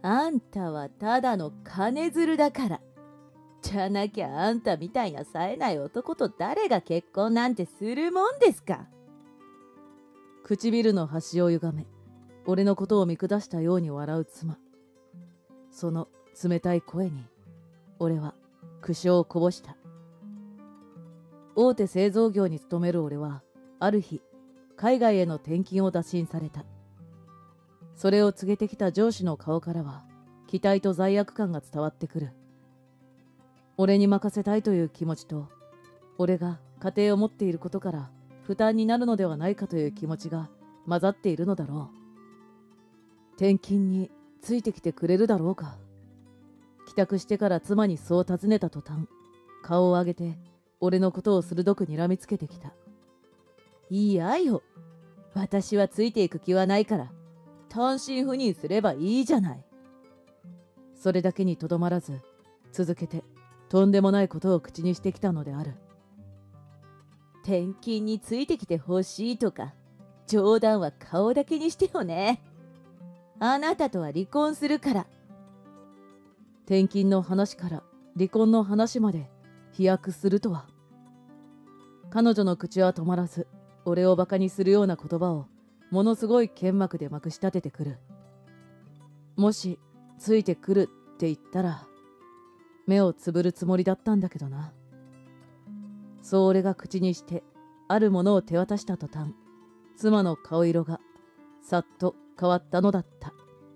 あんたはただの金づるだから。じゃなきゃあんたみたいな冴えない男と誰が結婚なんてするもんですか。 唇の端を歪め、俺のことを見下したように笑う妻。その冷たい声に、俺は苦笑をこぼした。大手製造業に勤める俺は、ある日、海外への転勤を打診された。それを告げてきた上司の顔からは、期待と罪悪感が伝わってくる。俺に任せたいという気持ちと、俺が家庭を持っていることから負担になるのではないかという気持ちが混ざっているのだろう。転勤についてきてくれるだろうか。帰宅してから妻にそう尋ねた途端、顔を上げて俺のことを鋭く睨みつけてきた。 いやよ、私はついていく気はないから、単身赴任すればいいじゃない。 それだけにとどまらず、続けてとんでもないことを口にしてきたのである。 転勤についてきてほしいとか、冗談は顔だけにしてよね。あなたとは離婚するから。 転勤の話から離婚の話まで飛躍するとは。彼女の口は止まらず、俺をバカにするような言葉をものすごい剣幕でまくし立ててくる。もしついてくるって言ったら、目をつぶるつもりだったんだけどな。そう俺が口にしてあるものを手渡した途端、妻の顔色がさっと変わったのだった。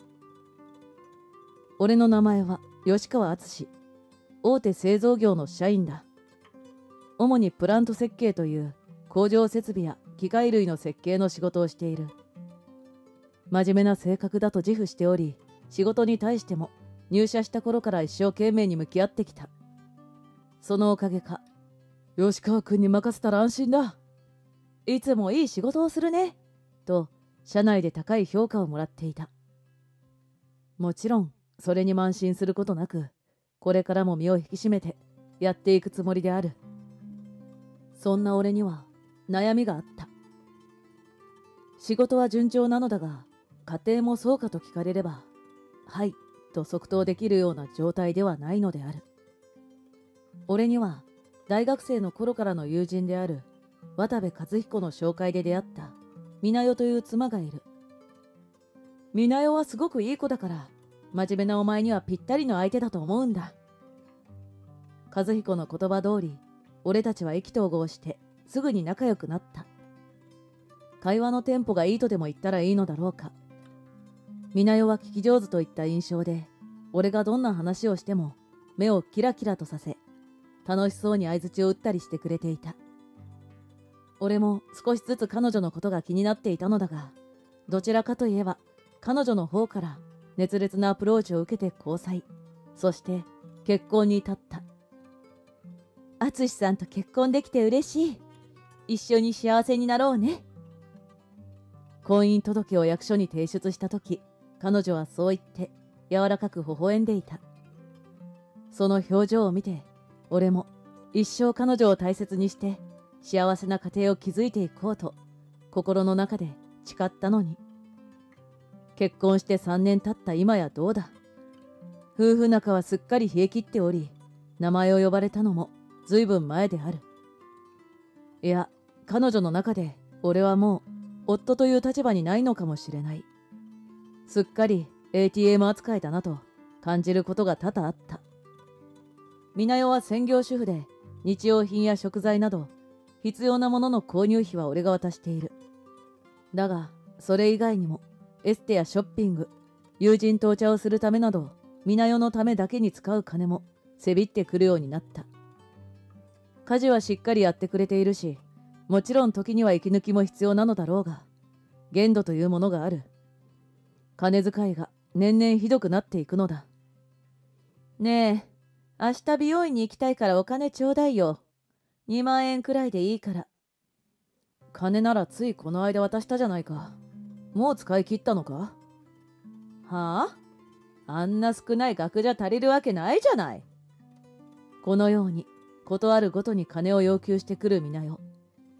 俺の名前は吉川敦。大手製造業の社員だ。主にプラント設計という工場設備や機械類の設計の仕事をしている。真面目な性格だと自負しており、仕事に対しても入社した頃から一生懸命に向き合ってきた。そのおかげか、吉川君に任せたら安心だ。いつもいい仕事をするね。と、社内で高い評価をもらっていた。もちろん、それに慢心することなく、これからも身を引き締めてやっていくつもりである。そんな俺には悩みがあった。仕事は順調なのだが、家庭もそうかと聞かれれば、はい、と即答できるような状態ではないのである。俺には、大学生の頃からの友人である渡部和彦の紹介で出会った美奈代という妻がいる。美奈代はすごくいい子だから、真面目なお前にはぴったりの相手だと思うんだ。和彦の言葉通り、俺たちは意気投合してすぐに仲良くなった。会話のテンポがいいとでも言ったらいいのだろうか。美奈代は聞き上手といった印象で、俺がどんな話をしても目をキラキラとさせ、楽しそうに相槌を打ったりしてくれていた。俺も少しずつ彼女のことが気になっていたのだが、どちらかといえば彼女の方から熱烈なアプローチを受けて交際、そして結婚に至った。 敦さんと結婚できて嬉しい。一緒に幸せになろうね。 婚姻届を役所に提出したとき、彼女はそう言って柔らかく微笑んでいた。その表情を見て、俺も一生彼女を大切にして幸せな家庭を築いていこうと心の中で誓ったのに。結婚して3年経った今やどうだ。夫婦仲はすっかり冷え切っており、名前を呼ばれたのもずいぶん前である。いや、彼女の中で俺はもう夫という立場にないのかもしれない。すっかり ATM 扱いだなと感じることが多々あった。美奈代は専業主婦で、日用品や食材など必要なものの購入費は俺が渡している。だが、それ以外にもエステやショッピング、友人とお茶をするためなど、美奈代のためだけに使う金もせびってくるようになった。家事はしっかりやってくれているし、もちろん時には息抜きも必要なのだろうが、限度というものがある。金遣いが年々ひどくなっていくのだ。 ねえ、明日美容院に行きたいからお金ちょうだいよ。2万円くらいでいいから。 金ならついこの間渡したじゃないか。もう使い切ったのか？ はあ？あんな少ない額じゃ足りるわけないじゃない。 このように、ことあるごとに金を要求してくる美奈代。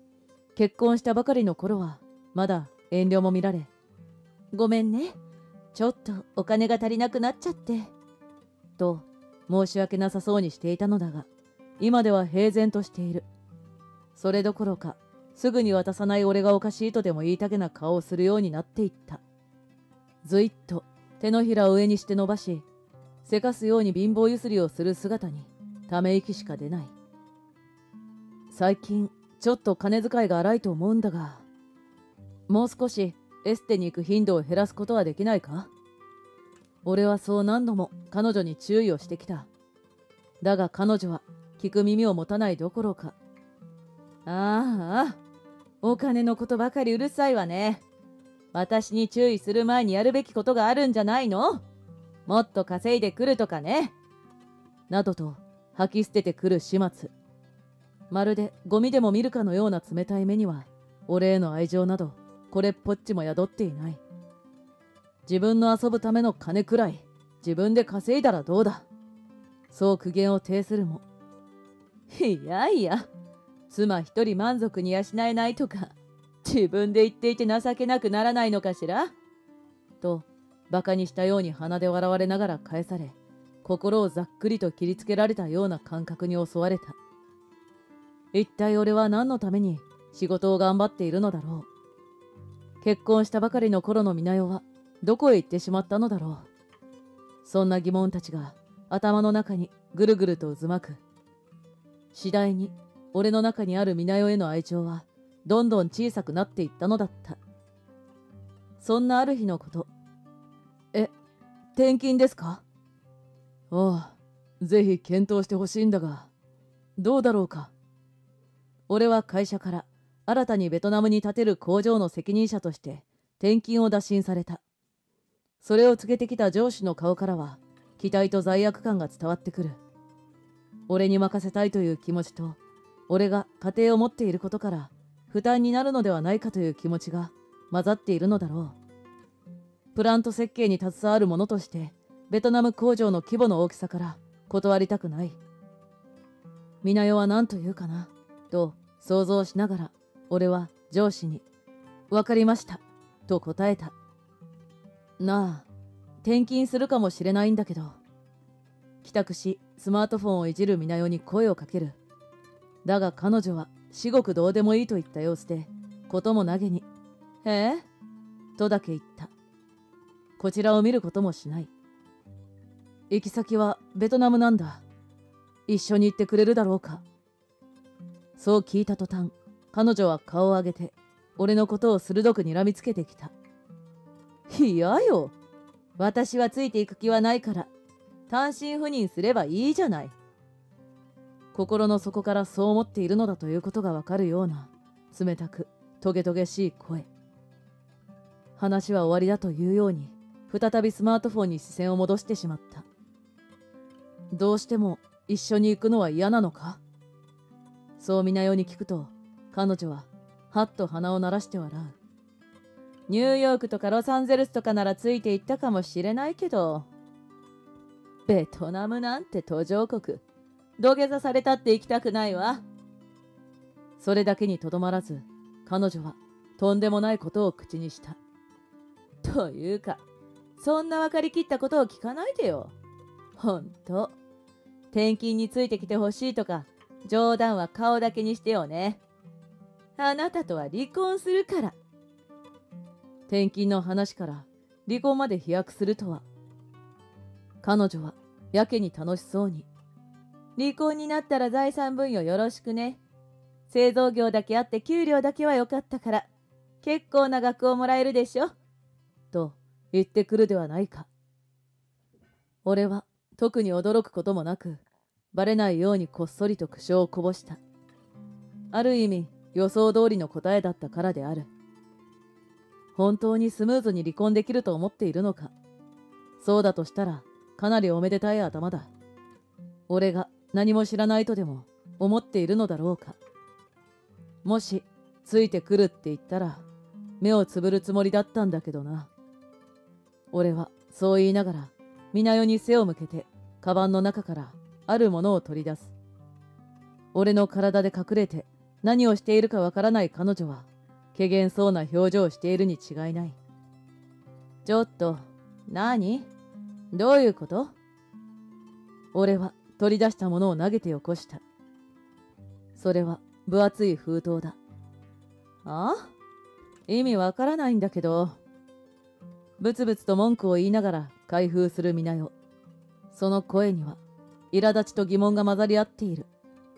結婚したばかりの頃は、まだ遠慮も見られ。 ごめんね。 ちょっとお金が足りなくなっちゃって。 と申し訳なさそうにしていたのだが、今では平然としている。それどころか、すぐに渡さない俺がおかしいとでも言いたげな顔をするようになっていった。ずいっと手のひらを上にして伸ばし、せかすように貧乏ゆすりをする姿にため息しか出ない。最近ちょっと金遣いが荒いと思うんだが、もう少しエステに行く頻度を減らすことはできないか？俺はそう何度も彼女に注意をしてきた。だが彼女は聞く耳を持たないどころか、 ああ、お金のことばかりうるさいわね。私に注意する前にやるべきことがあるんじゃないの？もっと稼いでくるとかね。 などと吐き捨ててくる始末。まるでゴミでも見るかのような冷たい目には、俺への愛情などこれっぽっちも宿っていない。自分の遊ぶための金くらい自分で稼いだらどうだ。そう苦言を呈するも、 いやいや、妻一人満足に養えないとか自分で言っていて情けなくならないのかしらとバカにしたように鼻で笑われながら返され、心をざっくりと切りつけられたような感覚に襲われた。一体俺は何のために仕事を頑張っているのだろう。結婚したばかりの頃の美奈代はどこへ行ってしまったのだろう。そんな疑問たちが頭の中にぐるぐると渦巻く。次第に俺の中にある美奈代への愛情はどんどん小さくなっていったのだった。そんなある日のこと。転勤ですか？ああ、ぜひ検討してほしいんだが、どうだろうか。俺は会社から新たにベトナムに建てる工場の責任者として転勤を打診された。それを告げてきた上司の顔からは期待と罪悪感が伝わってくる。俺に任せたいという気持ちと、俺が家庭を持っていることから負担になるのではないかという気持ちが混ざっているのだろう。プラント設計に携わる者としてベトナム工場の規模の大きさから断りたくない。美奈代は何と言うかなと想像しながら、俺は上司に分かりましたと答えた。なあ、転勤するかもしれないんだけど。帰宅しスマートフォンをいじる美奈代に声をかける。だが彼女は至極どうでもいいといった様子で、ことも投げにへえとだけ言った。こちらを見ることもしない。行き先はベトナムなんだ。一緒に行ってくれるだろうか。そう聞いた途端、彼女は顔を上げて俺のことを鋭く睨みつけてきた。 いやよ、私はついていく気はないから単身赴任すればいいじゃない。 心の底からそう思っているのだということがわかるような冷たくトゲトゲしい声。話は終わりだというように再びスマートフォンに視線を戻してしまった。どうしても一緒に行くのは嫌なのか？そう美奈代に聞くと、彼女ははっと鼻を鳴らして笑う。 ニューヨークとかロサンゼルスとかならついていったかもしれないけど、ベトナムなんて途上国、土下座されたって行きたくないわ。 それだけにとどまらず、彼女はとんでもないことを口にした。 というか、そんな分かりきったことを聞かないでよ。ほんと、転勤についてきてほしいとか、冗談は顔だけにしてよね。あなたとは離婚するから。 転勤の話から離婚まで飛躍するとは。彼女はやけに楽しそうに。 離婚になったら財産分与よろしくね。製造業だけあって給料だけは良かったから、結構な額をもらえるでしょ。 と言ってくるではないか。俺は特に驚くこともなく、バレないようにこっそりと苦笑をこぼした。ある意味予想通りの答えだったからである。本当にスムーズに離婚できると思っているのか。そうだとしたらかなりおめでたい頭だ。俺が何も知らないとでも思っているのだろうか。もしついてくるって言ったら目をつぶるつもりだったんだけどな。俺はそう言いながら美奈代に背を向けてカバンの中からあるものを取り出す。俺の体で隠れて何をしているかわからない彼女は怪げそうな表情をしているに違いない。ちょっと何？どういうこと？俺は取り出したものを投げてよこした。それは分厚い封筒だ。あ？意味わからないんだけど。ブツブツと文句を言いながら開封するみなよ。その声には苛立ちと疑問が混ざり合っている。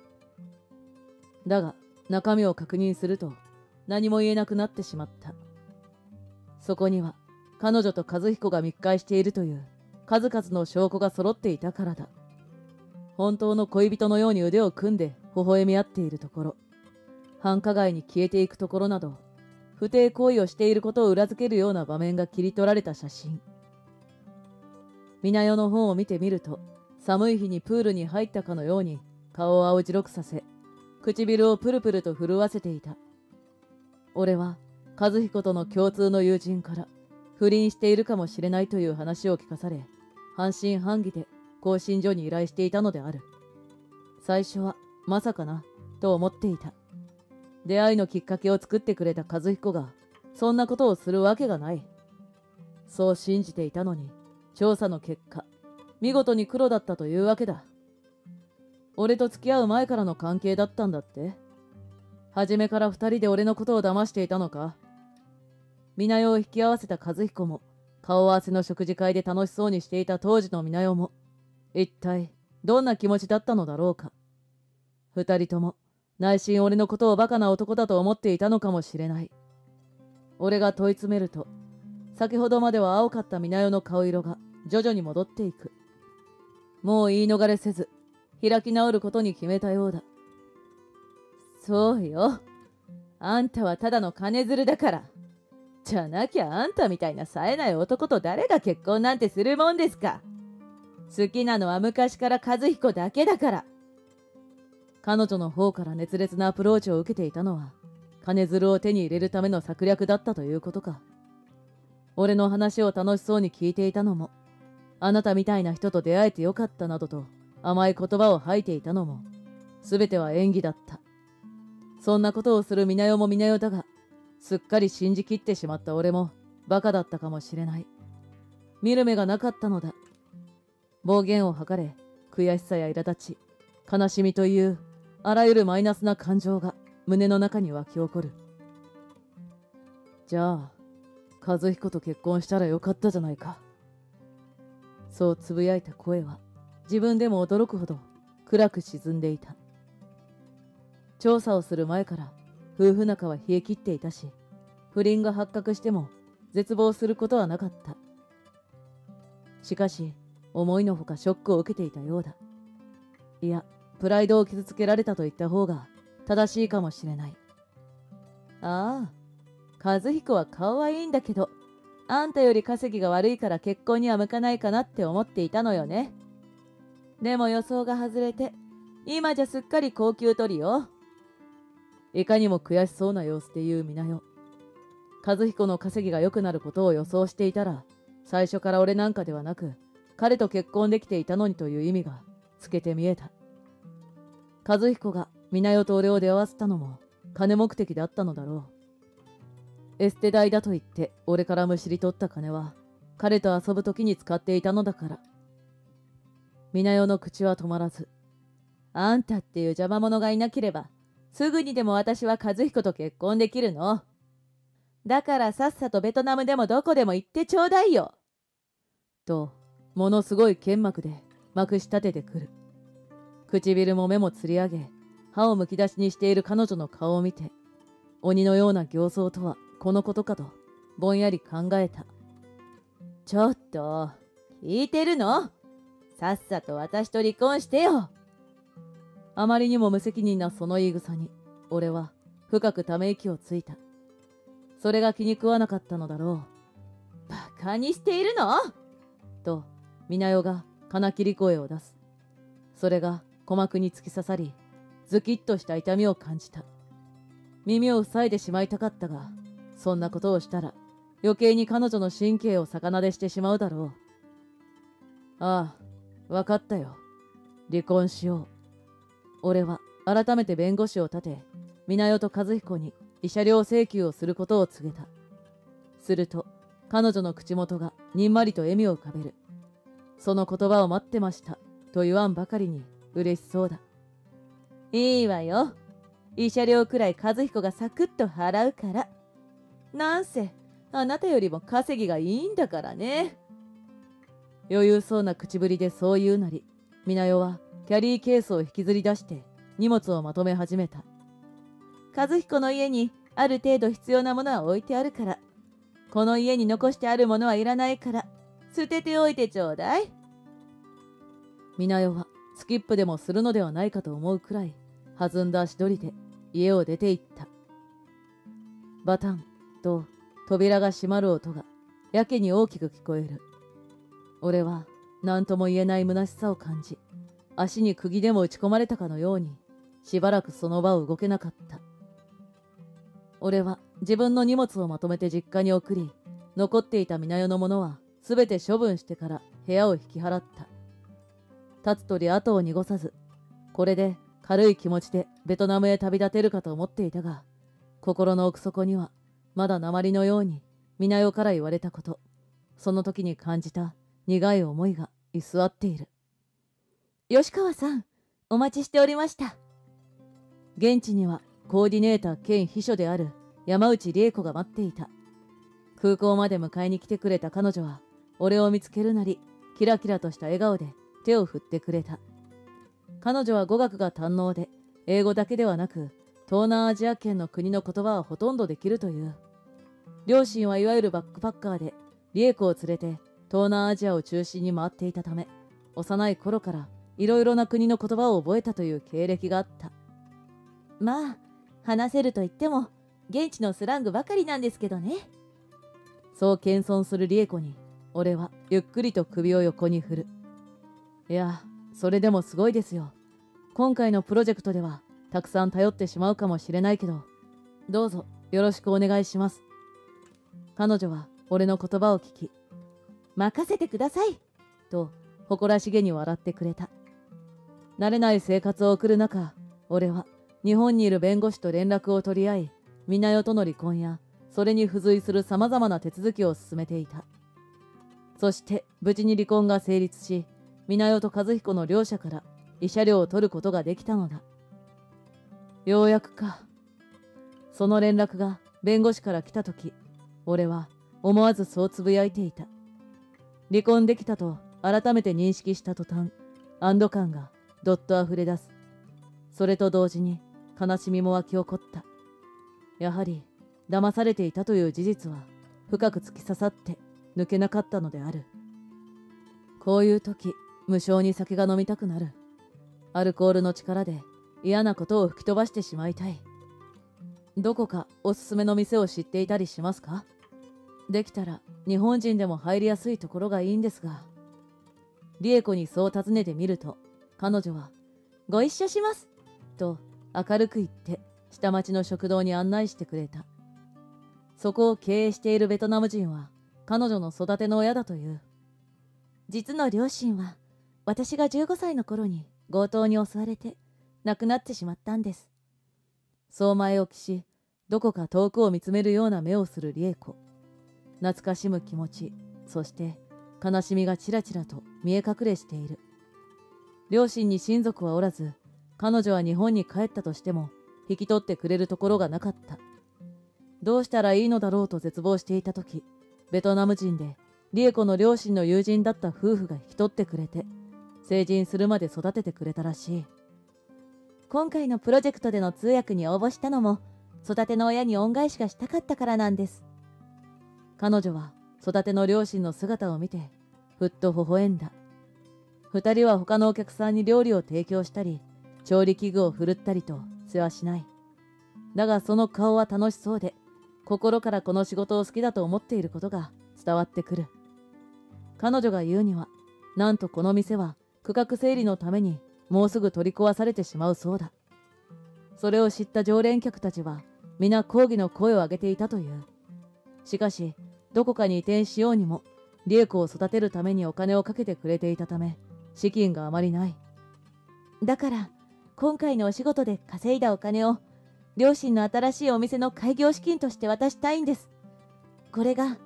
だが中身を確認すると何も言えなくなってしまった。そこには彼女と和彦が密会しているという数々の証拠が揃っていたからだ。本当の恋人のように腕を組んで微笑み合っているところ、繁華街に消えていくところなど、不貞行為をしていることを裏付けるような場面が切り取られた写真。みなよの本を見てみると、寒い日にプールに入ったかのように顔を青白くさせ、唇をプルプルと震わせていた。俺は和彦との共通の友人から不倫しているかもしれないという話を聞かされ、半信半疑で更新所に依頼していたのである。最初はまさかなと思っていた。出会いのきっかけを作ってくれた和彦がそんなことをするわけがない。そう信じていたのに、調査の結果見事に黒だったというわけだ。俺と付き合う前からの関係だったんだって？初めから二人で俺のことを騙していたのか？みなよを引き合わせた和彦も、顔合わせの食事会で楽しそうにしていた当時のみなよも、一体どんな気持ちだったのだろうか。二人とも内心俺のことをバカな男だと思っていたのかもしれない。俺が問い詰めると、先ほどまでは青かったみなよの顔色が徐々に戻っていく。もう言い逃れせず開き直ることに決めたようだ。そうよ。あんたはただの金づるだから。じゃなきゃあんたみたいな冴えない男と誰が結婚なんてするもんですか。好きなのは昔から和彦だけだから。彼女の方から熱烈なアプローチを受けていたのは、金づるを手に入れるための策略だったということか。俺の話を楽しそうに聞いていたのも、あなたみたいな人と出会えてよかったなどと甘い言葉を吐いていたのも、すべては演技だった。そんなことをするみなよもみなよだが、すっかり信じきってしまった俺もバカだったかもしれない。見る目がなかったのだ。暴言を吐かれ、悔しさや苛立ち、悲しみというあらゆるマイナスな感情が胸の中に湧き起こる。じゃあ、和彦と結婚したらよかったじゃないか。そうつぶやいた声は自分でも驚くほど暗く沈んでいた。調査をする前から夫婦仲は冷え切っていたし、不倫が発覚しても絶望することはなかった。しかし、思いのほかショックを受けていたようだ。いや、プライドを傷つけられたと言った方が正しいかもしれない。ああ、和彦は顔はいいんだけど、あんたより稼ぎが悪いから結婚には向かないかなって思っていたのよね。でも予想が外れて、今じゃすっかり高級トリオ。いかにも悔しそうな様子で言うみなよ。和彦の稼ぎが良くなることを予想していたら、最初から俺なんかではなく、彼と結婚できていたのにという意味が透けて見えた。和彦がみなよと俺を出会わせたのも金目的だったのだろう。エステ代だと言って俺からむしり取った金は彼と遊ぶ時に使っていたのだから。みなよの口は止まらず、あんたっていう邪魔者がいなければすぐにでも私は和彦と結婚できるの。だからさっさとベトナムでもどこでも行ってちょうだいよ。と、ものすごい剣幕でまくし立ててくる。唇も目もつり上げ、歯をむき出しにしている彼女の顔を見て、鬼のような形相とはこのことかと、ぼんやり考えた。ちょっと、聞いてるの？さっさと私と離婚してよ。あまりにも無責任なその言い草に、俺は深くため息をついた。それが気に食わなかったのだろう。バカにしているの？と、みなよが金切り声を出す。それが鼓膜に突き刺さり、ズキッとした痛みを感じた。耳を塞いでしまいたかったが、そんなことをしたら余計に彼女の神経を逆なでしてしまうだろう。ああ、わかったよ。離婚しよう。俺は改めて弁護士を立て、みなよと和彦に慰謝料請求をすることを告げた。すると、 彼女の口元がにんまりと笑みを浮かべる。その言葉を待ってましたと言わんばかりに嬉しそうだ。 いいわよ。慰謝料くらい和彦がサクッと払うから。なんせ、あなたよりも稼ぎがいいんだからね。 余裕そうな口ぶりでそう言うなり、みなよはキャリーケースを引きずり出して荷物をまとめ始めた。 和彦の家にある程度必要なものは置いてあるから、この家に残してあるものはいらないから、捨てておいてちょうだい。 みなよはスキップでもするのではないかと思うくらい弾んだ足取りで家を出て行った。バタンと扉が閉まる音がやけに大きく聞こえる。俺は何とも言えない虚しさを感じ、足に釘でも打ち込まれたかのようにしばらくその場を動けなかった。俺は自分の荷物をまとめて実家に送り、残っていたみなよのものはすべて処分してから部屋を引き払った。立つ鳥後を濁さず、これで軽い気持ちでベトナムへ旅立てるかと思っていたが、心の奥底にはまだ鉛のようにみなよから言われたこと、その時に感じた苦い思いが居座っている。 吉川さん、お待ちしておりました。 現地にはコーディネーター兼秘書である山内理恵子が待っていた。空港まで迎えに来てくれた彼女は、俺を見つけるなりキラキラとした笑顔で手を振ってくれた。彼女は語学が堪能で、英語だけではなく東南アジア圏の国の言葉はほとんどできるという。両親はいわゆるバックパッカーで、理恵子を連れて東南アジアを中心に回っていたため、幼い頃からいろいろな国の言葉を覚えたという経歴があった。 まあ、話せると言っても現地のスラングばかりなんですけどね。 そう謙遜する理恵子に、俺はゆっくりと首を横に振る。いや、それでもすごいですよ。今回のプロジェクトではたくさん頼ってしまうかもしれないけど、どうぞよろしくお願いします。彼女は俺の言葉を聞き、 任せてくださいと誇らしげに笑ってくれた。慣れない生活を送る中、俺は日本にいる弁護士と連絡を取り合い、みなよとの離婚やそれに付随する様々な手続きを進めていた。そして無事に離婚が成立し、みなよと和彦の両者から慰謝料を取ることができたのだ。ようやくか。その連絡が弁護士から来たとき、俺は思わずそうつぶやいていた。離婚できたと改めて認識した途端、安堵感がどっと溢れ出す。それと同時に悲しみも湧き起こった。やはり騙されていたという事実は深く突き刺さって抜けなかったのである。こういう時、無性に酒が飲みたくなる。アルコールの力で嫌なことを吹き飛ばしてしまいたい。どこかおすすめの店を知っていたりしますか？できたら日本人でも入りやすいところがいいんですが。理恵子にそう尋ねてみると、彼女はご一緒しますと明るく言って下町の食堂に案内してくれた。そこを経営しているベトナム人は彼女の育ての親だという。 実の両親は私が15歳の頃に強盗に襲われて亡くなってしまったんです。 そう前置きし、どこか遠くを見つめるような目をする理恵子。懐かしむ気持ち、そして悲しみがちらちらと見え隠れしている。両親に親族はおらず、彼女は日本に帰ったとしても引き取ってくれるところがなかった。どうしたらいいのだろうと絶望していた時、ベトナム人で理恵子の両親の友人だった夫婦が引き取ってくれて、成人するまで育ててくれたらしい。 今回のプロジェクトでの通訳に応募したのも、育ての親に恩返しがしたかったからなんです。 彼女は育ての両親の姿を見て、ふっと微笑んだ。二人は他のお客さんに料理を提供したり、調理器具を振るったりと世話しない。だがその顔は楽しそうで、心からこの仕事を好きだと思っていることが伝わってくる。彼女が言うには、なんとこの店は区画整理のためにもうすぐ取り壊されてしまうそうだ。それを知った常連客たちは皆抗議の声を上げていたという。しかし、どこかに移転しようにも、理恵子を育てるためにお金をかけてくれていたため、資金があまりない。 だから、今回のお仕事で稼いだお金を、両親の新しいお店の開業資金として渡したいんです。これが、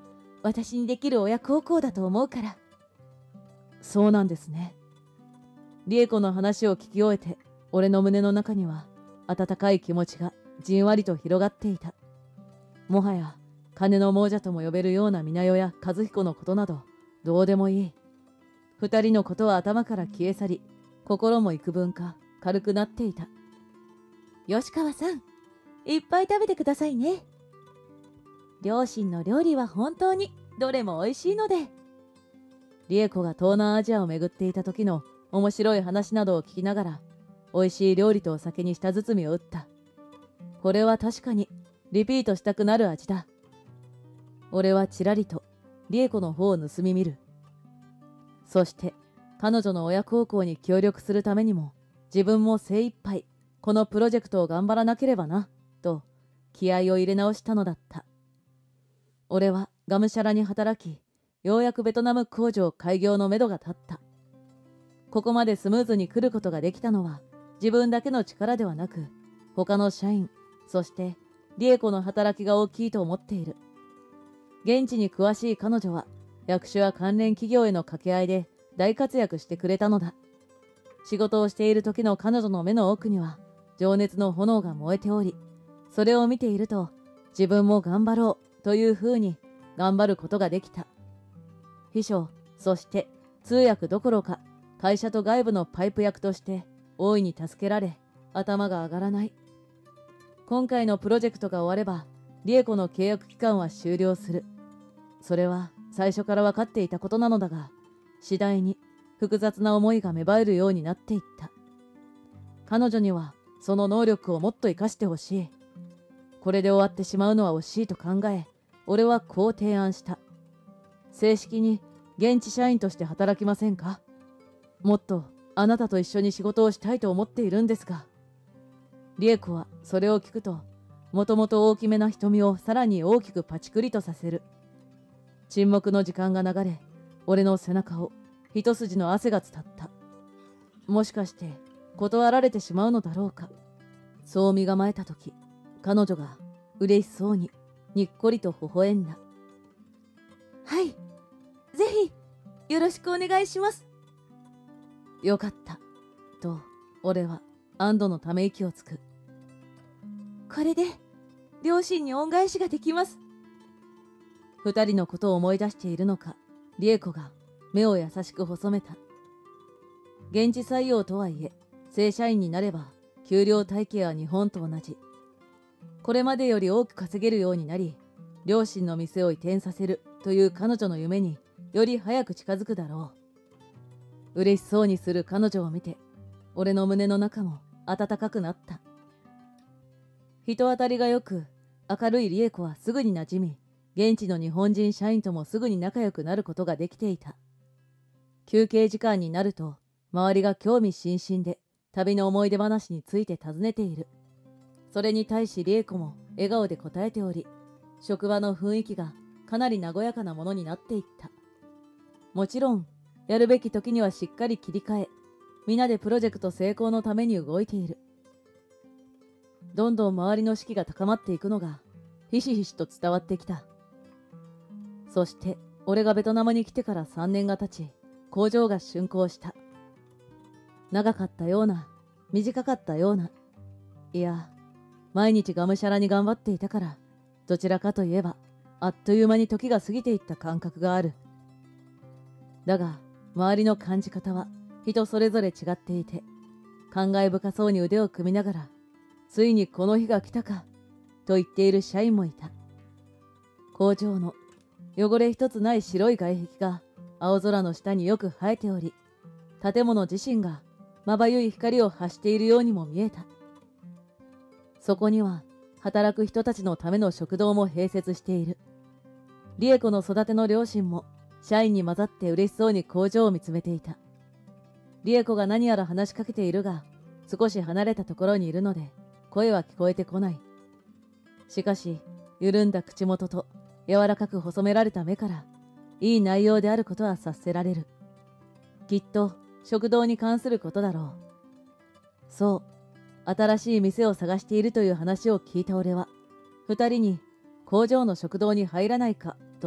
私にできる親孝行だと思うから。 そうなんですね。理恵子の話を聞き終えて、俺の胸の中には温かい気持ちがじんわりと広がっていた。もはや金の亡者とも呼べるような美代や和彦のことなどどうでもいい。二人のことは頭から消え去り、心も幾分か軽くなっていた。 吉川さん、いっぱい食べてくださいね。両親の料理は本当にどれも美味しいので。 理恵子が東南アジアを巡っていた時の面白い話などを聞きながら、美味しい料理とお酒に舌包みを打った。これは確かにリピートしたくなる味だ。俺はちらりと理恵子の方を盗み見る。そして彼女の親孝行に協力するためにも自分も精一杯このプロジェクトを頑張らなければな、と気合を入れ直したのだった。俺はがむしゃらに働き、ようやくベトナム工場開業のめどが立った。ここまでスムーズに来ることができたのは自分だけの力ではなく、他の社員、そして理恵子の働きが大きいと思っている。現地に詳しい彼女は役所や関連企業への掛け合いで大活躍してくれたのだ。仕事をしている時の彼女の目の奥には情熱の炎が燃えており、それを見ていると自分も頑張ろうというふうに頑張ることができた。秘書、そして通訳どころか会社と外部のパイプ役として大いに助けられ、頭が上がらない。今回のプロジェクトが終われば理恵子の契約期間は終了する。それは最初から分かっていたことなのだが、次第に複雑な思いが芽生えるようになっていった。彼女にはその能力をもっと生かしてほしい。これで終わってしまうのは惜しいと考え、俺はこう提案した。正式に現地社員として働きませんか？もっとあなたと一緒に仕事をしたいと思っているんですが。理恵子はそれを聞くと、もともと大きめな瞳をさらに大きくパチクリとさせる。沈黙の時間が流れ、俺の背中を一筋の汗が伝った。もしかして断られてしまうのだろうか。そう身構えた時、彼女が嬉しそうににっこりと微笑んだ。 はい、ぜひよろしくお願いします。 よかった、と俺は安堵のため息をつく。 これで両親に恩返しができます。 二人のことを思い出しているのか、理恵子が目を優しく細めた。現地採用とはいえ、正社員になれば給料体系は日本と同じ。これまでより多く稼げるようになり、両親の店を移転させるという彼女の夢により早く近づくだろう。嬉しそうにする彼女を見て、俺の胸の中も温かくなった。人当たりが良く明るい理恵子はすぐに馴染み、現地の日本人社員ともすぐに仲良くなることができていた。休憩時間になると周りが興味津々で旅の思い出話について尋ねている。それに対し理恵子も笑顔で答えており、職場の雰囲気がかなり和やかなものになっていった。もちろんやるべき時にはしっかり切り替え、皆でプロジェクト成功のために動いている。どんどん周りの士気が高まっていくのがひしひしと伝わってきた。そして俺がベトナムに来てから3年が経ち、工場が竣工した。長かったような、短かったような。いや、毎日がむしゃらに頑張っていたから、どちらかといえば、あっという間に時が過ぎていった感覚がある。だが、周りの感じ方は人それぞれ違っていて、感慨深そうに腕を組みながら、ついにこの日が来たか、と言っている社員もいた。工場の汚れ一つない白い外壁が青空の下によく生えており、建物自身がまばゆい光を発しているようにも見えた。そこには働く人たちのための食堂も併設している。理恵子の育ての両親も社員に混ざって嬉しそうに工場を見つめていた。理恵子が何やら話しかけているが、少し離れたところにいるので声は聞こえてこない。しかし緩んだ口元と柔らかく細められた目からいい内容であることは察せられる。きっと食堂に関することだろう。そう、新しい店を探しているという話を聞いた俺は、二人に工場の食堂に入らないかと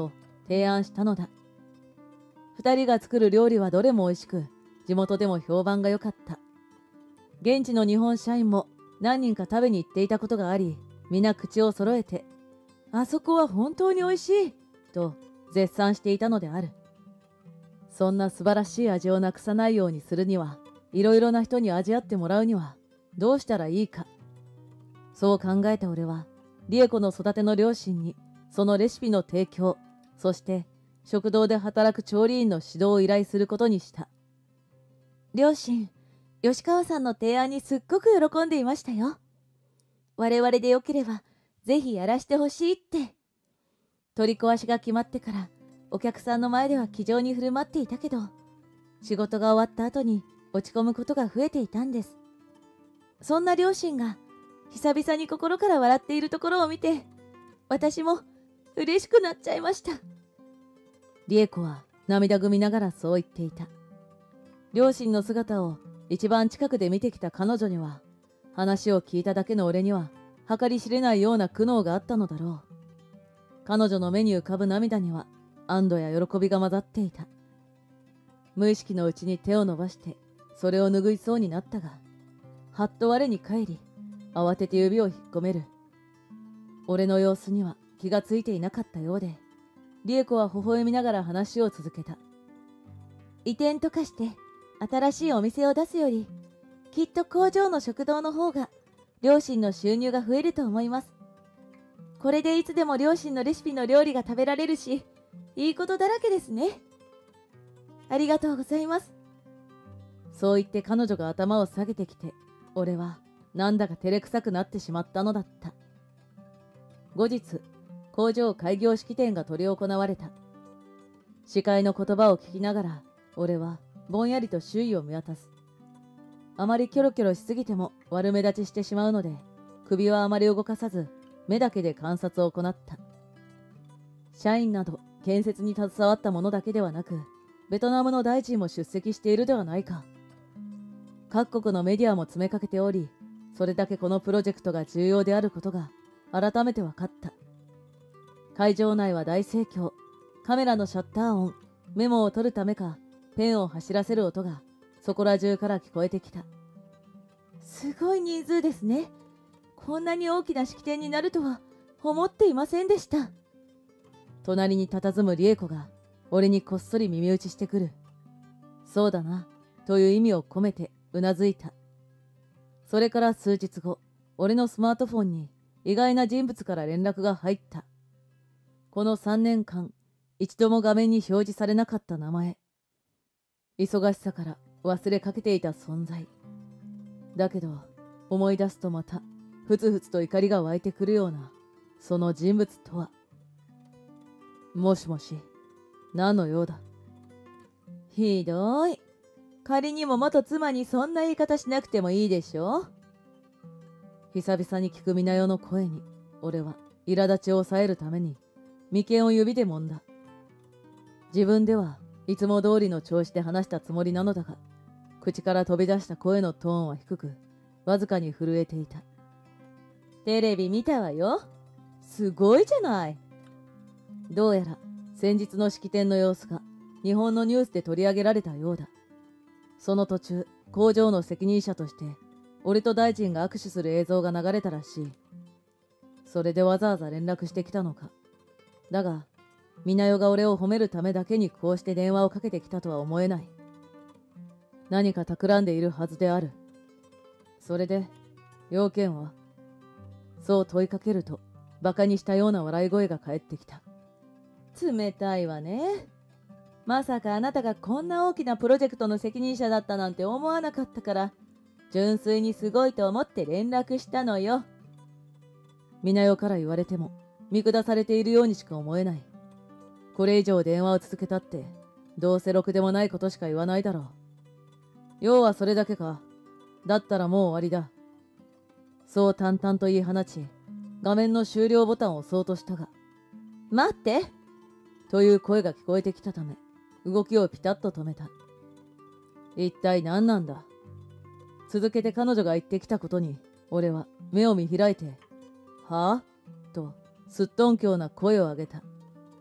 提案したのだ。二人が作る料理はどれも美味しく、地元でも評判が良かった。現地の日本社員も何人か食べに行っていたことがあり、皆口を揃えて、あそこは本当に美味しいと絶賛していたのである。そんな素晴らしい味をなくさないようにするには、いろいろな人に味わってもらうにはどうしたらいいか。そう考えた俺は、リエ子の育ての両親にそのレシピの提供、そして食堂で働く調理員の指導を依頼することにした。両親、吉川さんの提案にすっごく喜んでいましたよ。我々でよければ、ぜひやらしてほしいって。取り壊しが決まってから、お客さんの前では気丈に振る舞っていたけど、仕事が終わった後に落ち込むことが増えていたんです。そんな両親が、久々に心から笑っているところを見て、私も嬉しくなっちゃいました。リエ子は涙ぐみながらそう言っていた。両親の姿を一番近くで見てきた彼女には、話を聞いただけの俺には計り知れないような苦悩があったのだろう。彼女の目に浮かぶ涙には安堵や喜びが混ざっていた。無意識のうちに手を伸ばしてそれを拭いそうになったが、はっと我に返り、慌てて指を引っ込める。俺の様子には気がついていなかったようで、リエ子は微笑みながら話を続けた。移転とかして新しいお店を出すより、きっと工場の食堂の方が両親の収入が増えると思います。これでいつでも両親のレシピの料理が食べられるし、いいことだらけですね。ありがとうございます。そう言って彼女が頭を下げてきて、俺はなんだか照れくさくなってしまったのだった。後日、工場開業式典が執り行われた。司会の言葉を聞きながら、俺はぼんやりと周囲を見渡す。あまりキョロキョロしすぎても悪目立ちしてしまうので、首はあまり動かさず、目だけで観察を行った。社員など建設に携わった者だけではなく、ベトナムの大臣も出席しているではないか。各国のメディアも詰めかけており、それだけこのプロジェクトが重要であることが改めて分かった。会場内は大盛況。カメラのシャッター音、メモを取るためか、ペンを走らせる音がそこら中から聞こえてきた。すごい人数ですね。こんなに大きな式典になるとは思っていませんでした。隣に佇むリエ子が俺にこっそり耳打ちしてくる。そうだな、という意味を込めてうなずいた。それから数日後、俺のスマートフォンに意外な人物から連絡が入った。この3年間、一度も画面に表示されなかった名前。忙しさから忘れかけていた存在。だけど、思い出すとまた、ふつふつと怒りが湧いてくるような、その人物とは。もしもし、何の用だ？ひどい。仮にも元妻にそんな言い方しなくてもいいでしょ。久々に聞くみなよの声に、俺は苛立ちを抑えるために、眉間を指で揉んだ。自分ではいつも通りの調子で話したつもりなのだが、口から飛び出した声のトーンは低く、わずかに震えていた。テレビ見たわよ。すごいじゃない。どうやら先日の式典の様子が日本のニュースで取り上げられたようだ。その途中、工場の責任者として俺と大臣が握手する映像が流れたらしい。それでわざわざ連絡してきたのか。だが、みなよが俺を褒めるためだけにこうして電話をかけてきたとは思えない。何か企んでいるはずである。それで、要件は？そう問いかけると、馬鹿にしたような笑い声が返ってきた。冷たいわね。まさかあなたがこんな大きなプロジェクトの責任者だったなんて思わなかったから、純粋にすごいと思って連絡したのよ。みなよから言われても、見下されているようにしか思えない。これ以上電話を続けたって、どうせろくでもないことしか言わないだろう。要はそれだけか。だったらもう終わりだ。そう淡々と言い放ち、画面の終了ボタンを押そうとしたが、待ってという声が聞こえてきたため、動きをピタッと止めた。一体何なんだ。続けて彼女が言ってきたことに、俺は目を見開いて、はぁとすっとんきょうな声を上げた。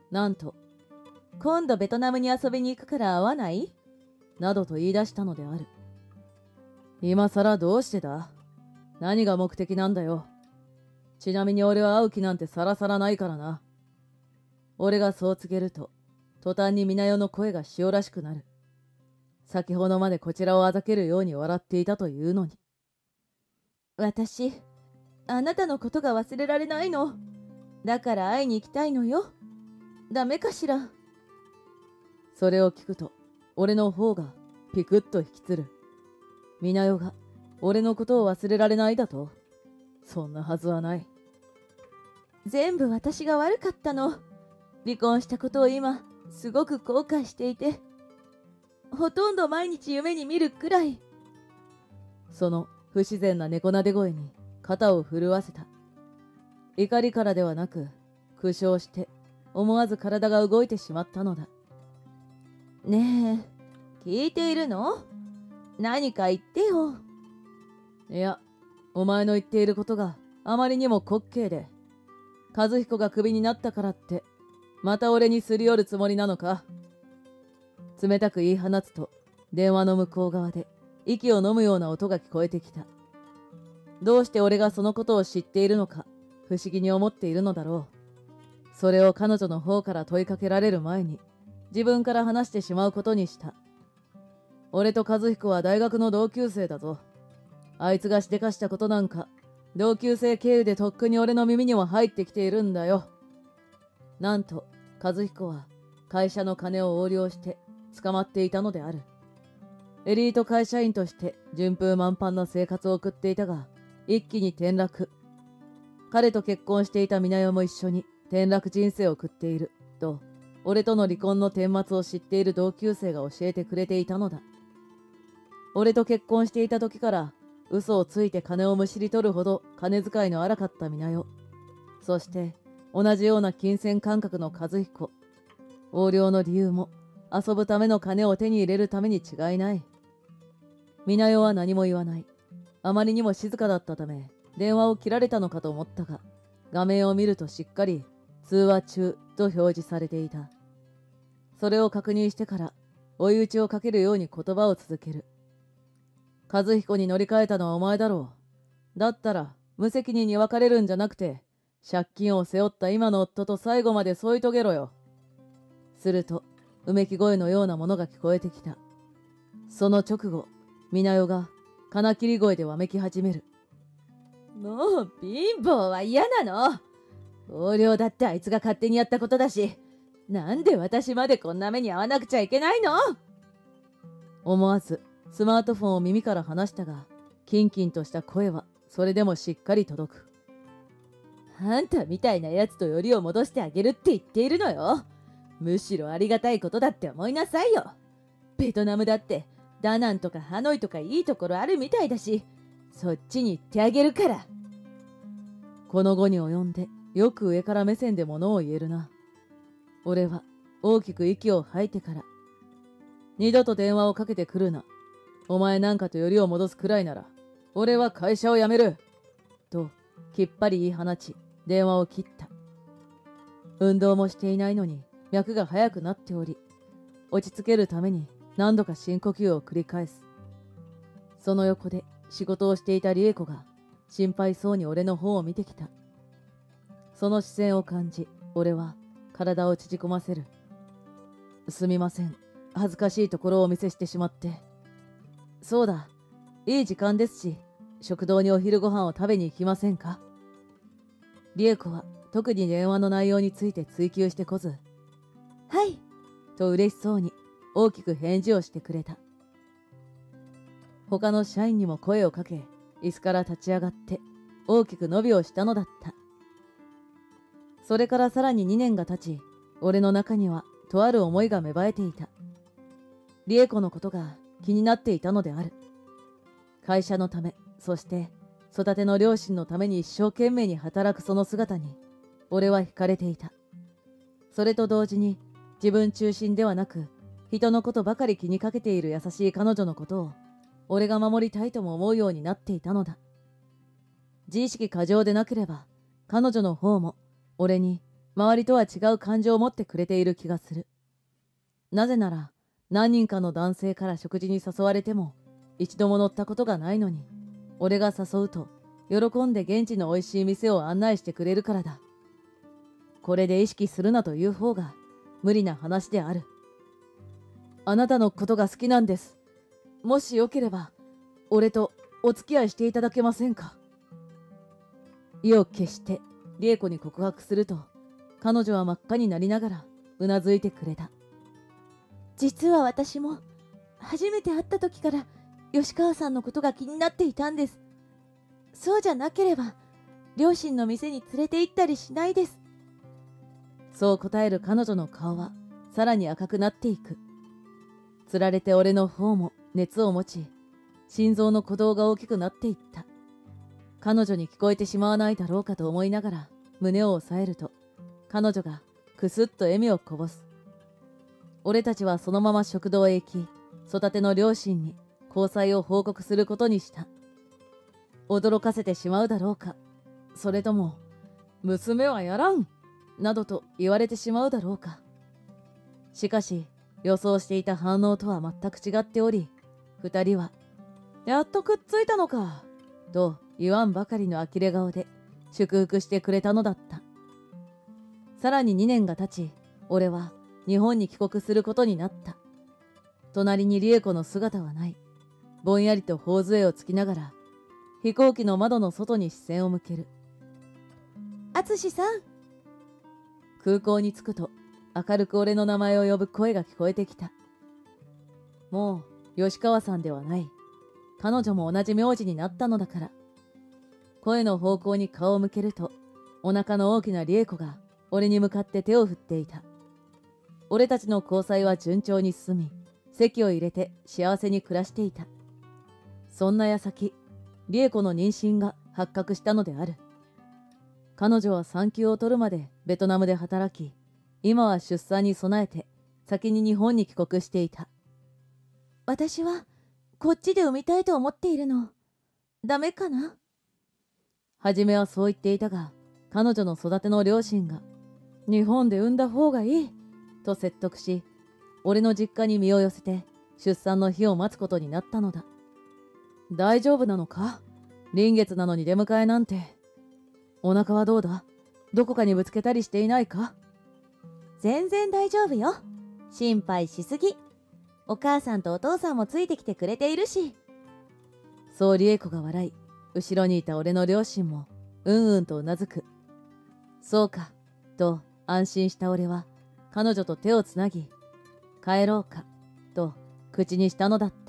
なんと、 今度ベトナムに遊びに行くから会わない？ などと言い出したのである。今さらどうしてだ？何が目的なんだよ。ちなみに俺は会う気なんてさらさらないからな。俺がそう告げると、途端にみなよの声が塩らしくなる。先ほどまでこちらをあざけるように笑っていたというのに。 私、あなたのことが忘れられないの。だから会いに行きたいのよ。ダメかしら。 それを聞くと、俺の方がピクッと引きつる。みなよが俺のことを忘れられないだと？そんなはずはない。 全部私が悪かったの。離婚したことを今、すごく後悔していて。ほとんど毎日夢に見るくらい。 その不自然な猫なで声に肩を震わせた。怒りからではなく、苦笑して思わず体が動いてしまったのだ。 ねえ、聞いているの？何か言ってよ。 いや、お前の言っていることがあまりにも滑稽で、和彦がクビになったからって、また俺にすり寄るつもりなのか？冷たく言い放つと、電話の向こう側で息を飲むような音が聞こえてきた。どうして俺がそのことを知っているのか、不思議に思っているのだろう。それを彼女の方から問いかけられる前に、自分から話してしまうことにした。俺と和彦は大学の同級生だぞ。あいつがしでかしたことなんか、同級生経由でとっくに俺の耳にも入ってきているんだよ。なんと、和彦は会社の金を横領して捕まっていたのである。エリート会社員として順風満帆な生活を送っていたが、一気に転落。彼と結婚していたみなよも一緒に転落人生を送っている、と、俺との離婚の顛末を知っている同級生が教えてくれていたのだ。俺と結婚していた時から、嘘をついて金をむしり取るほど金遣いの荒かったみなよ。そして、同じような金銭感覚の和彦。横領の理由も、遊ぶための金を手に入れるために違いない。みなよは何も言わない。あまりにも静かだったため、電話を切られたのかと思ったが、画面を見るとしっかり、通話中と表示されていた。それを確認してから、追い打ちをかけるように言葉を続ける。和彦に乗り換えたのはお前だろう。だったら、無責任に別れるんじゃなくて、借金を背負った今の夫と最後まで添い遂げろよ。すると、うめき声のようなものが聞こえてきた。その直後、みなよが、金切り声でわめき始める。 もう貧乏は嫌なの。横領だってあいつが勝手にやったことだし、なんで私までこんな目に遭わなくちゃいけないの？ 思わずスマートフォンを耳から離したが、キンキンとした声はそれでもしっかり届く。 あんたみたいなやつとよりを戻してあげるって言っているのよ。むしろありがたいことだって思いなさいよ。ベトナムだってダナンとかハノイとかいいところあるみたいだし、そっちに行ってあげるから。 この後に及んでよく上から目線で物を言えるな。俺は大きく息を吐いてから、二度と電話をかけてくるな。お前なんかとよりを戻すくらいなら、俺は会社を辞める。と、きっぱり言い放ち、電話を切った。運動もしていないのに脈が速くなっており、落ち着けるために何度か深呼吸を繰り返す。その横で仕事をしていた理恵子が心配そうに俺の方を見てきた。その視線を感じ、俺は体を縮こませる。すみません。恥ずかしいところをお見せしてしまって。そうだ、いい時間ですし、食堂にお昼ご飯を食べに行きませんか？理恵子は特に電話の内容について追求してこず、 はい、 と嬉しそうに大きく返事をしてくれた。他の社員にも声をかけ、椅子から立ち上がって大きく伸びをしたのだった。それからさらに2年が経ち、俺の中にはとある思いが芽生えていた。理恵子のことが気になっていたのである。会社のため、そして育ての両親のために一生懸命に働くその姿に、俺は惹かれていた。それと同時に、自分中心ではなく、人のことばかり気にかけている優しい彼女のことを、俺が守りたいとも思うようになっていたのだ。自意識過剰でなければ、彼女の方も、俺に周りとは違う感情を持ってくれている気がする。なぜなら、何人かの男性から食事に誘われても、一度も乗ったことがないのに、俺が誘うと、喜んで現地の美味しい店を案内してくれるからだ。これで意識するなという方が、無理な話である。あなたのことが好きなんです。もしよければ、俺とお付き合いしていただけませんか。意を決してリエ子に告白すると、彼女は真っ赤になりながらうなずいてくれた。 実は私も初めて会った時から吉川さんのことが気になっていたんです。そうじゃなければ両親の店に連れて行ったりしないです。 そう答える彼女の顔はさらに赤くなっていく。つられて俺の方も熱を持ち、心臓の鼓動が大きくなっていった。彼女に聞こえてしまわないだろうかと思いながら胸を押さえると、彼女がくすっと笑みをこぼす。俺たちはそのまま食堂へ行き、育ての両親に交際を報告することにした。驚かせてしまうだろうか、それとも娘はやらんなどと言われてしまうだろうか。しかし予想していた反応とは全く違っており、二人はやっとくっついたのかと言わんばかりの呆れ顔で祝福してくれたのだった。さらに2年が経ち、俺は日本に帰国することになった。隣に理恵子の姿はない。ぼんやりと頬杖をつきながら飛行機の窓の外に視線を向ける。 淳さん。 空港に着くと明るく俺の名前を呼ぶ声が聞こえてきた。もう吉川さんではない。彼女も同じ名字になったのだから。声の方向に顔を向けると、お腹の大きな理恵子が俺に向かって手を振っていた。俺たちの交際は順調に進み、籍を入れて幸せに暮らしていた。そんな矢先、理恵子の妊娠が発覚したのである。彼女は産休を取るまでベトナムで働き、今は出産に備えて先に日本に帰国していた。 私はこっちで産みたいと思っているの。ダメかな？ はじめはそう言っていたが、彼女の育ての両親が日本で産んだ方がいいと説得し、俺の実家に身を寄せて出産の日を待つことになったのだ。大丈夫なのか？臨月なのに出迎えなんて。お腹はどうだ？どこかにぶつけたりしていないか？ 全然大丈夫よ。心配しすぎ。お母さんとお父さんもついてきてくれているし。 そう理恵子が笑い、後ろにいた俺の両親もうんうんとうなずく。そうかと安心した俺は彼女と手をつなぎ、帰ろうかと口にしたのだった。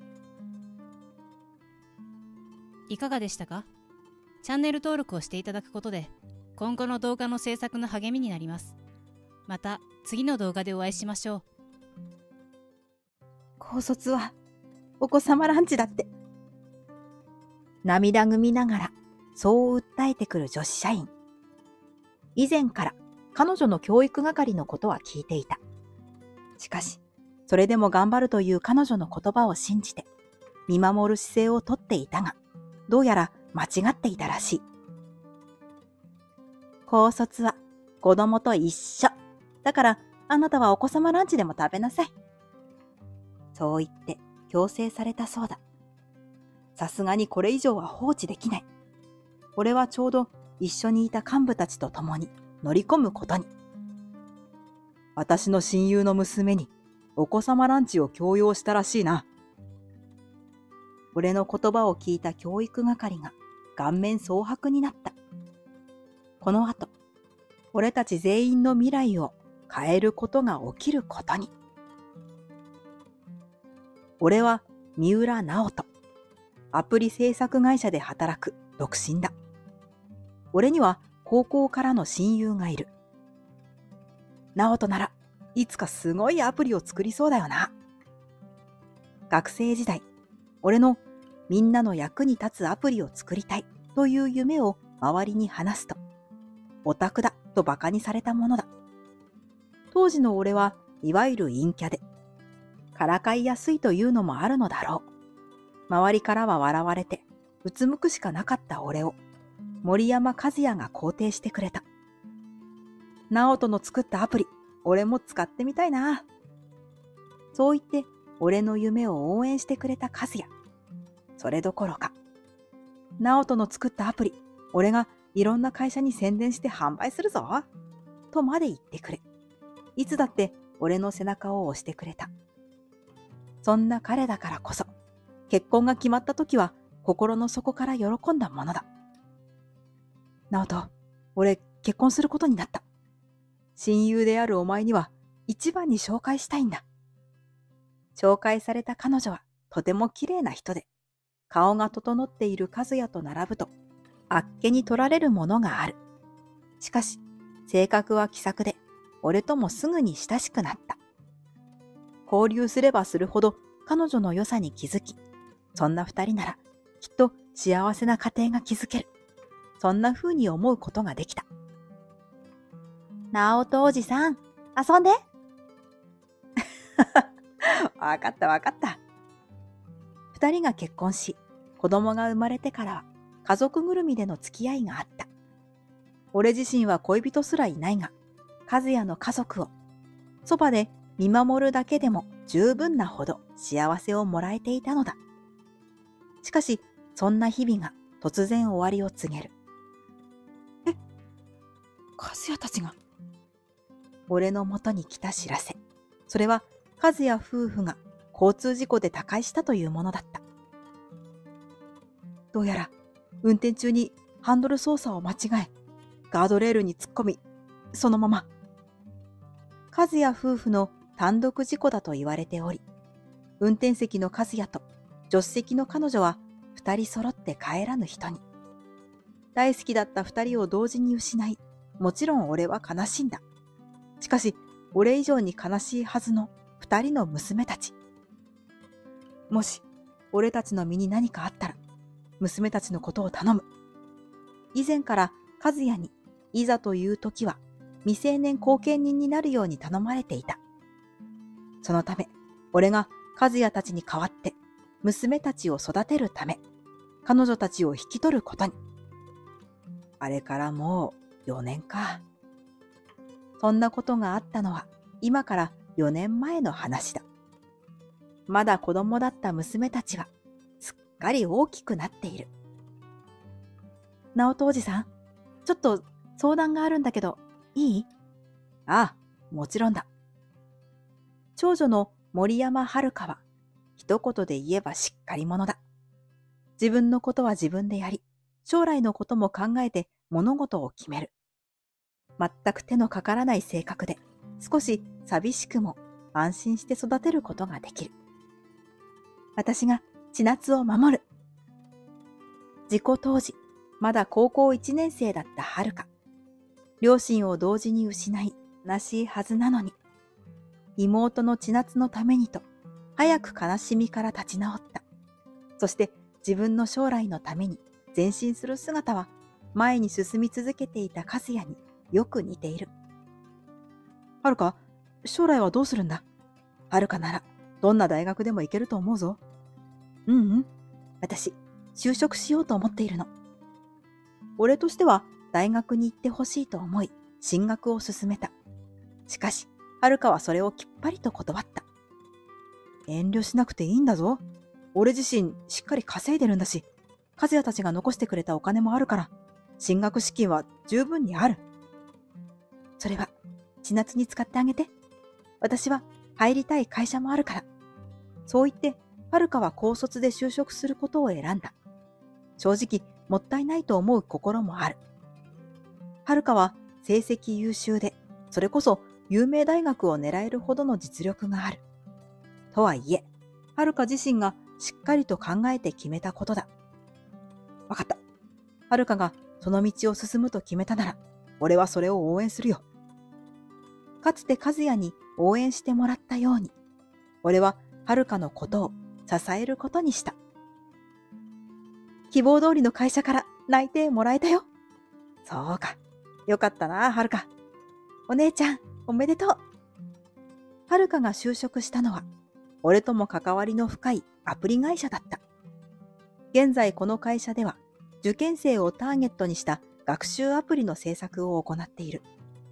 いかがでしたか？チャンネル登録をしていただくことで今後の動画の制作の励みになります。また次の動画でお会いしましょう。 高卒はお子様ランチだって。涙ぐみながらそう訴えてくる女子社員。以前から彼女の教育係のことは聞いていた。しかしそれでも頑張るという彼女の言葉を信じて見守る姿勢をとっていたが、どうやら間違っていたらしい。高卒は子供と一緒。だからあなたはお子様ランチでも食べなさい。そう言って強制されたそうだ。さすがにこれ以上は放置できない。俺はちょうど一緒にいた幹部たちと共に乗り込むことに。私の親友の娘にお子様ランチを強要したらしいな。俺の言葉を聞いた教育係が顔面蒼白になった。この後、俺たち全員の未来を変えることが起きることに。俺は三浦直人。アプリ制作会社で働く独身だ。俺には高校からの親友がいる。直人ならいつかすごいアプリを作りそうだよな。学生時代、俺のみんなの役に立つアプリを作りたいという夢を周りに話すと、オタクだとバカにされたものだ。当時の俺はいわゆる陰キャで、からかいやすいというのもあるのだろう。周りからは笑われて、うつむくしかなかった俺を、森山和也が肯定してくれた。 直人の作ったアプリ、俺も使ってみたいな。そう言って、俺の夢を応援してくれた和也。それどころか、直人の作ったアプリ、俺がいろんな会社に宣伝して販売するぞ。とまで言ってくれ。いつだって俺の背中を押してくれた。そんな彼だからこそ、結婚が決まった時は心の底から喜んだものだ。直人、俺結婚することになった。親友であるお前には一番に紹介したいんだ。紹介された彼女はとても綺麗な人で、顔が整っている和也と並ぶと、あっけに取られるものがある。しかし、性格は気さくで、俺ともすぐに親しくなった。交流すればするほど彼女の良さに気づき、そんな二人ならきっと幸せな家庭が築ける。そんな風に思うことができた。直人おじさん、遊んで。わかったわかった。二人が結婚し、子供が生まれてからは家族ぐるみでの付き合いがあった。俺自身は恋人すらいないが、和也の家族をそばで見守るだけでも十分なほど幸せをもらえていたのだ。しかし、そんな日々が突然終わりを告げる。和也たちが。俺のもとに来た知らせ。それは和也夫婦が交通事故で他界したというものだった。どうやら運転中にハンドル操作を間違え、ガードレールに突っ込み、そのまま。和也夫婦の単独事故だと言われており、運転席の和也と助手席の彼女は二人揃って帰らぬ人に。大好きだった二人を同時に失い、もちろん俺は悲しんだ。しかし、俺以上に悲しいはずの二人の娘たち。もし、俺たちの身に何かあったら、娘たちのことを頼む。以前から和也に、いざという時は、未成年後見人になるように頼まれていた。そのため、俺が和也たちに代わって、娘たちを育てるため、彼女たちを引き取ることに。あれからもう4年か。そんなことがあったのは、今から4年前の話だ。まだ子供だった娘たちは、すっかり大きくなっている。直人おじさん、ちょっと相談があるんだけど、いい？ああ、もちろんだ。長女の森山遥は、一言で言えばしっかり者だ。自分のことは自分でやり、将来のことも考えて物事を決める。全く手のかからない性格で、少し寂しくも安心して育てることができる。私が千夏を守る。事故当時、まだ高校1年生だった遥。両親を同時に失い、悲しいはずなのに、妹の千夏のためにと、早く悲しみから立ち直った。そして自分の将来のために前進する姿は、前に進み続けていた和也によく似ている。遥、将来はどうするんだ？遥なら、どんな大学でも行けると思うぞ。私、就職しようと思っているの。俺としては、大学に行ってほしいと思い、進学を勧めた。しかし、遥はそれをきっぱりと断った。遠慮しなくていいんだぞ。俺自身しっかり稼いでるんだし、和也たちが残してくれたお金もあるから、進学資金は十分にある。それは、千夏に使ってあげて。私は入りたい会社もあるから。そう言って、遥は高卒で就職することを選んだ。正直、もったいないと思う心もある。遥は成績優秀で、それこそ有名大学を狙えるほどの実力がある。とはいえ、遥自身がしっかりと考えて決めたことだ。わかった。遥がその道を進むと決めたなら、俺はそれを応援するよ。かつて和也に応援してもらったように、俺は遥のことを支えることにした。希望通りの会社から内定もらえたよ。そうか。よかったな、遥。お姉ちゃん、おめでとう。遥が就職したのは、俺とも関わりの深いアプリ会社だった。現在この会社では、受験生をターゲットにした学習アプリの制作を行っている。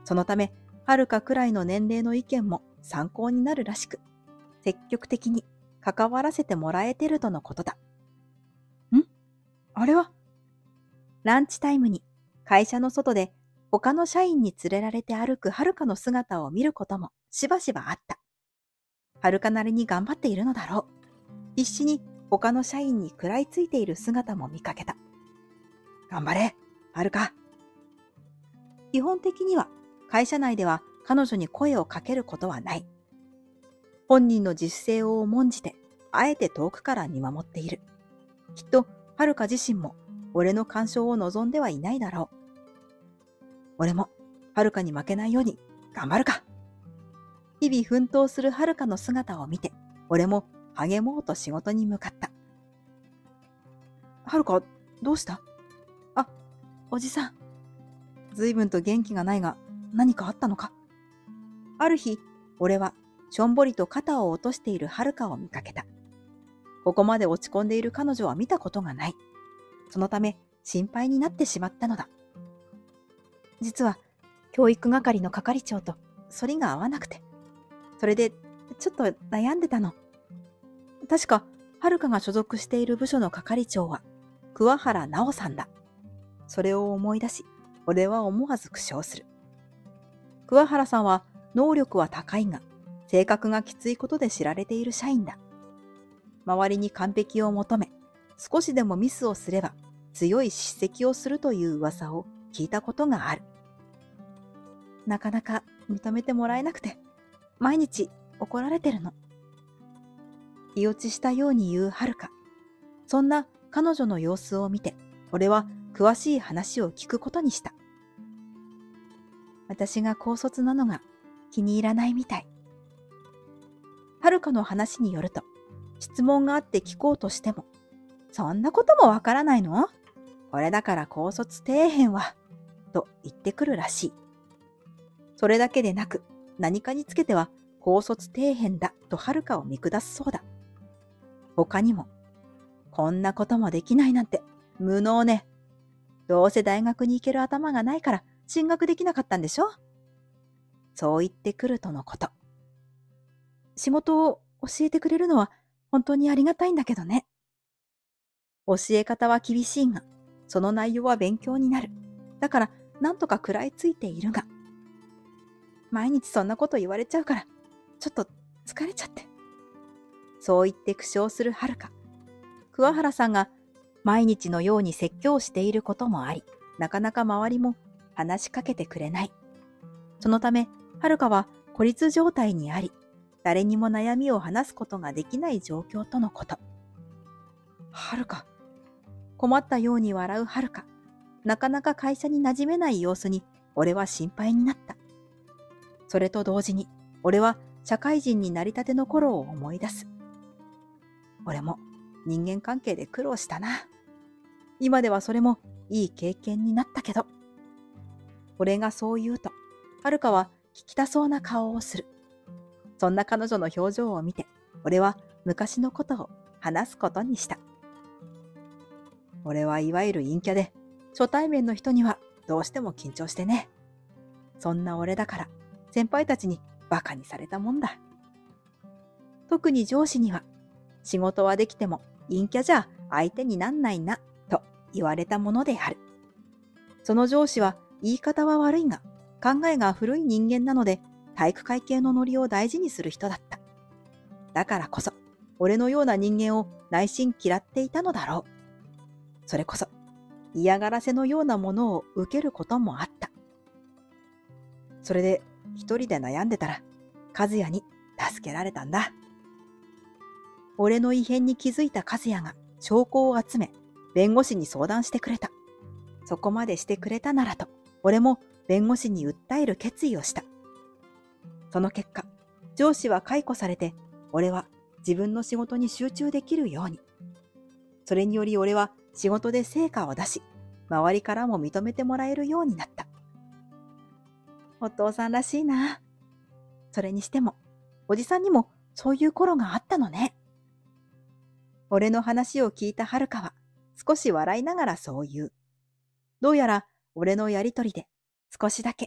そのため、はるかくらいの年齢の意見も参考になるらしく、積極的に関わらせてもらえてるとのことだ。あれは？ランチタイムに会社の外で他の社員に連れられて歩くはるかの姿を見ることもしばしばあった。はるかなりに頑張っているのだろう。必死に他の社員に食らいついている姿も見かけた。頑張れ、はるか。基本的には会社内では彼女に声をかけることはない。本人の自主性を重んじて、あえて遠くから見守っている。きっと、はるか自身も俺の干渉を望んではいないだろう。俺もはるかに負けないように頑張るか。日々奮闘するはるかの姿を見て、俺も励もうと仕事に向かった。はるか、どうした？あ、おじさん。ずいぶんと元気がないが、何かあったのか？ある日、俺はしょんぼりと肩を落としているはるかを見かけた。ここまで落ち込んでいる彼女は見たことがない。そのため心配になってしまったのだ。実は教育係の係長と反りが合わなくて、それでちょっと悩んでたの。確かはるかが所属している部署の係長は桑原直さんだ。それを思い出し、俺は思わず苦笑する。桑原さんは能力は高いが、性格がきついことで知られている社員だ。周りに完璧を求め、少しでもミスをすれば強い叱責をするという噂を聞いたことがある。なかなか認めてもらえなくて、毎日怒られてるの。気落ちしたように言うはるか。そんな彼女の様子を見て、俺は詳しい話を聞くことにした。私が高卒なのが気に入らないみたい。はるかの話によると、質問があって聞こうとしても、そんなこともわからないの？これだから高卒底辺は、と言ってくるらしい。それだけでなく、何かにつけては高卒底辺だとはるかを見下すそうだ。他にも、こんなこともできないなんて無能ね。どうせ大学に行ける頭がないから進学できなかったんでしょ？そう言ってくるとのこと。仕事を教えてくれるのは本当にありがたいんだけどね。教え方は厳しいが、その内容は勉強になる。だから、なんとか食らいついているが。毎日そんなこと言われちゃうから、ちょっと疲れちゃって。そう言って苦笑するはるか。桑原さんが毎日のように説教していることもあり、なかなか周りも話しかけてくれない。そのため、はるかは孤立状態にあり、誰にも悩みを話すことができない状況とのこと。はるか。困ったように笑うはるか。なかなか会社に馴染めない様子に、俺は心配になった。それと同時に、俺は社会人になりたての頃を思い出す。俺も人間関係で苦労したな。今ではそれもいい経験になったけど。俺がそう言うと、はるかは聞きたそうな顔をする。そんな彼女の表情を見て、俺は昔のことを話すことにした。俺はいわゆる陰キャで、初対面の人にはどうしても緊張してね。そんな俺だから、先輩たちにバカにされたもんだ。特に上司には、仕事はできても陰キャじゃ相手になんないな、と言われたものである。その上司は言い方は悪いが、考えが古い人間なので、体育会系のノリを大事にする人だった。だからこそ、俺のような人間を内心嫌っていたのだろう。それこそ、嫌がらせのようなものを受けることもあった。それで、一人で悩んでたら、和也に助けられたんだ。俺の異変に気づいた和也が証拠を集め、弁護士に相談してくれた。そこまでしてくれたならと、俺も弁護士に訴える決意をした。その結果、上司は解雇されて、俺は自分の仕事に集中できるように。それにより俺は仕事で成果を出し、周りからも認めてもらえるようになった。お父さんらしいな。それにしても、おじさんにもそういう頃があったのね。俺の話を聞いたはるかは、少し笑いながらそう言う。どうやら俺のやりとりで少しだけ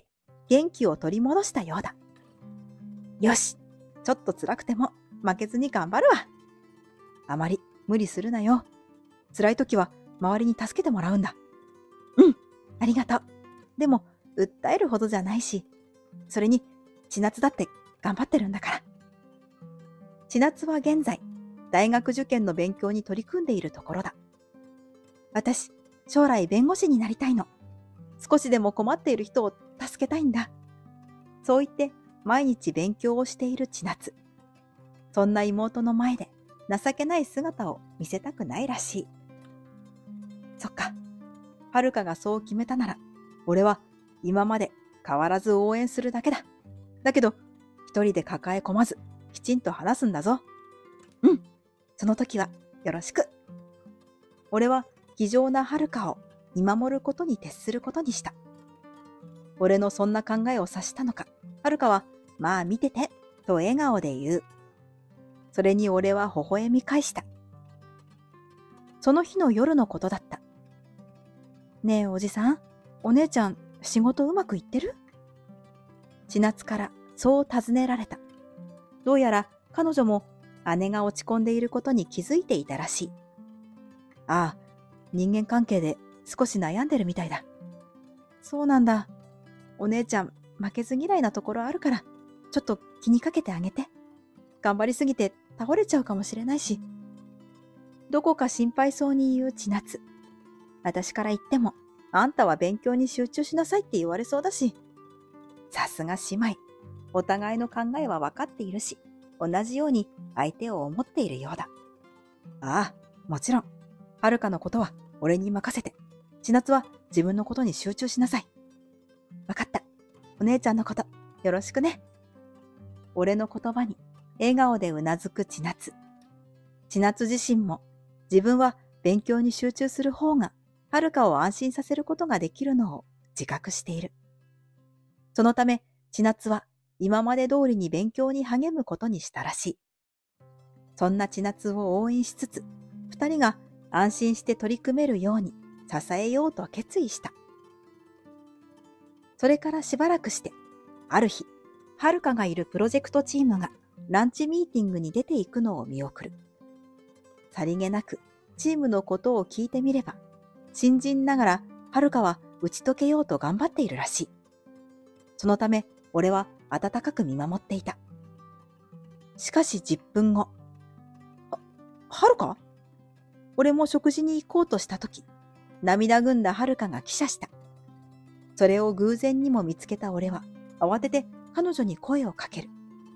元気を取り戻したようだ。よし、ちょっと辛くても負けずに頑張るわ。あまり無理するなよ。辛い時は周りに助けてもらうんだ。うん、ありがとう。でも、訴えるほどじゃないし、それに、千夏だって頑張ってるんだから。千夏は現在、大学受験の勉強に取り組んでいるところだ。私、将来弁護士になりたいの。少しでも困っている人を助けたいんだ。そう言って毎日勉強をしている千夏。そんな妹の前で情けない姿を見せたくないらしい。そっか。はるかがそう決めたなら、俺は今まで変わらず応援するだけだ。だけど、一人で抱え込まず、きちんと話すんだぞ。うん、その時はよろしく。俺は気丈なはるかを見守ることに徹することにした。俺のそんな考えを察したのか、はるかは、まあ見てて、と笑顔で言う。それに俺は微笑み返した。その日の夜のことだった。ねえおじさん、お姉ちゃん仕事うまくいってる？千夏からそう尋ねられた。どうやら彼女も姉が落ち込んでいることに気づいていたらしい。ああ、人間関係で少し悩んでるみたいだ。そうなんだ。お姉ちゃん負けず嫌いなところあるから、ちょっと気にかけてあげて。頑張りすぎて倒れちゃうかもしれないし。どこか心配そうに言う千夏。私から言っても、あんたは勉強に集中しなさいって言われそうだし。さすが姉妹。お互いの考えは分かっているし、同じように相手を思っているようだ。ああ、もちろん。はるかのことは俺に任せて。千夏は自分のことに集中しなさい。分かった。お姉ちゃんのこと、よろしくね。俺の言葉に笑顔でうなずく千夏。千夏自身も自分は勉強に集中する方がはるかを安心させることができるのを自覚している。そのため千夏は今まで通りに勉強に励むことにしたらしい。そんな千夏を応援しつつ、二人が安心して取り組めるように支えようと決意した。それからしばらくして、ある日、はるかがいるプロジェクトチームがランチミーティングに出ていくのを見送る。さりげなくチームのことを聞いてみれば、新人ながらはるかは打ち解けようと頑張っているらしい。そのため、俺は温かく見守っていた。しかし10分後、はるか？俺も食事に行こうとしたとき、涙ぐんだはるかが帰社した。それを偶然にも見つけた俺は、慌てて彼女に声をかける。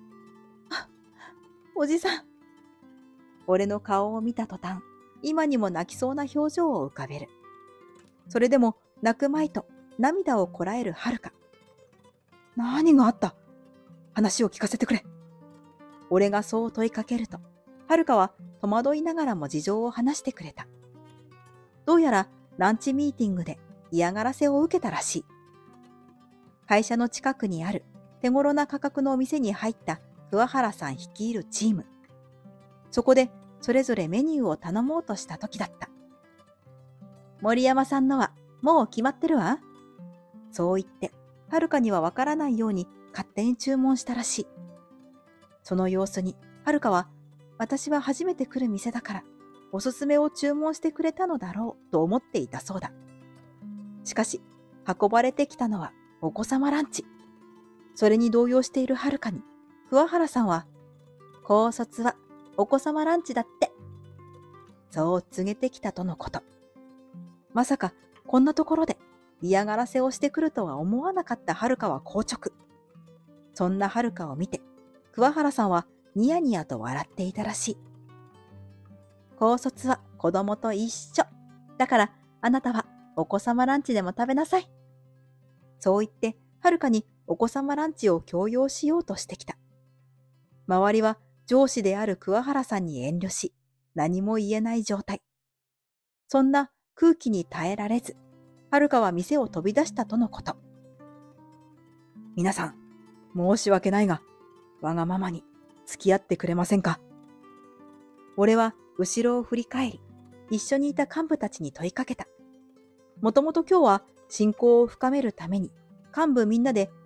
おじさん。俺の顔を見た途端、今にも泣きそうな表情を浮かべる。それでも泣くまいと涙をこらえるはるか。何があった？話を聞かせてくれ。俺がそう問いかけると、はるかは戸惑いながらも事情を話してくれた。どうやらランチミーティングで嫌がらせを受けたらしい。会社の近くにある手頃な価格のお店に入った桑原さん率いるチーム。そこでそれぞれメニューを頼もうとした時だった。森山さんのはもう決まってるわ。そう言って、はるかにはわからないように勝手に注文したらしい。その様子に、はるかは、私は初めて来る店だから、おすすめを注文してくれたのだろうと思っていたそうだ。しかし、運ばれてきたのはお子様ランチ。それに動揺しているはるかに、桑原さんは、高卒はお子様ランチだって。そう告げてきたとのこと。まさか、こんなところで嫌がらせをしてくるとは思わなかったはるかは硬直。そんなはるかを見て、桑原さんはニヤニヤと笑っていたらしい。高卒は子供と一緒。だからあなたはお子様ランチでも食べなさい。そう言ってはるかにお子様ランチを強要しようとしてきた。周りは上司である桑原さんに遠慮し、何も言えない状態。そんな空気に耐えられず、はるかは店を飛び出したとのこと。皆さん、申し訳ないが、わがままに付き合ってくれませんか？俺は後ろを振り返り、一緒にいた幹部たちに問いかけた。もともと今日は親交を深めるために、幹部みんなで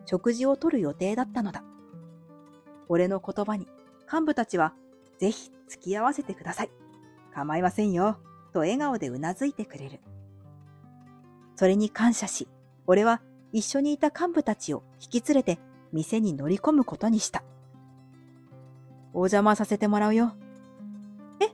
食事をとる予定だったのだ。俺の言葉に幹部たちは、ぜひ付き合わせてください。構いませんよ、と笑顔でうなずいてくれる。それに感謝し、俺は一緒にいた幹部たちを引き連れて店に乗り込むことにした。お邪魔させてもらうよ。え？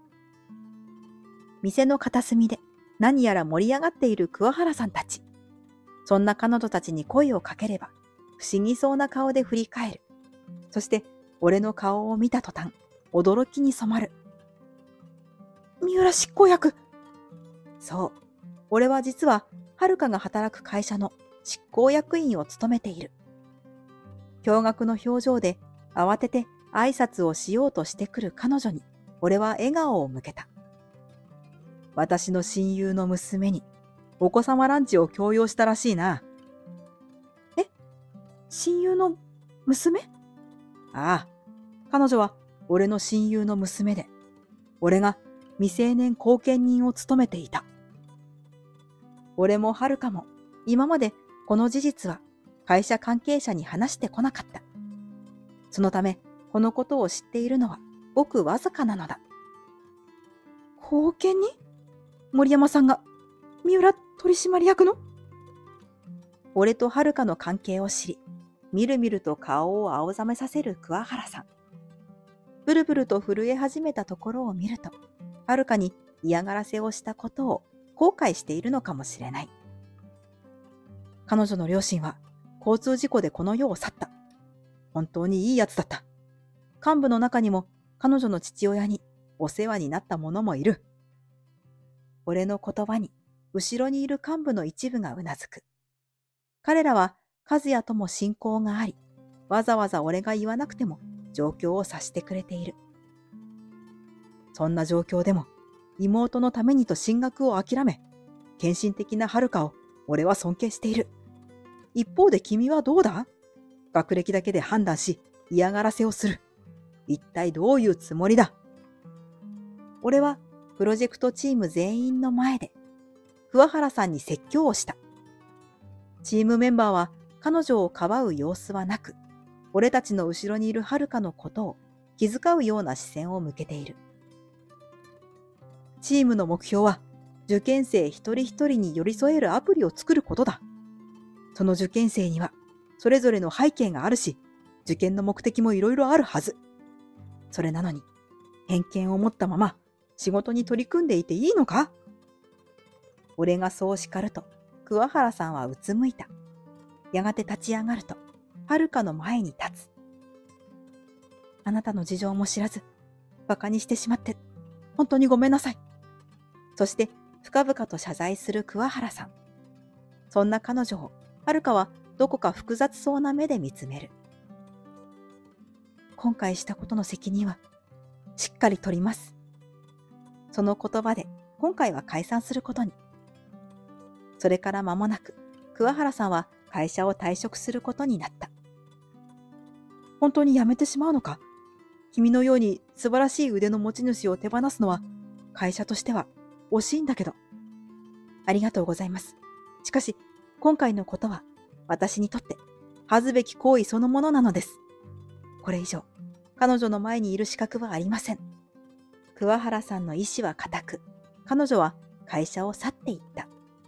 店の片隅で何やら盛り上がっている桑原さんたち。そんな彼女たちに声をかければ、不思議そうな顔で振り返る。そして俺の顔を見た途端、驚きに染まる。三浦執行役。そう。俺は実は、遥が働く会社の執行役員を務めている。驚愕の表情で慌てて挨拶をしようとしてくる彼女に、俺は笑顔を向けた。私の親友の娘に、お子様ランチを強要したらしいな。え？親友の娘？ああ、彼女は俺の親友の娘で、俺が未成年後見人を務めていた。俺も遥も今までこの事実は会社関係者に話してこなかった。そのためこのことを知っているのはごくわずかなのだ。後見人？森山さんが三浦取締役の？俺と遥の関係を知り、みるみると顔を青ざめさせる桑原さん。ブルブルと震え始めたところを見ると、遥に嫌がらせをしたことを後悔しているのかもしれない。彼女の両親は交通事故でこの世を去った。本当にいいやつだった。幹部の中にも彼女の父親にお世話になった者もいる。俺の言葉に後ろにいる幹部の一部がうなずく。彼らは和也とも親交があり、わざわざ俺が言わなくても状況を察してくれている。そんな状況でも妹のためにと進学を諦め、献身的な遥を俺は尊敬している。一方で君はどうだ？学歴だけで判断し嫌がらせをする。一体どういうつもりだ？俺はプロジェクトチーム全員の前で桑原さんに説教をした。チームメンバーは彼女をかばう様子はなく、俺たちの後ろにいる遥のことを気遣うような視線を向けている。チームの目標は受験生一人一人に寄り添えるアプリを作ることだ。その受験生にはそれぞれの背景があるし、受験の目的もいろいろあるはず。それなのに偏見を持ったまま仕事に取り組んでいていいのか？俺がそう叱ると桑原さんはうつむいた。やがて立ち上がると遥の前に立つ。あなたの事情も知らず馬鹿にしてしまって本当にごめんなさい。そして深々と謝罪する桑原さん。そんな彼女を遥はどこか複雑そうな目で見つめる。今回したことの責任はしっかり取ります。その言葉で今回は解散することに。それから間もなく桑原さんは会社を退職することになった。本当に辞めてしまうのか？君のように素晴らしい腕の持ち主を手放すのは会社としては惜しいんだけど。ありがとうございます。しかし今回のことは私にとって恥ずべき行為そのものなのです。これ以上彼女の前にいる資格はありません。桑原さんの意志は固く、彼女は会社を去っていった。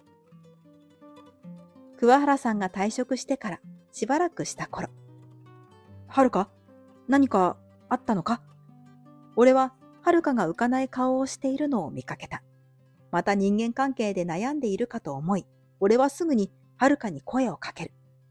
桑原さんが退職してからしばらくした頃、遥、何かあったのか？俺は遥が浮かない顔をしているのを見かけた。また人間関係で悩んでいるかと思い、俺はすぐに遥に声をかける。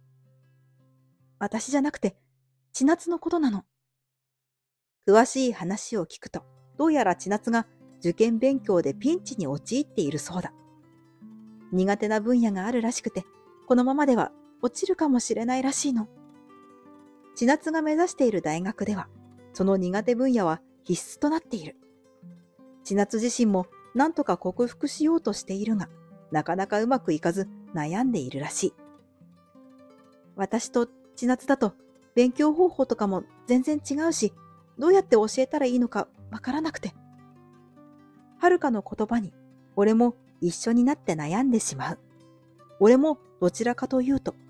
私じゃなくて千夏のことなの。詳しい話を聞くと、どうやら千夏が受験勉強でピンチに陥っているそうだ。苦手な分野があるらしくて、このままでは落ちるかもしれないらしいの。千夏が目指している大学では、その苦手分野は必須となっている。千夏自身も何とか克服しようとしているが、なかなかうまくいかず悩んでいるらしい。私と千夏だと勉強方法とかも全然違うし、どうやって教えたらいいのかわからなくて。遥の言葉に俺も一緒になって悩んでしまう。俺もどちらかというと、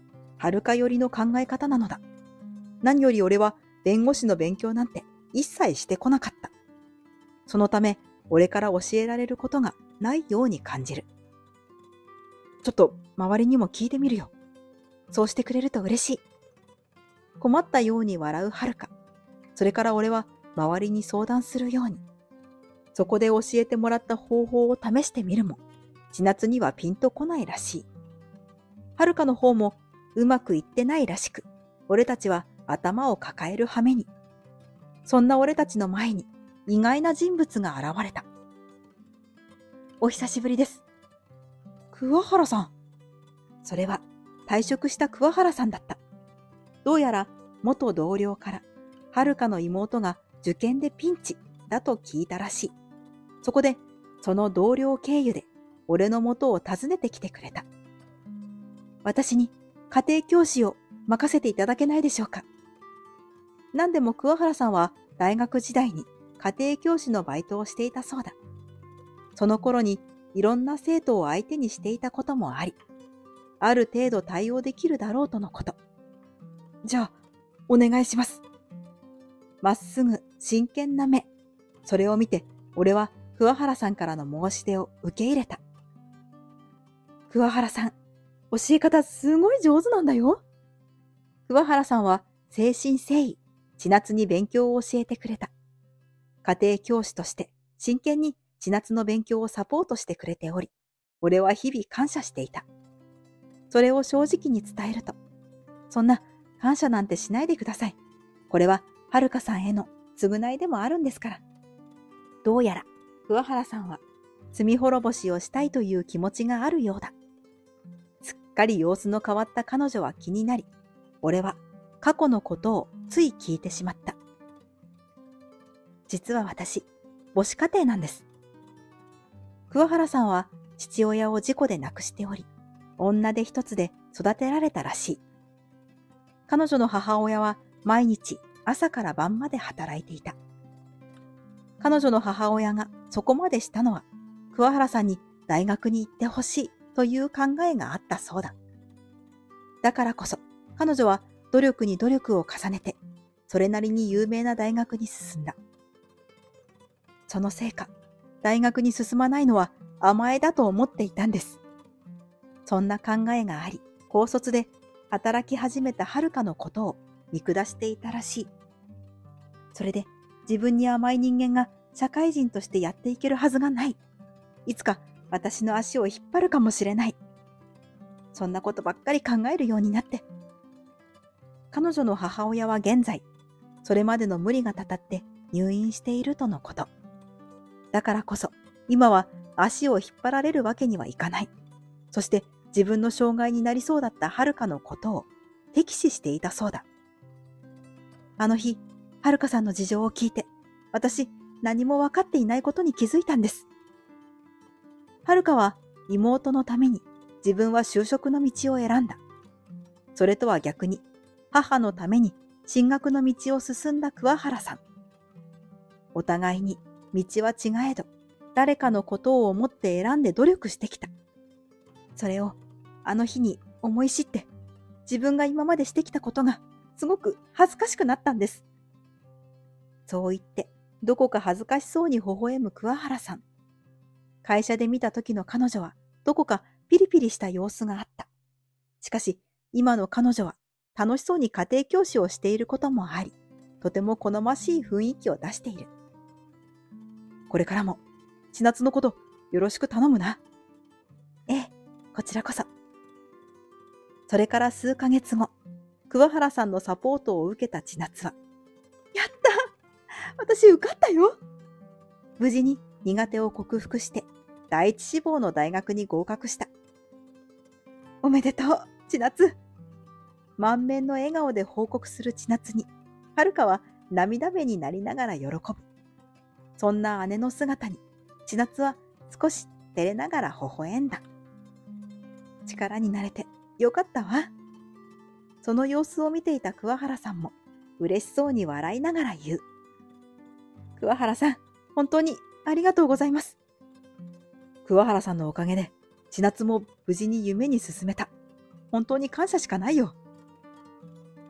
はるか寄りの考え方なのだ。何より俺は弁護士の勉強なんて一切してこなかった。そのため、俺から教えられることがないように感じる。ちょっと周りにも聞いてみるよ。そうしてくれると嬉しい。困ったように笑うはるか。それから俺は周りに相談するように。そこで教えてもらった方法を試してみるも、千夏にはピンとこないらしい。はるかの方もうまくいってないらしく、俺たちは頭を抱える羽目に。そんな俺たちの前に意外な人物が現れた。お久しぶりです。桑原さん。それは退職した桑原さんだった。どうやら元同僚から、はるかの妹が受験でピンチだと聞いたらしい。そこで、その同僚経由で俺の元を訪ねてきてくれた。私に家庭教師を任せていただけないでしょうか。何でも桑原さんは大学時代に家庭教師のバイトをしていたそうだ。その頃にいろんな生徒を相手にしていたこともあり、ある程度対応できるだろうとのこと。じゃあ、お願いします。まっすぐ真剣な目。それを見て、俺は桑原さんからの申し出を受け入れた。桑原さん、教え方すごい上手なんだよ。桑原さんは誠心誠意、千夏に勉強を教えてくれた。家庭教師として真剣に千夏の勉強をサポートしてくれており、俺は日々感謝していた。それを正直に伝えると、そんな感謝なんてしないでください。これははるかさんへの償いでもあるんですから。どうやら桑原さんは罪滅ぼしをしたいという気持ちがあるようだ。すっかり様子の変わった彼女は気になり、俺は過去のことをつい聞いてしまった。実は私、母子家庭なんです。桑原さんは父親を事故で亡くしており、女手一つで育てられたらしい。彼女の母親は毎日朝から晩まで働いていた。彼女の母親がそこまでしたのは、桑原さんに大学に行ってほしいという考えがあったそうだ。だからこそ、彼女は努力に努力を重ねて、それなりに有名な大学に進んだ。そのせいか、大学に進まないのは甘えだと思っていたんです。そんな考えがあり、高卒で働き始めたはるかのことを見下していたらしい。それで自分に甘い人間が社会人としてやっていけるはずがない。いつか私の足を引っ張るかもしれない。そんなことばっかり考えるようになって。彼女の母親は現在、それまでの無理がたたって入院しているとのこと。だからこそ、今は足を引っ張られるわけにはいかない。そして自分の障害になりそうだったはるかのことを敵視していたそうだ。あの日、はるかさんの事情を聞いて、私何も分かっていないことに気づいたんです。はるかは妹のために自分は就職の道を選んだ。それとは逆に母のために進学の道を進んだ桑原さん。お互いに道は違えど、誰かのことを思って選んで努力してきた。それをあの日に思い知って、自分が今までしてきたことがすごく恥ずかしくなったんです。そう言って、どこか恥ずかしそうに微笑む桑原さん。会社で見た時の彼女は、どこかピリピリした様子があった。しかし、今の彼女は楽しそうに家庭教師をしていることもあり、とても好ましい雰囲気を出している。これからも、千夏のことよろしく頼むな。ええ、こちらこそ。それから数ヶ月後、桑原さんのサポートを受けた千夏は、やった!私受かったよ!無事に苦手を克服して、第一志望の大学に合格した。おめでとう、千夏!満面の笑顔で報告する千夏に、はるかは涙目になりながら喜ぶ。そんな姉の姿に、千夏は少し照れながら微笑んだ。力になれてよかったわ。その様子を見ていた桑原さんも嬉しそうに笑いながら言う。桑原さん、本当にありがとうございます。桑原さんのおかげで千夏も無事に夢に進めた。本当に感謝しかないよ。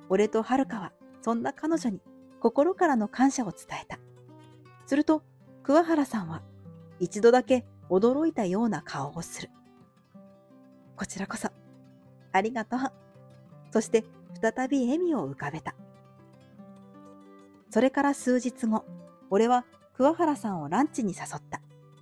俺とはるかはそんな彼女に心からの感謝を伝えた。すると桑原さんは一度だけ驚いたような顔をする。こちらこそありがとう。そして再び笑みを浮かべた。それから数日後、俺は桑原さんをランチに誘った。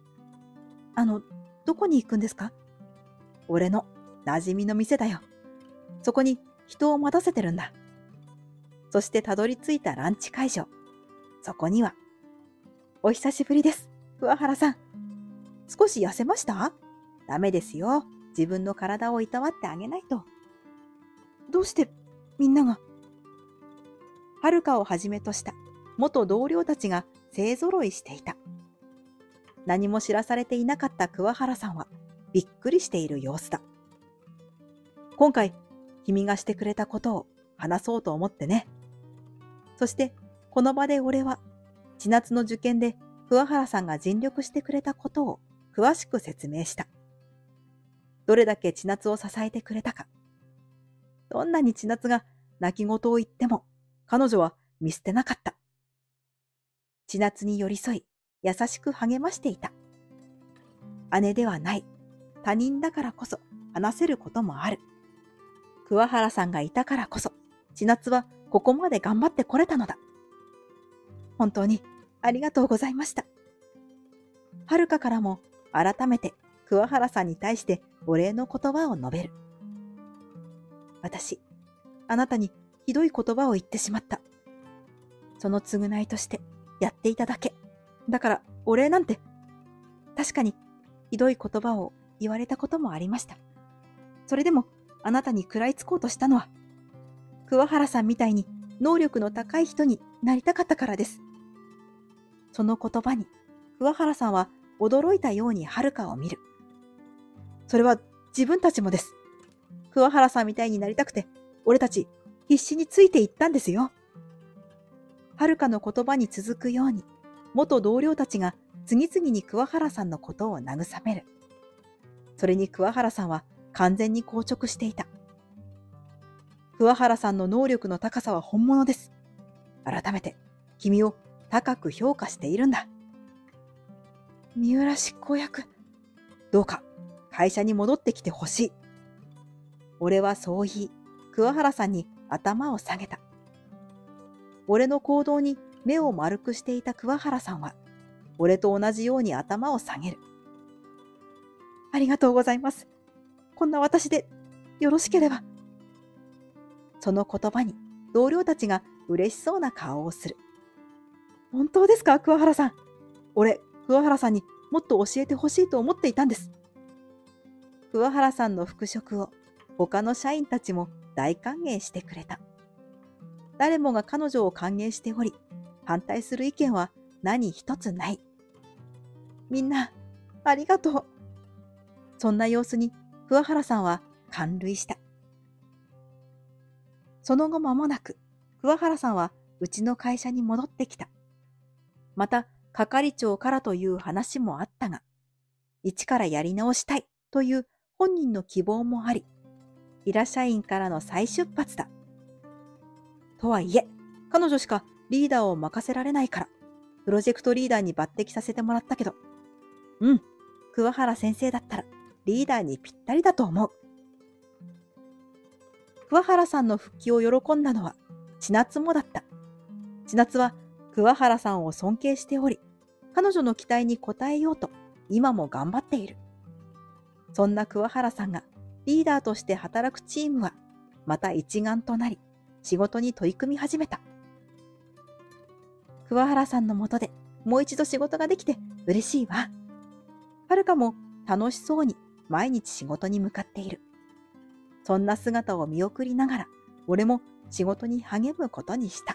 どこに行くんですか？俺の馴染みの店だよ。そこに人を待たせてるんだ。そしてたどり着いたランチ会場。そこには、お久しぶりです、桑原さん。少し痩せました？ダメですよ。自分の体をいたわってあげないと。どうしてみんなが？はるかをはじめとした元同僚たちが勢ぞろいしていた。何も知らされていなかった桑原さんはびっくりしている様子だ。今回、君がしてくれたことを話そうと思ってね。そして、この場で俺は、千夏の受験で桑原さんが尽力してくれたことを詳しく説明した。どれだけ千夏を支えてくれたか。どんなに千夏が泣き言を言っても、彼女は見捨てなかった。千夏に寄り添い、優しく励ましていた。姉ではない、他人だからこそ話せることもある。桑原さんがいたからこそ、千夏はここまで頑張ってこれたのだ。本当にありがとうございました。はるかからも改めて桑原さんに対してお礼の言葉を述べる。私、あなたにひどい言葉を言ってしまった。その償いとしてやっていただけ。だからお礼なんて。確かにひどい言葉を言われたこともありました。それでもあなたに食らいつこうとしたのは、桑原さんみたいに能力の高い人になりたかったからです。その言葉に桑原さんは驚いたようにはるかを見る。それは自分たちもです。桑原さんみたいになりたくて、俺たち必死についていったんですよ。はるかの言葉に続くように、元同僚たちが次々に桑原さんのことを慰める。それに桑原さんは完全に硬直していた。桑原さんの能力の高さは本物です。改めて君を高く評価しているんだ。三浦執行役、どうか会社に戻ってきてほしい。俺はそう言い、桑原さんに頭を下げた。俺の行動に目を丸くしていた桑原さんは、俺と同じように頭を下げる。ありがとうございます。こんな私でよろしければ。その言葉に同僚たちが嬉しそうな顔をする。本当ですか、桑原さん。俺、桑原さんにもっと教えてほしいと思っていたんです。桑原さんの復職を他の社員たちも大歓迎してくれた。誰もが彼女を歓迎しており、反対する意見は何一つない。みんな、ありがとう。そんな様子に桑原さんは感涙した。その後間もなく、桑原さんはうちの会社に戻ってきた。また、係長からという話もあったが、一からやり直したいという本人の希望もあり、平社員からの再出発だ。とはいえ、彼女しかリーダーを任せられないから、プロジェクトリーダーに抜擢させてもらったけど、桑原先生だったらリーダーにぴったりだと思う。桑原さんの復帰を喜んだのは千夏もだった。千夏は桑原さんを尊敬しており、彼女の期待に応えようと今も頑張っている。そんな桑原さんがリーダーとして働くチームはまた一丸となり仕事に取り組み始めた。桑原さんの下でもう一度仕事ができて嬉しいわ。はるかも楽しそうに毎日仕事に向かっている。そんな姿を見送りながら、俺も仕事に励むことにした。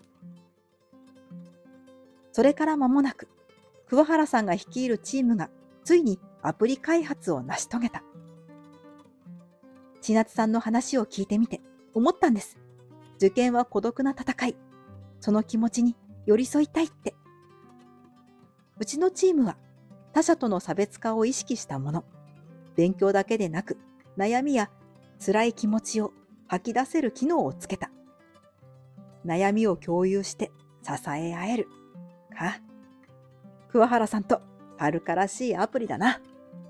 それから間もなく、桑原さんが率いるチームがついにアプリ開発を成し遂げた。千夏さんの話を聞いてみて思ったんです。受験は孤独な戦い。その気持ちに寄り添いたいって。うちのチームは他者との差別化を意識したもの。勉強だけでなく、悩みや辛い気持ちを吐き出せる機能をつけた。 悩みを共有して支え合える。か。桑原さんとはるからしいアプリだな。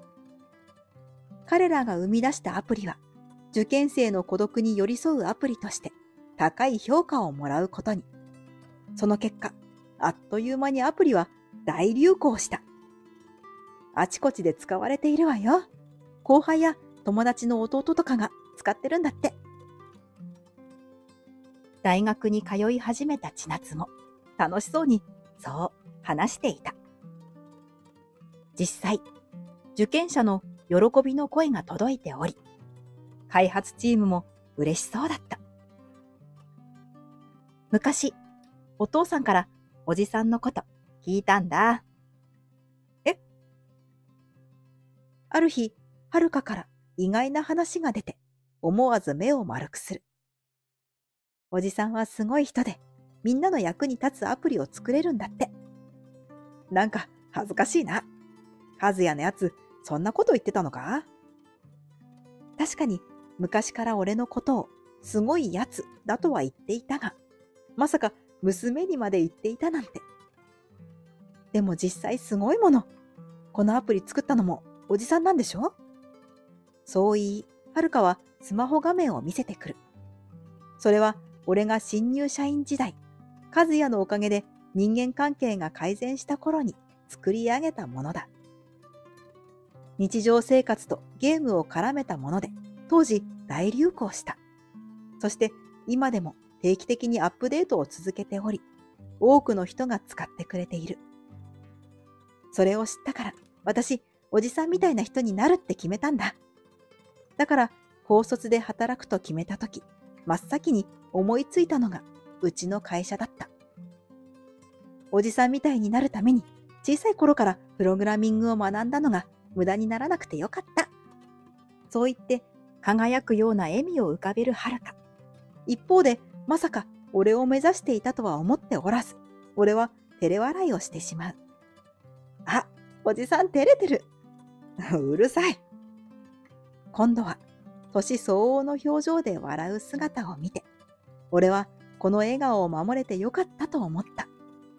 彼らが生み出したアプリは、受験生の孤独に寄り添うアプリとして高い評価をもらうことに。その結果、あっという間にアプリは大流行した。あちこちで使われているわよ。後輩や友達の弟とかが使ってるんだって。大学に通い始めた千夏も楽しそうにそう話していた。実際、受験者の喜びの声が届いており、開発チームも嬉しそうだった。昔、お父さんからおじさんのこと聞いたんだ。え？ある日、はるかから意外な話が出て、思わず目を丸くする。おじさんはすごい人で、みんなの役に立つアプリを作れるんだって。なんか恥ずかしいな。和也のやつ、そんなこと言ってたのか？確かに昔から俺のことをすごいやつだとは言っていたが、まさか娘にまで言っていたなんて。でも実際すごいもの。このアプリ作ったのもおじさんなんでしょ？そう言い、はるかはスマホ画面を見せてくる。それは俺が新入社員時代、和也のおかげで人間関係が改善した頃に作り上げたものだ。日常生活とゲームを絡めたもので、当時大流行した。そして今でも定期的にアップデートを続けており、多くの人が使ってくれている。それを知ったから、私、おじさんみたいな人になるって決めたんだ。だから、高卒で働くと決めたとき、真っ先に思いついたのがうちの会社だった。おじさんみたいになるために、小さい頃からプログラミングを学んだのが無駄にならなくてよかった。そう言って、輝くような笑みを浮かべるはるか。一方で、まさか俺を目指していたとは思っておらず、俺は照れ笑いをしてしまう。あ、おじさん照れてる。うるさい。今度は、年相応の表情で笑う姿を見て、俺はこの笑顔を守れてよかったと思った。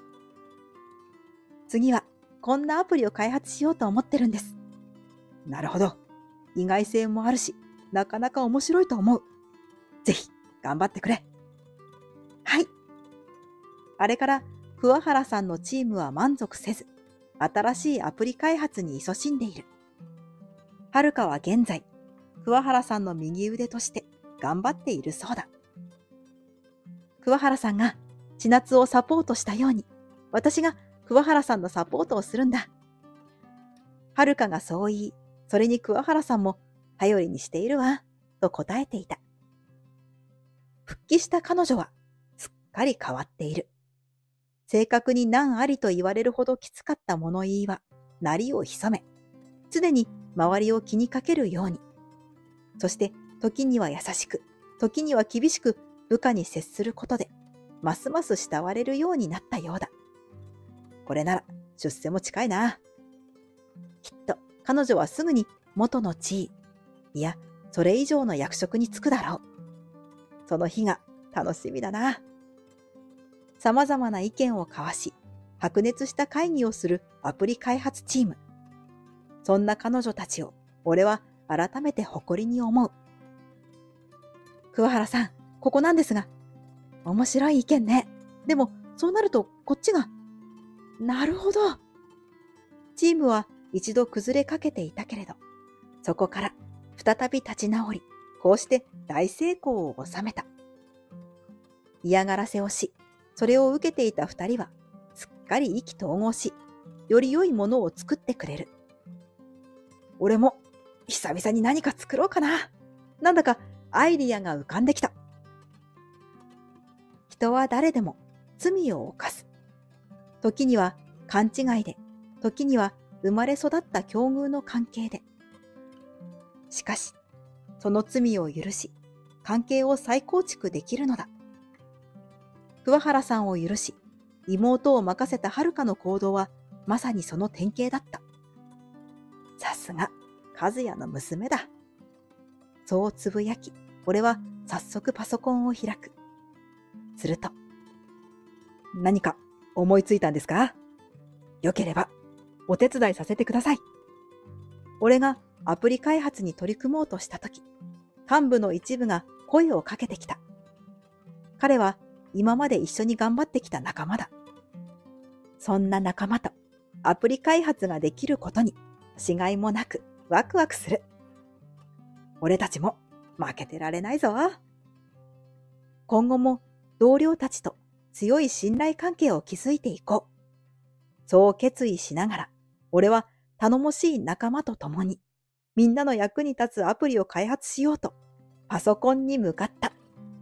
次は、こんなアプリを開発しようと思ってるんです。なるほど。意外性もあるし、なかなか面白いと思う。ぜひ、頑張ってくれ。はい。あれから、桑原さんのチームは満足せず、新しいアプリ開発に勤しんでいる。はるかは現在、桑原さんの右腕として頑張っているそうだ。桑原さんが千夏をサポートしたように、私が桑原さんのサポートをするんだ。はるかがそう言い、それに桑原さんも頼りにしているわ、と答えていた。復帰した彼女はすっかり変わっている。正確に難ありと言われるほどきつかった物言いは、なりを潜め、常に周りを気にかけるように。そして時には優しく、時には厳しく部下に接することで、ますます慕われるようになったようだ。これなら出世も近いな。きっと彼女はすぐに元の地位、いや、それ以上の役職に就くだろう。その日が楽しみだな。様々な意見を交わし、白熱した会議をするアプリ開発チーム。そんな彼女たちを俺は改めて誇りに思う。桑原さん、ここなんですが。面白い意見ね。でも、そうなるとこっちが。なるほど。チームは一度崩れかけていたけれど、そこから再び立ち直り、こうして大成功を収めた。嫌がらせをし、それを受けていた二人は、すっかり意気投合し、より良いものを作ってくれる。俺も、久々に何か作ろうかな。なんだかアイディアが浮かんできた。人は誰でも罪を犯す。時には勘違いで、時には生まれ育った境遇の関係で。しかし、その罪を許し、関係を再構築できるのだ。桑原さんを許し、妹を任せたはるかの行動はまさにその典型だった。さすが、和也の娘だ。そうつぶやき、俺は早速パソコンを開く。すると、 何か思いついたんですか？よければお手伝いさせてください。俺がアプリ開発に取り組もうとしたとき、幹部の一部が声をかけてきた。彼は今まで一緒に頑張ってきた仲間だ。そんな仲間とアプリ開発ができることに違いもなくワクワクする。俺たちも負けてられないぞ。今後も同僚たちと強い信頼関係を築いていこう。そう決意しながら、俺は頼もしい仲間と共に、みんなの役に立つアプリを開発しようと、パソコンに向かった。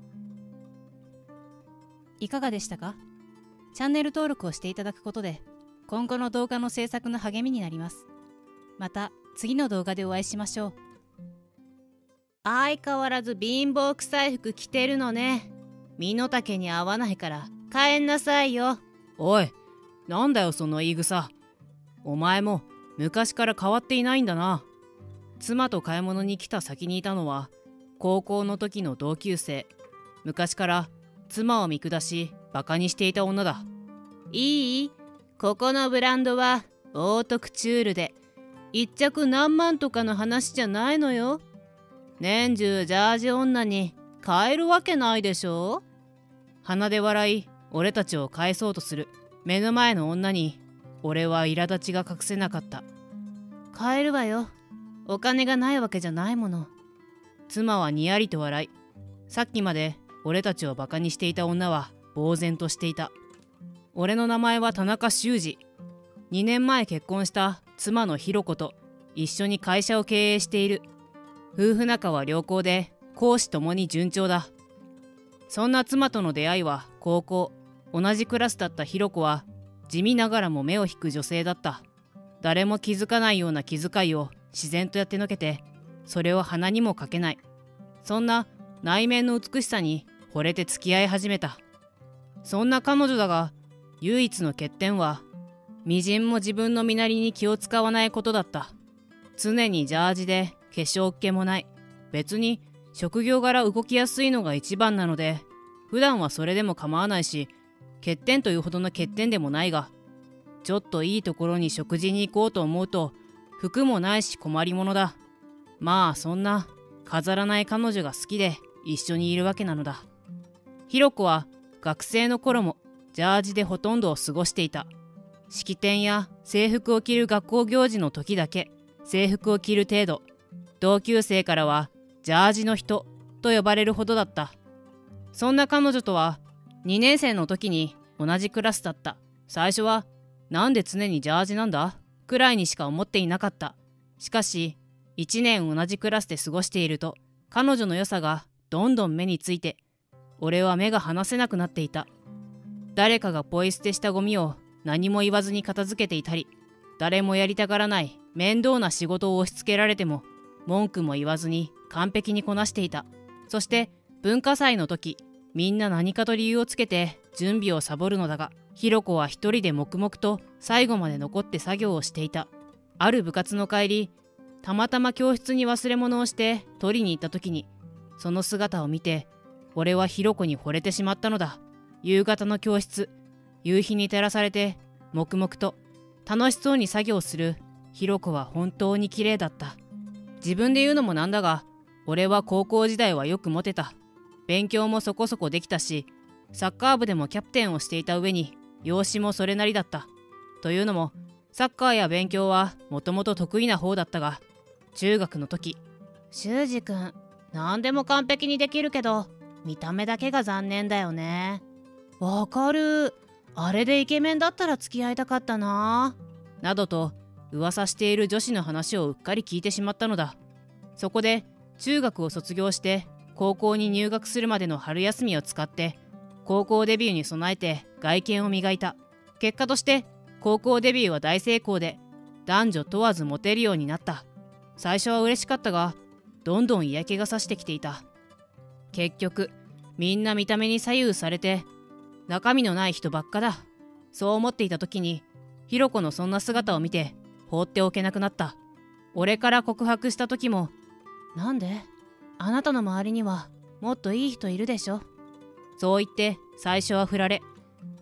いかがでしたか？チャンネル登録をしていただくことで、今後の動画の制作の励みになります。また次の動画でお会いしましょう。相変わらず貧乏臭い服着てるのね。身の丈に合わないから帰んなさいよ。 おい、なんだよその言い草。お前も昔から変わっていないんだな。妻と買い物に来た先にいたのは高校の時の同級生。昔から妻を見下しバカにしていた女だ。 いい？ここのブランドはオートクチュールで一着何万とかの話じゃないのよ。年中ジャージ女に買えるわけないでしょ。 鼻で笑い俺たちを返そうとする目の前の女に俺は苛立ちが隠せなかった。 買えるわよ。お金がないわけじゃないもの。 妻はにやりと笑い、さっきまで俺たちをバカにしていた女は呆然としていた。俺の名前は田中修二。2年前結婚した妻のひろ子と一緒に会社を経営している。夫婦仲は良好で公私ともに順調だ。そんな妻との出会いは高校。同じクラスだったひろ子は地味ながらも目を引く女性だった。誰も気づかないような気遣いを自然とやってのけて、それを鼻にもかけない。そんな内面の美しさに惚れて付き合い始めた。そんな彼女だが、唯一の欠点はみじんも自分の身なりに気を使わないことだった。常にジャージで化粧っ気もない。別に職業柄動きやすいのが一番なので、普段はそれでも構わないし、欠点というほどの欠点でもないが、ちょっといいところに食事に行こうと思うと服もないし困りものだ。まあそんな飾らない彼女が好きで一緒にいるわけなのだ。ひろ子は学生の頃もジャージでほとんどを過ごしていた。式典や制服を着る学校行事の時だけ制服を着る程度。同級生からはジャージの人と呼ばれるほどだった。そんな彼女とは2年生の時に同じクラスだった。最初はなんで常にジャージなんだくらいにしか思っていなかった。しかし1年同じクラスで過ごしていると彼女の良さがどんどん目について、俺は目が離せなくなっていた。誰かがポイ捨てしたゴミを何も言わずに片付けていたり、誰もやりたがらない面倒な仕事を押し付けられても文句も言わずに完璧にこなしていた。そして文化祭の時、みんな何かと理由をつけて準備をサボるのだが、ひろ子は一人で黙々と最後まで残って作業をしていた。ある部活の帰り、たまたま教室に忘れ物をして取りに行った時に、その姿を見て俺はひろ子に惚れてしまったのだ。夕方の教室、夕日に照らされて黙々と楽しそうに作業するひろ子は本当に綺麗だった。自分で言うのもなんだが、俺は高校時代はよくモテた。勉強もそこそこできたし、サッカー部でもキャプテンをしていた上に容姿もそれなりだった。というのもサッカーや勉強はもともと得意な方だったが、中学の時、 修二くん、何でも完璧にできるけど見た目だけが残念だよね。わかる。あれでイケメンだったら付き合いたかったな。 などと噂している女子の話をうっかり聞いてしまったのだ。そこで中学を卒業して高校に入学するまでの春休みを使って高校デビューに備えて外見を磨いた。結果として高校デビューは大成功で男女問わずモテるようになった。最初は嬉しかったが、どんどん嫌気がさしてきていた。結局みんな見た目に左右されて中身のない人ばっかだ。そう思っていた時にひろ子のそんな姿を見て放っておけなくなった。俺から告白した時も、 なんで？あなたの周りにはもっといい人いるでしょ。 そう言って最初は振られ、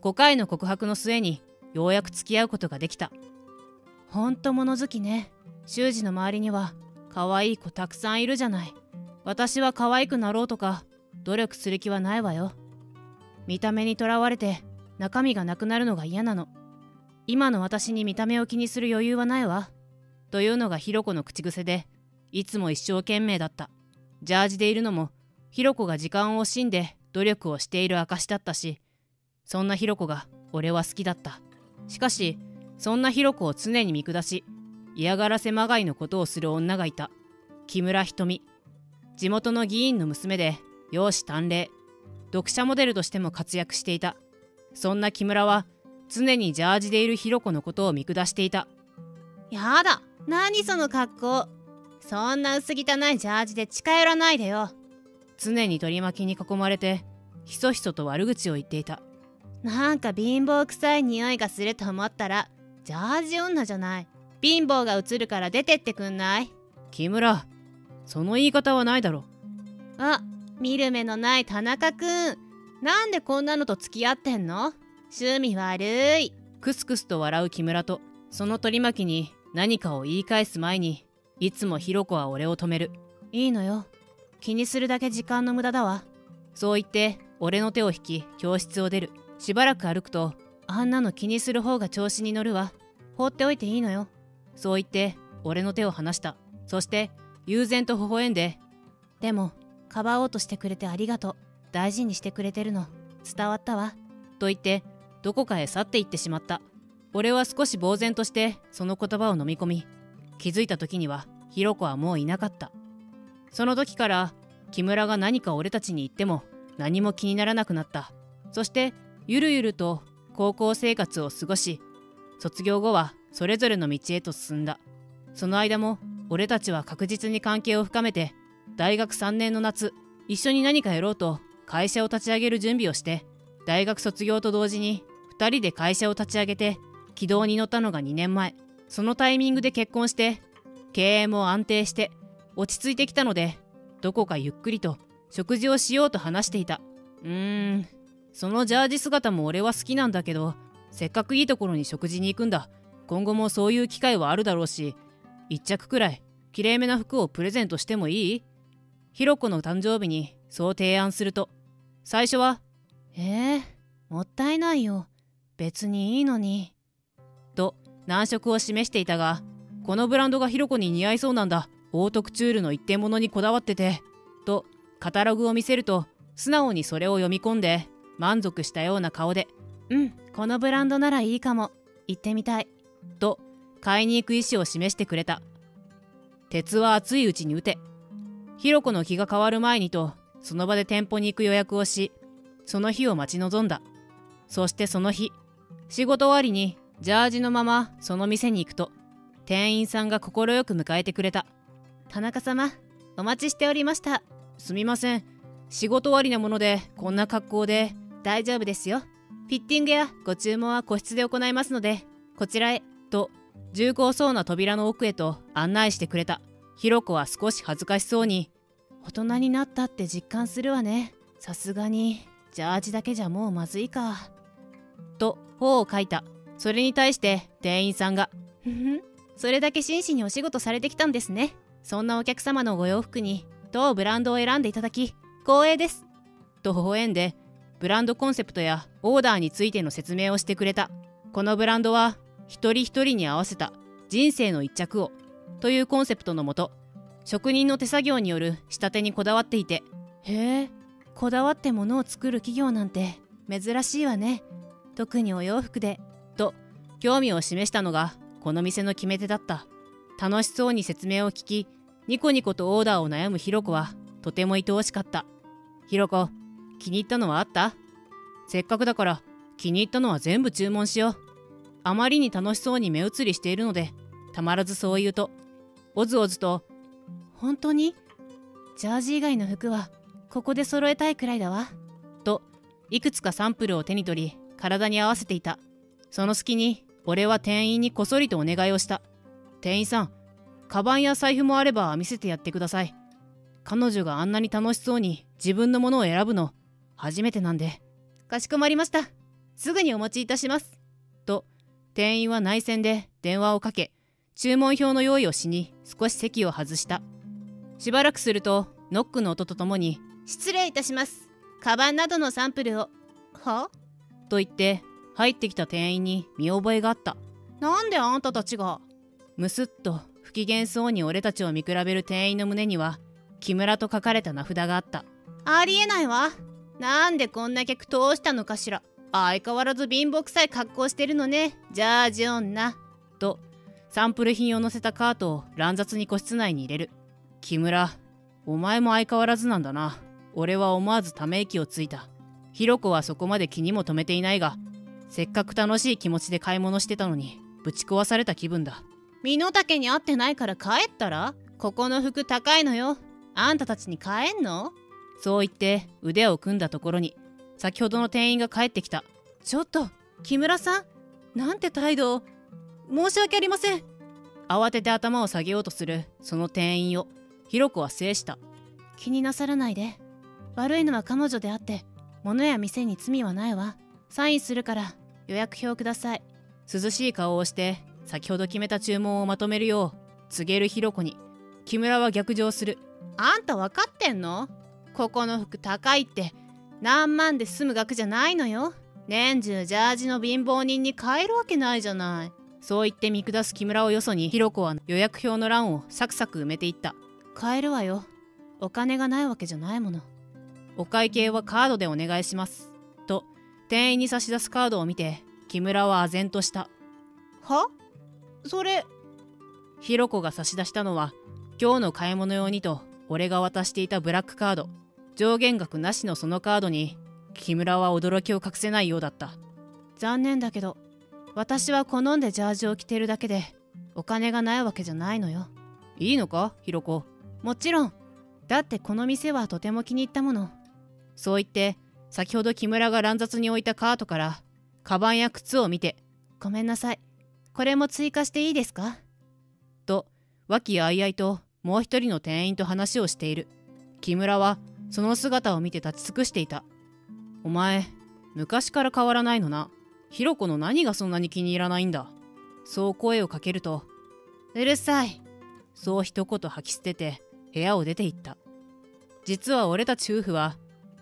5回の告白の末にようやく付き合うことができた。 ほんと物好きね。修二の周りには可愛い子たくさんいるじゃない。私は可愛くなろうとか努力する気はないわよ。見た目にとらわれて中身がなくなるのが嫌なの。今の私に見た目を気にする余裕はないわ。というのがひろこの口癖で、いつも一生懸命だった。ジャージでいるのもひろこが時間を惜しんで努力をしている証だったし、そんなひろこが俺は好きだった。しかしそんなひろこを常に見下し、嫌がらせまがいのことをする女がいた。木村ひとみ。地元の議員の娘で容姿端麗、読者モデルとしても活躍していた。そんな木村は常にジャージでいるひろこのことを見下していた。 やだ、何その格好。そんな薄汚いジャージで近寄らないでよ。常に取り巻きに囲まれてひそひそと悪口を言っていた。なんか貧乏臭い匂いがすると思ったらジャージ女じゃない。貧乏が映るから出てってくんない？木村、その言い方はないだろ。あ、見る目のない田中くん。なんでこんなのと付き合ってんの？趣味悪い。クスクスと笑う木村と、その取り巻きに何かを言い返す前に、いつもひろこは俺を止める。いいのよ。気にするだけ時間の無駄だわ。そう言って俺の手を引き教室を出る。しばらく歩くと、あんなの気にする方が調子に乗るわ。放っておいていいのよ。そう言って俺の手を離した。そして悠然と微笑んで、でもかばおうとしてくれてありがとう。大事にしてくれてるの伝わったわ。と言ってどこかへ去っていってしまった。俺は少し呆然としてその言葉を飲み込み、気づいた時にはひろこはもういなかった。その時から木村が何か俺たちに言っても何も気にならなくなった。そしてゆるゆると高校生活を過ごし、卒業後はそれぞれの道へと進んだ。その間も俺たちは確実に関係を深めて、大学3年の夏、一緒に何かやろうと会社を立ち上げる準備をして、大学卒業と同時に2人で会社を立ち上げて軌道に乗ったのが2年前。そのタイミングで結婚して、経営も安定して落ち着いてきたので、どこかゆっくりと食事をしようと話していた。そのジャージ姿も俺は好きなんだけど、せっかくいいところに食事に行くんだ。今後もそういう機会はあるだろうし、一着くらいきれいめな服をプレゼントしてもいい？ひろこの誕生日にそう提案すると、最初はもったいないよ、別にいいのにと難色を示していたが、このブランドがひろこに似合いそうなんだ、オートクチュールの一点物にこだわっててとカタログを見せると、素直にそれを読み込んで満足したような顔で、このブランドならいいかも、行ってみたいと買いに行く意思を示してくれた。鉄は熱いうちに打て。ひろこの気が変わる前にと、その場で店舗に行く予約をし、その日を待ち望んだ。そしてその日、仕事終わりにジャージのままその店に行くと、店員さんが快く迎えてくれた。田中様、お待ちしておりました。すみません、仕事終わりなものでこんな格好で。大丈夫ですよ。フィッティングやご注文は個室で行いますので、こちらへと重厚そうな扉の奥へと案内してくれた。ひろこは少し恥ずかしそうに、大人になったって実感するわね。さすがにジャージだけじゃもうまずいかと頬をかいた。それに対して店員さんが、それだけ真摯にお仕事されてきたんですね。そんなお客様のご洋服に当ブランドを選んでいただき光栄ですと微笑んで、ブランドコンセプトやオーダーについての説明をしてくれた。このブランドは一人一人に合わせた人生の一着をというコンセプトのもと、職人の手作業による仕立てにこだわっていて、へえ、こだわって物を作る企業なんて珍しいわね。特にお洋服でと興味を示したのがこの店の決め手だった。楽しそうに説明を聞き、ニコニコとオーダーを悩むひろこはとても愛おしかった。ひろこ、気に入ったのはあった？せっかくだから気に入ったのは全部注文しよう。あまりに楽しそうに目移りしているので、たまらずそう言うと、おずおずと、本当に？ジャージ以外の服はここで揃えたいくらいだわといくつかサンプルを手に取り体に合わせていた。その隙に俺は店員にこそりとお願いをした。店員さん、カバンや財布もあれば見せてやってください。彼女があんなに楽しそうに自分のものを選ぶの初めてなんで。かしこまりました。 すぐにお持ちいたします。と、店員は内線で電話をかけ、注文表の用意をしに少し席を外した。しばらくすると、ノックの音とともに、失礼いたします。カバンなどのサンプルを。は？と言って、入ってきた店員に見覚えがあった。なんであんたたちが？むすっと不機嫌そうに俺たちを見比べる店員の胸には、木村と書かれた名札があった。ありえないわ。なんでこんな客通したのかしら。相変わらず貧乏くさい格好してるのね、ジャージ女。と、サンプル品を乗せたカートを乱雑に個室内に入れる。木村、お前も相変わらずなんだな。俺は思わずため息をついた。ひろこはそこまで気にも留めていないが、せっかく楽しい気持ちで買い物してたのに、ぶち壊された気分だ。身の丈に合ってないから帰ったら？ここの服高いのよ。あんたたちに買えんの？そう言って腕を組んだところに、先ほどの店員が帰ってきた。ちょっと、木村さん、なんて態度を。申し訳ありません。慌てて頭を下げようとするその店員を、ひろこは制した。気になさらないで。悪いのは彼女であって、物や店に罪はないわ。サインするから予約表ください。涼しい顔をして、先ほど決めた注文をまとめるよう告げるひろこに、木村は逆上する。あんた分かってんの？ここの服高いって何万で済む額じゃないのよ。年中ジャージの貧乏人に買えるわけないじゃない。そう言って見下す木村をよそに、ひろこは予約表の欄をサクサク埋めていった。買えるわよ。お金がないわけじゃないもの。お会計はカードでお願いします。と、店員に差し出すカードを見て、木村は唖然とした。は？それ。ひろこが差し出したのは、今日の買い物用にと俺が渡していたブラックカード。上限額なしのそのカードに、木村は驚きを隠せないようだった。残念だけど、私は好んでジャージを着てるだけで、お金がないわけじゃないのよ。いいのか、ひろこ。もちろん。だってこの店はとても気に入ったもの。そう言って、先ほど木村が乱雑に置いたカートから、カバンや靴を見て、ごめんなさい。これも追加していいですか？と、和気あいあいともう一人の店員と話をしている。木村は、その姿を見て立ち尽くしていた。お前、昔から変わらないのな。ひろこの何がそんなに気に入らないんだ。そう声をかけると、うるさい。そう一言吐き捨てて部屋を出て行った。実は俺たち夫婦は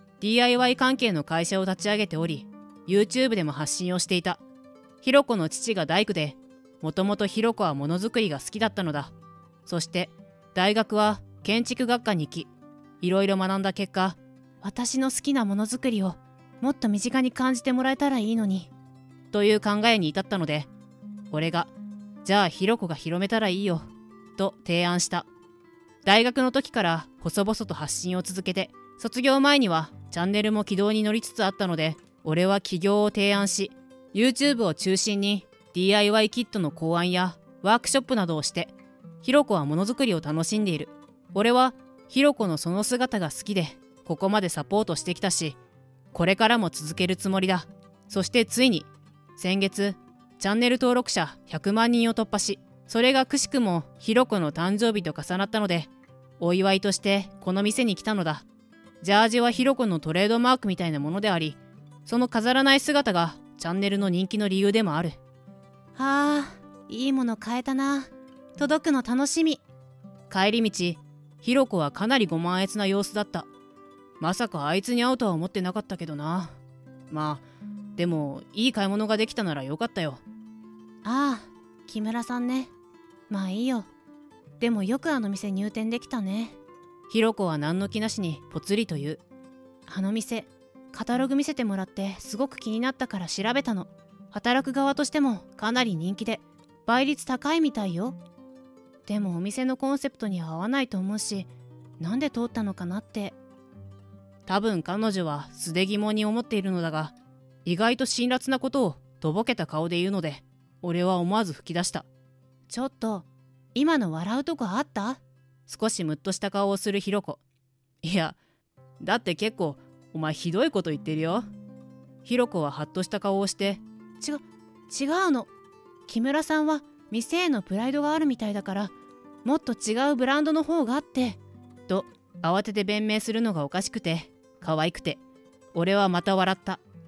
DIY 関係の会社を立ち上げており、YouTube でも発信をしていた。ひろこの父が大工で、もともとひろこはものづくりが好きだったのだ。そして大学は建築学科に行き、いろいろ学んだ結果、私の好きなものづくりをもっと身近に感じてもらえたらいいのに、という考えに至ったので、俺が、じゃあひろこが広めたらいいよ、と提案した。大学の時から細々と発信を続けて、卒業前にはチャンネルも軌道に乗りつつあったので、俺は起業を提案し、YouTube を中心に DIY キットの考案やワークショップなどをして、ひろこはものづくりを楽しんでいる。俺はひろこのその姿が好きで、ここまでサポートしてきたし、これからも続けるつもりだ。そしてついに、先月、チャンネル登録者100万人を突破し、それがくしくもひろこの誕生日と重なったので、お祝いとしてこの店に来たのだ。ジャージはひろこのトレードマークみたいなものであり、その飾らない姿がチャンネルの人気の理由でもある。はあ、いいもの買えたな。届くの楽しみ。帰り道、ひろこはかなりご満悦な様子だった。まさかあいつに会うとは思ってなかったけどな。まあ、でもいい買い物ができたならよかったよ。ああ、木村さんね。まあいいよ。でもよくあの店入店できたね。ひろこは何の気なしにぽつりと言う。あの店、カタログ見せてもらってすごく気になったから調べたの。働く側としてもかなり人気で、倍率高いみたいよ。でもお店のコンセプトに合わないと思うし、なんで通ったのかなって。多分彼女は素で疑問に思っているのだが、意外と辛辣なことをとぼけた顔で言うので、俺は思わず吹き出した。ちょっと、今の笑うとこあった？少しムッとした顔をするひろこ。いや、だって結構お前ひどいこと言ってるよ。ひろこはハッとした顔をして、違うの。木村さんは店へのプライドがあるみたいだから、もっと違うブランドの方があって、と慌てて弁明するのがおかしくて、可愛くて、俺はまた笑った。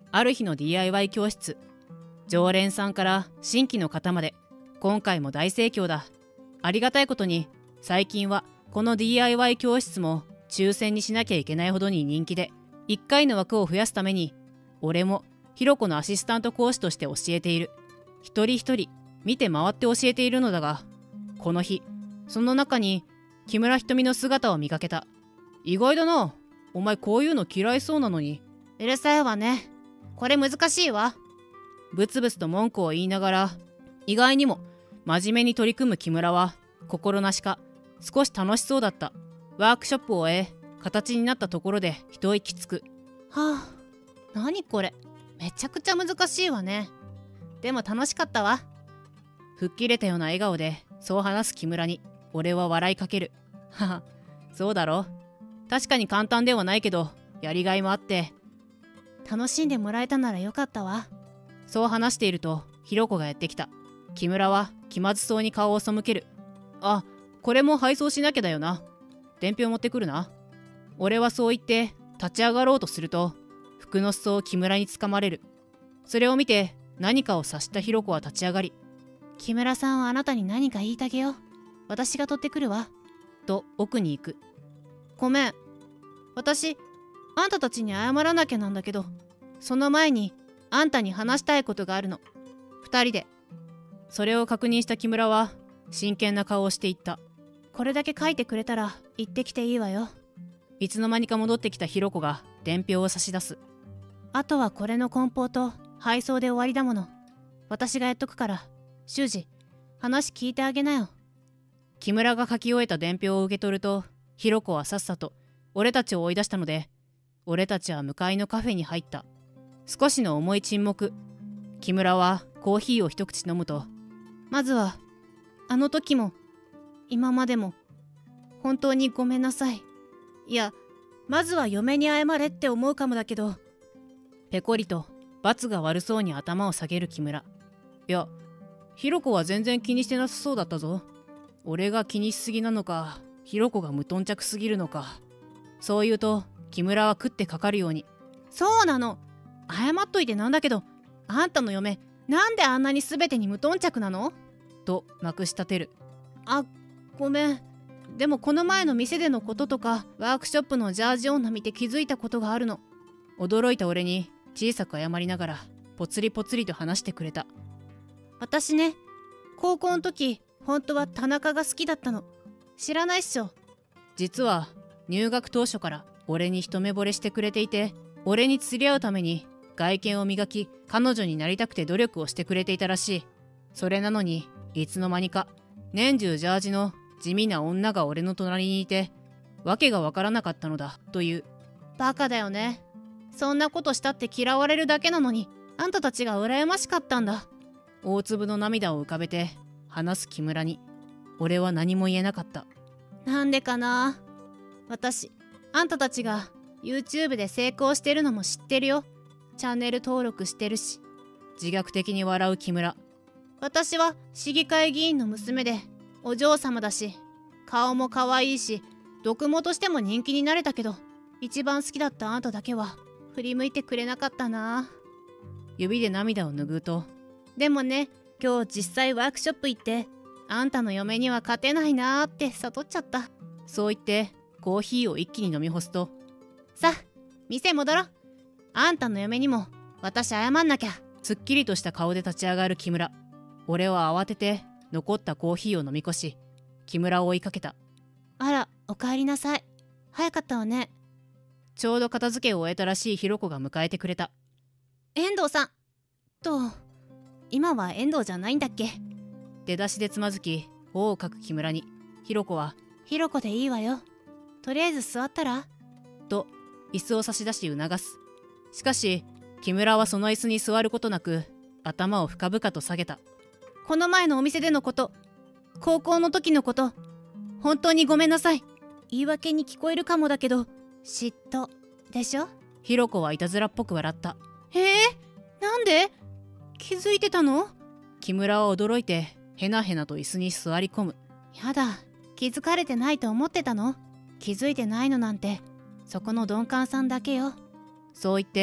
ある日の DIY 教室。常連さんから新規の方まで今回も大盛況だ。ありがたいことに最近はこの DIY 教室も抽選にしなきゃいけないほどに人気で、1回の枠を増やすために俺もひろこのアシスタント講師として教えている。一人一人見て回って教えているのだが、この日その中に木村ひとみの姿を見かけた。意外だな、お前こういうの嫌いそうなのに。 うるさいわね。これ難しいわ。 ブツブツと文句を言いながら、意外にも真面目に取り組む木村は心なしか少し楽しそうだった。ワークショップを終え、形になったところで一息つく。 はあ、何これ、めちゃくちゃ難しいわね。でも楽しかったわ。 吹っ切れたような笑顔でそう話す木村に俺は笑いかける。はは、そうだろ。確かに簡単ではないけどやりがいもあって楽しんでもらえたならよかったわ。 そう話しているとひろこがやってきた。木村は気まずそうに顔を背ける。あ、これも配送しなきゃだよな。伝票持ってくるな。俺はそう言って立ち上がろうとすると、服の裾を木村につかまれる。それを見て何かを察したひろこは立ち上がり、 木村さんはあなたに何か言いたげよ。私が取ってくるわ。 と奥に行く。 ごめん。私、あんたたちに謝らなきゃなんだけど、その前にあんたに話したいことがあるの。2人で。 それを確認した木村は真剣な顔をして言った。 これだけ書いてくれたら行ってきていいわよ。 いつの間にか戻ってきたひろこが伝票を差し出す。 あとはこれの梱包と配送で終わりだもの。私がやっとくから修二、話聞いてあげなよ。 木村が書き終えた伝票を受け取ると、ひろこはさっさと俺たちを追い出したので、俺たちは向かいのカフェに入った。少しの重い沈黙。木村はコーヒーを一口飲むと、 まずはあの時も今までも本当にごめんなさい。いや、まずは嫁に謝れって思うかもだけど。 ペコリと罰が悪そうに頭を下げる木村。いや、ひろこは全然気にしてなさそうだったぞ。俺が気にしすぎなのか、ひろこが無頓着すぎるのか。そう言うと木村は食ってかかるように、 そうなの。謝っといてなんだけど、あんたの嫁なんであんなに全てに無頓着なの？ とまくし立てる。 あ、ごめん。でもこの前の店でのこととか、ワークショップのジャージ女見て気づいたことがあるの。 驚いた俺に小さく謝りながらぽつりぽつりと話してくれた。 私ね、高校の時本当は田中が好きだったの。知らないっしょ。 実は入学当初から俺に一目惚れしてくれていて、俺に釣り合うために外見を磨き、彼女になりたくて努力をしてくれていたらしい。それなのにいつの間にか年中ジャージの地味な女が俺の隣にいて、わけがわからなかったのだという。 バカだよね。そんなことしたって嫌われるだけなのに、あんたたちが羨ましかったんだ。 大粒の涙を浮かべて話す木村に俺は何も言えなかった。 なんでかな。私、あんたたちが YouTube で成功してるのも知ってるよ。チャンネル登録してるし。 自虐的に笑う木村。 私は市議会議員の娘でお嬢様だし、顔も可愛いし、読モとしても人気になれたけど、一番好きだったあんただけは振り向いてくれなかったな。 指で涙を拭うと、 でもね、今日実際ワークショップ行って、あんたの嫁には勝てないなーって悟っちゃった。 そう言ってコーヒーを一気に飲み干すと、 さあ店戻ろう。あんたの嫁にも私謝んなきゃ。 すっきりとした顔で立ち上がる木村。俺は慌てて残ったコーヒーを飲み干し、木村を追いかけた。 あら、おかえりなさい。早かったわね。 ちょうど片付けを終えたらしいひろこが迎えてくれた。 遠藤さんと、今は遠藤じゃないんだっけ？ 出だしでつまずき頬をかく木村に、ひろこはひろこでいいわよ。とりあえず座ったら？ と椅子を差し出し促す。しかし木村はその椅子に座ることなく頭を深々と下げた。 この前のお店でのこと、高校の時のこと、本当にごめんなさい。言い訳に聞こえるかもだけど、嫉妬でしょ？ ひろこはいたずらっぽく笑った。 なんで？気づいてたの？ 木村は驚いてへなへなと椅子に座り込む。 やだ、気づかれてないと思ってたの？気づいてないのなんてそこの鈍感さんだけよ。 そう言って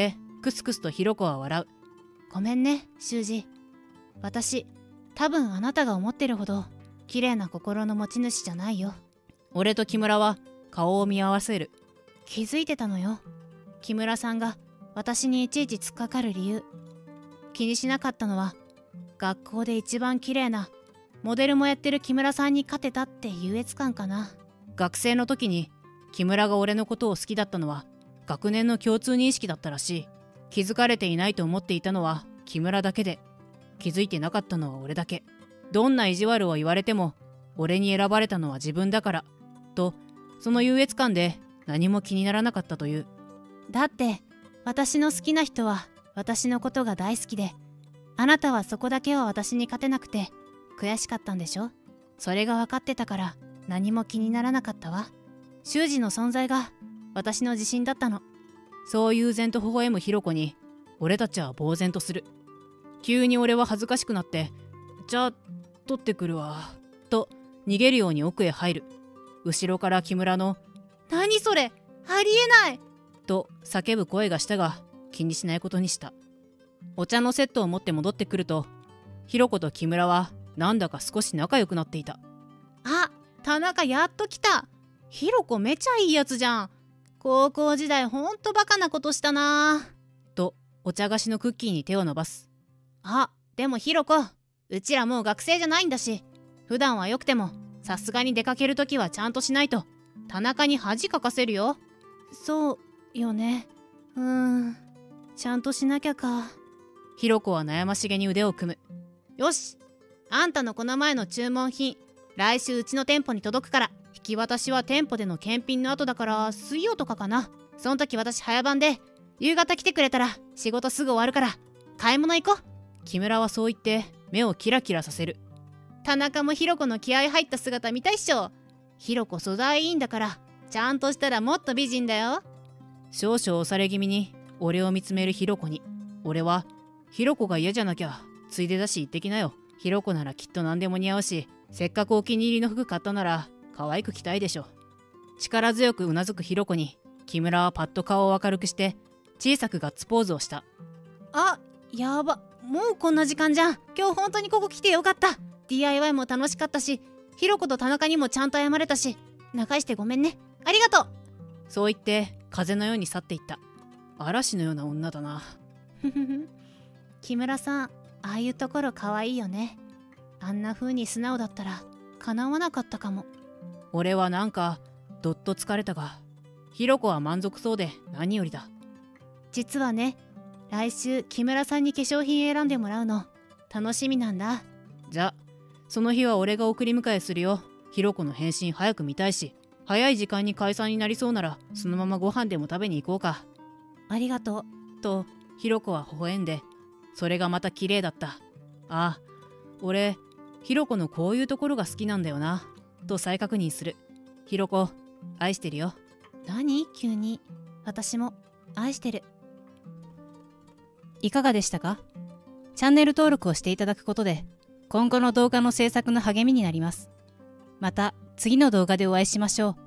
クスクスとひろこは笑う。 ごめんね、修二。私、多分あなたが思ってるほど綺麗な心の持ち主じゃないよ。 俺と木村は顔を見合わせる。 気づいてたのよ。木村さんが私にいちいち突っかかる理由。気にしなかったのは、学校で一番綺麗なモデルもやってる木村さんに勝てたって優越感かな。 学生の時に木村が俺のことを好きだったのは学年の共通認識だったらしい。気づかれていないと思っていたのは木村だけで、気づいてなかったのは俺だけ。どんな意地悪を言われても俺に選ばれたのは自分だからと、その優越感で何も気にならなかったという。 だって私の好きな人は私のことが大好きで、あなたはそこだけは私に勝てなくて悔しかったんでしょ。それが分かってたから何も気にならなかったわ。修二の存在が私の自信だったの。 そう悠然と微笑むひろこに俺たちは呆然とする。急に俺は恥ずかしくなって、じゃあ取ってくるわと逃げるように奥へ入る。後ろから木村の何それ、ありえないと叫ぶ声がしたが、気にしないことにした。お茶のセットを持って戻ってくると、ひろこと木村はなんだか少し仲良くなっていた。 あ、田中やっと来た。ひろこめちゃいいやつじゃん。高校時代ほんとバカなことしたな。 とお茶菓子のクッキーに手を伸ばす。 あ、でもひろこ、うちらもう学生じゃないんだし、普段はよくてもさすがに出かけるときはちゃんとしないと田中に恥かかせるよ。そうよね。ちゃんとしなきゃか。 ひろこは悩ましげに腕を組む。 よし、あんたのこの前の注文品、来週うちの店舗に届くから、引き渡しは店舗での検品の後だから水曜とかかな。その時私早番で、夕方来てくれたら仕事すぐ終わるから買い物行こう。 木村はそう言って目をキラキラさせる。 田中もひろこの気合入った姿見たいっしょ。ひろこ素材いいんだから、ちゃんとしたらもっと美人だよ。 少々押され気味に俺を見つめるひろこに、俺はひろこが嫌じゃなきゃついでだし行ってきなよ。ひろこならきっと何でも似合うし、せっかくお気に入りの服買ったなら可愛く着たいでしょ。力強くうなずくひろこに木村はパッと顔を明るくして小さくガッツポーズをした。 あ、やば、もうこんな時間じゃん。今日本当にここ来てよかった。 DIY も楽しかったし、ひろこと田中にもちゃんと謝れたし、仲してごめんね、ありがとう。 そう言って風のように去っていった。嵐のような女だな。 ふふふ。木村さん、ああいうところ可愛いよね。あんな風に素直だったら叶わなかったかも。 俺はなんかどっと疲れたが、ひろこは満足そうで何よりだ。 実はね、来週木村さんに化粧品選んでもらうの楽しみなんだ。 じゃその日は俺が送り迎えするよ。ひろこの返信早く見たいし、早い時間に解散になりそうならそのままご飯でも食べに行こうか。 ありがとう。 とひろこは微笑んで、それがまた綺麗だった。ああ、俺ひろこのこういうところが好きなんだよなと再確認する。ひろこ、愛してるよ。 何急に。私も愛してる。 いかがでしたか？チャンネル登録をしていただくことで今後の動画の制作の励みになります。また次の動画でお会いしましょう。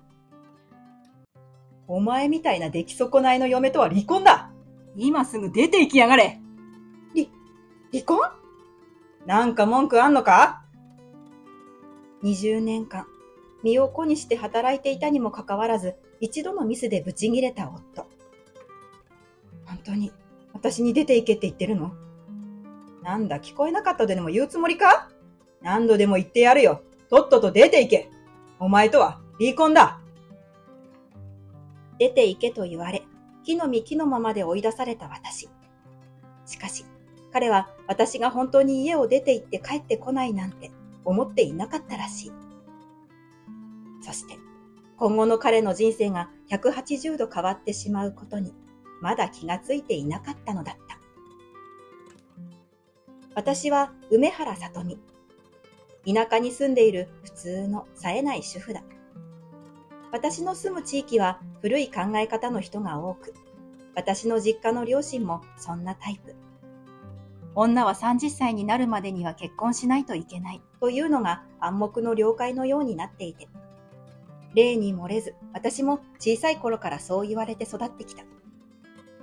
お前みたいな出来損ないの嫁とは離婚だ。今すぐ出て行きやがれ。離婚？なんか文句あんのか？20年間、身を粉にして働いていたにもかかわらず、一度のミスでブチギレた夫。本当に、私に出て行けって言ってるの？なんだ、聞こえなかったでも言うつもりか？何度でも言ってやるよ。とっとと出て行け。お前とは離婚だ。出て行けと言われ、木の実木のままで追い出された私。しかし、彼は私が本当に家を出て行って帰ってこないなんて思っていなかったらしい。そして、今後の彼の人生が180度変わってしまうことに、まだ気がついていなかったのだった。私は梅原さとみ。田舎に住んでいる普通の冴えない主婦だ。私の住む地域は古い考え方の人が多く、私の実家の両親もそんなタイプ。女は30歳になるまでには結婚しないといけないというのが暗黙の了解のようになっていて、例に漏れず私も小さい頃からそう言われて育ってきた。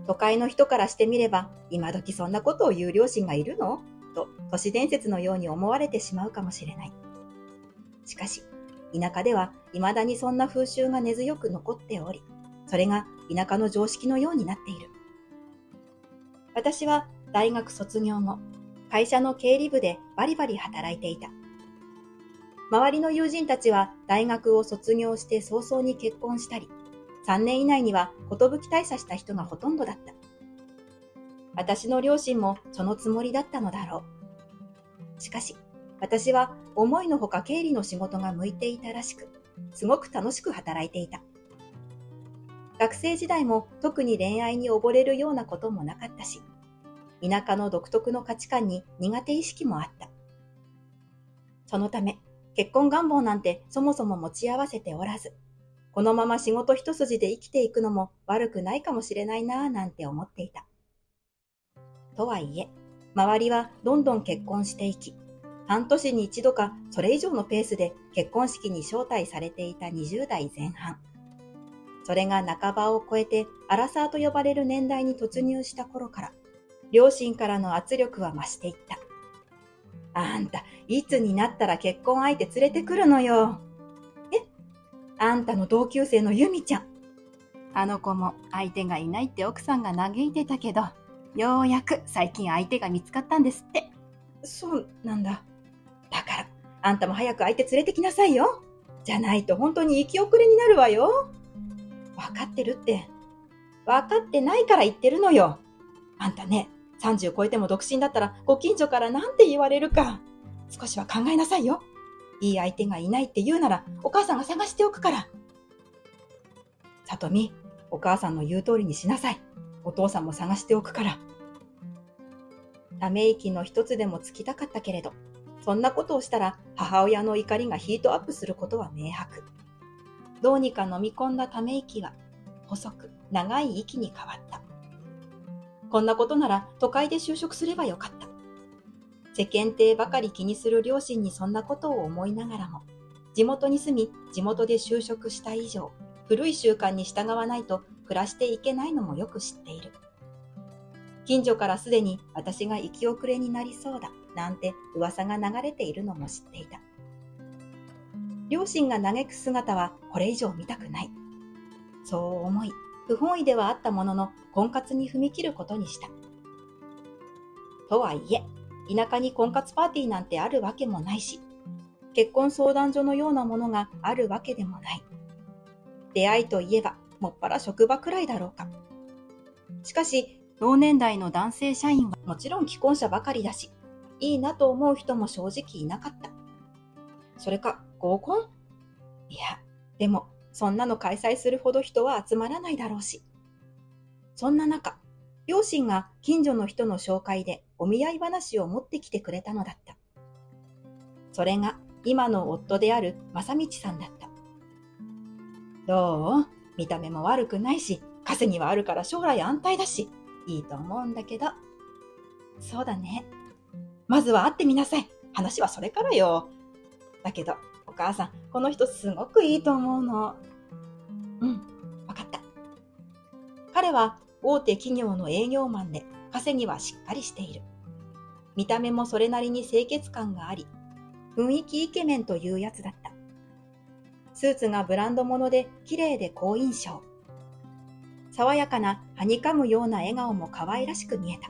都会の人からしてみれば、今時そんなことを言う両親がいるのと都市伝説のように思われてしまうかもしれない。しかし、田舎では未だにそんな風習が根強く残っており、それが田舎の常識のようになっている。私は大学卒業後、会社の経理部でバリバリ働いていた。周りの友人たちは大学を卒業して早々に結婚したり、3年以内には寿退社した人がほとんどだった。私の両親もそのつもりだったのだろう。しかし、私は思いのほか経理の仕事が向いていたらしく、すごく楽しく働いていた。学生時代も特に恋愛に溺れるようなこともなかったし、田舎の独特の価値観に苦手意識もあった。そのため、結婚願望なんてそもそも持ち合わせておらず、このまま仕事一筋で生きていくのも悪くないかもしれないなぁなんて思っていた。とはいえ、周りはどんどん結婚していき、半年に一度かそれ以上のペースで結婚式に招待されていた20代前半。それが半ばを超えてアラサーと呼ばれる年代に突入した頃から、両親からの圧力は増していった。あんた、いつになったら結婚相手連れてくるのよ。あんたの同級生のユミちゃん。あの子も相手がいないって奥さんが嘆いてたけど、ようやく最近相手が見つかったんですって。そうなんだ。だから、あんたも早く相手連れてきなさいよ。じゃないと本当に行き遅れになるわよ。わかってるって。わかってないから言ってるのよ。あんたね、30超えても独身だったらご近所からなんて言われるか。少しは考えなさいよ。いい相手がいないって言うならお母さんが探しておくから。さとみ、お母さんの言う通りにしなさい。お父さんも探しておくから。ため息の一つでもつきたかったけれど、そんなことをしたら母親の怒りがヒートアップすることは明白。どうにか飲み込んだため息は細く長い息に変わった。こんなことなら都会で就職すればよかった。世間体ばかり気にする両親にそんなことを思いながらも、地元に住み地元で就職した以上、古い習慣に従わないと暮らしていけないのもよく知っている。近所からすでに私が生き遅れになりそうだなんて噂が流れているのも知っていた。両親が嘆く姿はこれ以上見たくない。そう思い、不本意ではあったものの婚活に踏み切ることにした。とはいえ、田舎に婚活パーティーなんてあるわけもないし、結婚相談所のようなものがあるわけでもない。出会いといえば、もっぱら職場くらいだろうか。しかし、同年代の男性社員はもちろん既婚者ばかりだし、いいなと思う人も正直いなかった。それか、合コン？いや、でも、そんなの開催するほど人は集まらないだろうし。そんな中、両親が近所の人の紹介でお見合い話を持ってきてくれたのだった。それが今の夫である正道さんだった。どう？見た目も悪くないし、稼ぎはあるから将来安泰だし、いいと思うんだけど。そうだね。まずは会ってみなさい。話はそれからよ。だけど、お母さん、この人すごくいいと思うの。うん、わかった。彼は大手企業の営業マンで稼ぎはしっかりしている。見た目もそれなりに清潔感があり、雰囲気イケメンというやつだった。スーツがブランド物で綺麗で好印象。爽やかなはにかむような笑顔も可愛らしく見えた。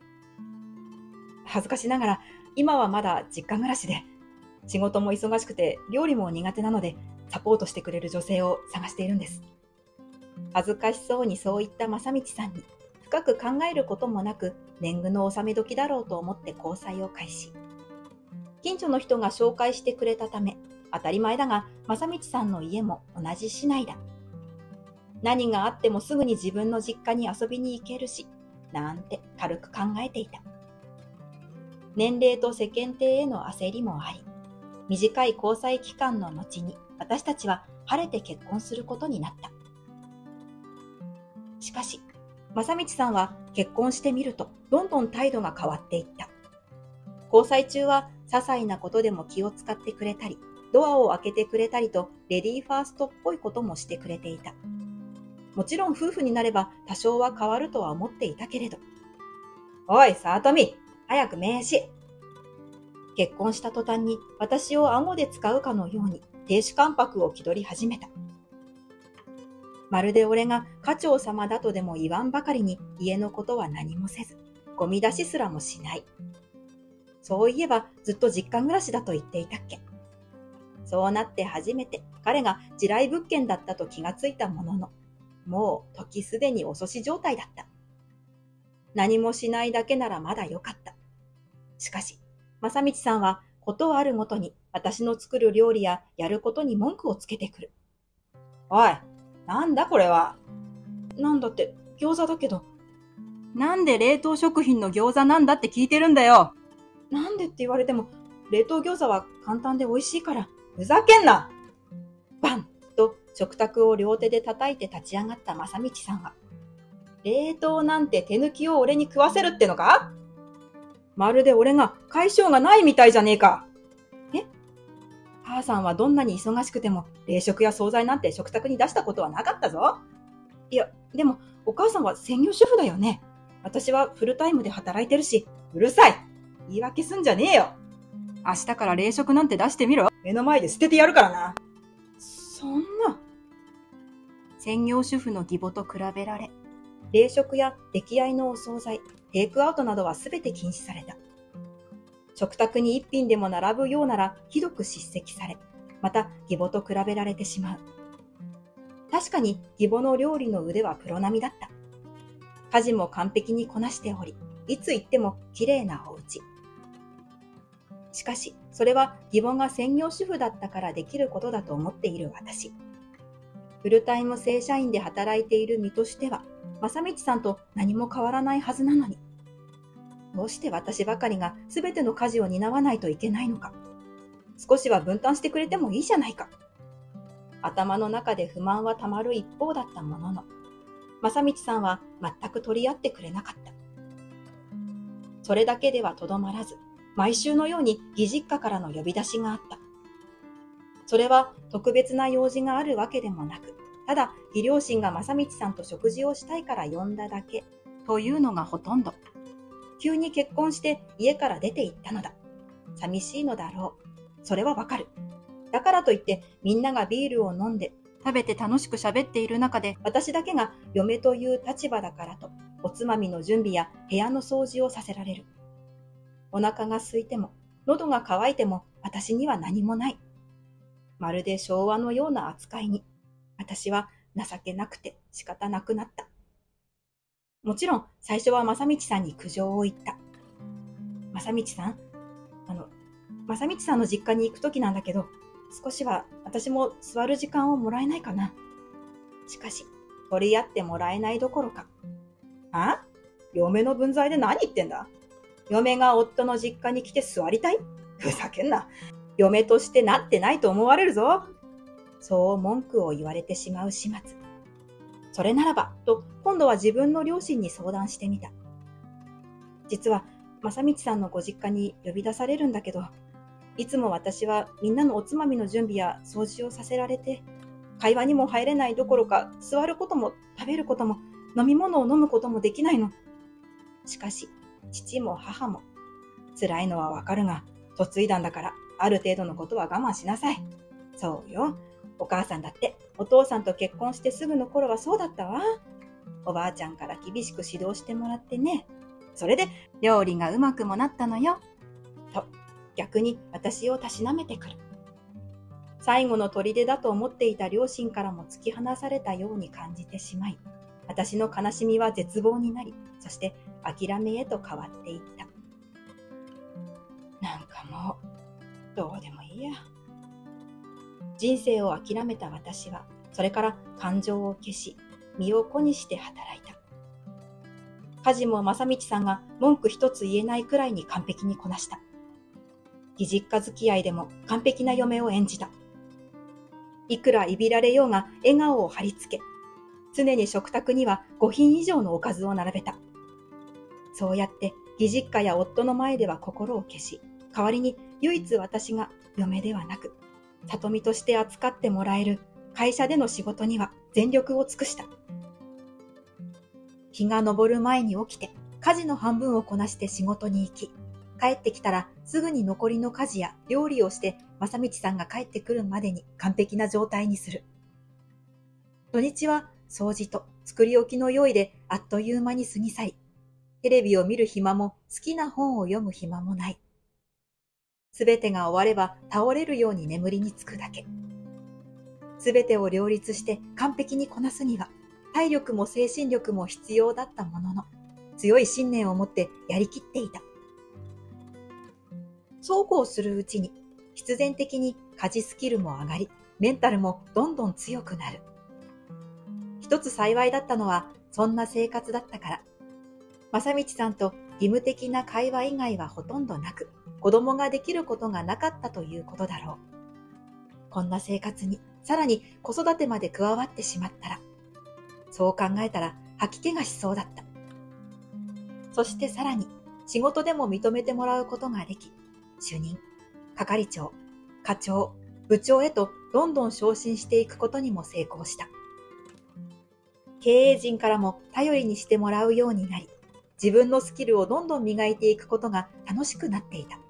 恥ずかしながら、今はまだ実家暮らしで、仕事も忙しくて料理も苦手なので、サポートしてくれる女性を探しているんです。恥ずかしそうにそう言った正道さんに、深く考えることもなく、年貢の納め時だろうと思って交際を開始。近所の人が紹介してくれたため、当たり前だが、正道さんの家も同じ市内だ。何があってもすぐに自分の実家に遊びに行けるし、なんて軽く考えていた。年齢と世間体への焦りもあり、短い交際期間の後に私たちは晴れて結婚することになった。しかし、正道さんは結婚してみるとどんどん態度が変わっていった。交際中は些細なことでも気を使ってくれたり、ドアを開けてくれたりとレディーファーストっぽいこともしてくれていた。 もちろん夫婦になれば多少は変わるとは思っていたけれど。おい、さとみ、早く名刺。結婚した途端に私を顎で使うかのように亭主関白を気取り始めた。まるで俺が家長様だとでも言わんばかりに家のことは何もせず、ゴミ出しすらもしない。そういえばずっと実家暮らしだと言っていたっけ。そうなって初めて彼が地雷物件だったと気がついたものの、もう時すでに遅し状態だった。何もしないだけならまだよかった。しかし、正道さんはことあるごとに私の作る料理ややることに文句をつけてくる。おい、なんだこれは。なんだって餃子だけど。なんで冷凍食品の餃子なんだって聞いてるんだよ。なんでって言われても、冷凍餃子は簡単で美味しいから。ふざけんな。バンと食卓を両手で叩いて立ち上がった正道さんは、冷凍なんて手抜きを俺に食わせるってのか？まるで俺が解消がないみたいじゃねえか。母さんはどんなに忙しくても冷食や惣菜なんて食卓に出したことはなかったぞ。いや、でもお母さんは専業主婦だよね。私はフルタイムで働いてるし。うるさい。言い訳すんじゃねえよ。明日から冷食なんて出してみろ。目の前で捨ててやるからな。そんな。専業主婦の義母と比べられ、冷食や出来合いのお惣菜、テイクアウトなどはすべて禁止された。食卓に一品でも並ぶようならひどく叱責され、また義母と比べられてしまう。確かに義母の料理の腕はプロ並みだった。家事も完璧にこなしており、いつ行っても綺麗なお家。しかし、それは義母が専業主婦だったからできることだと思っている私。フルタイム正社員で働いている身としては、正道さんと何も変わらないはずなのに。どうして私ばかりが全ての家事を担わないといけないのか。少しは分担してくれてもいいじゃないか。頭の中で不満はたまる一方だったものの、正道さんは全く取り合ってくれなかった。それだけではとどまらず、毎週のように義実家からの呼び出しがあった。それは特別な用事があるわけでもなく、ただ義両親が正道さんと食事をしたいから呼んだだけというのがほとんど。急に結婚して家から出て行ったのだ。寂しいのだろう。それはわかる。だからといってみんながビールを飲んで食べて楽しく喋っている中で、私だけが嫁という立場だからとおつまみの準備や部屋の掃除をさせられる。お腹が空いても喉が渇いても私には何もない。まるで昭和のような扱いに私は情けなくて仕方なくなった。もちろん最初は正道さんに苦情を言った。正道さん、正道さんの実家に行くときなんだけど、少しは私も座る時間をもらえないかな。しかし、取り合ってもらえないどころか。嫁の分際で何言ってんだ？嫁が夫の実家に来て座りたい？ふざけんな。嫁としてなってないと思われるぞ。そう文句を言われてしまう始末。それならば、と今度は自分の両親に相談してみた。実は、正道さんのご実家に呼び出されるんだけど、いつも私はみんなのおつまみの準備や掃除をさせられて、会話にも入れないどころか、座ることも食べることも飲み物を飲むこともできないの。しかし、父も母も、辛いのはわかるが、嫁いだんだから、ある程度のことは我慢しなさい。そうよ。お母さんだってお父さんと結婚してすぐの頃はそうだったわ。おばあちゃんから厳しく指導してもらってね。それで料理がうまくもなったのよ。と逆に私をたしなめてくる。最後の砦だと思っていた両親からも突き放されたように感じてしまい、私の悲しみは絶望になり、そして諦めへと変わっていった。なんかもうどうでもいいや。人生を諦めた私は、それから感情を消し、身を粉にして働いた。家事も正道さんが文句一つ言えないくらいに完璧にこなした。義実家付き合いでも完璧な嫁を演じた。いくらいびられようが笑顔を貼り付け、常に食卓には5品以上のおかずを並べた。そうやって義実家や夫の前では心を消し、代わりに唯一私が嫁ではなく、里見として扱ってもらえる会社での仕事には全力を尽くした。 日が昇る前に起きて、家事の半分をこなして仕事に行き、帰ってきたらすぐに残りの家事や料理をして、正道さんが帰ってくるまでに完璧な状態にする。土日は掃除と作り置きの用意であっという間に過ぎ去り、テレビを見る暇も好きな本を読む暇もない。すべてが終われば倒れるように眠りにつくだけ。すべてを両立して完璧にこなすには、体力も精神力も必要だったものの、強い信念を持ってやりきっていた。そうこうするうちに、必然的に家事スキルも上がり、メンタルもどんどん強くなる。一つ幸いだったのは、そんな生活だったから。正道さんと義務的な会話以外はほとんどなく、子供ができることがなかったということだろう。こんな生活に、さらに子育てまで加わってしまったら、そう考えたら吐き気がしそうだった。そしてさらに、仕事でも認めてもらうことができ、主任、係長、課長、部長へとどんどん昇進していくことにも成功した。経営陣からも頼りにしてもらうようになり、自分のスキルをどんどん磨いていくことが楽しくなっていた。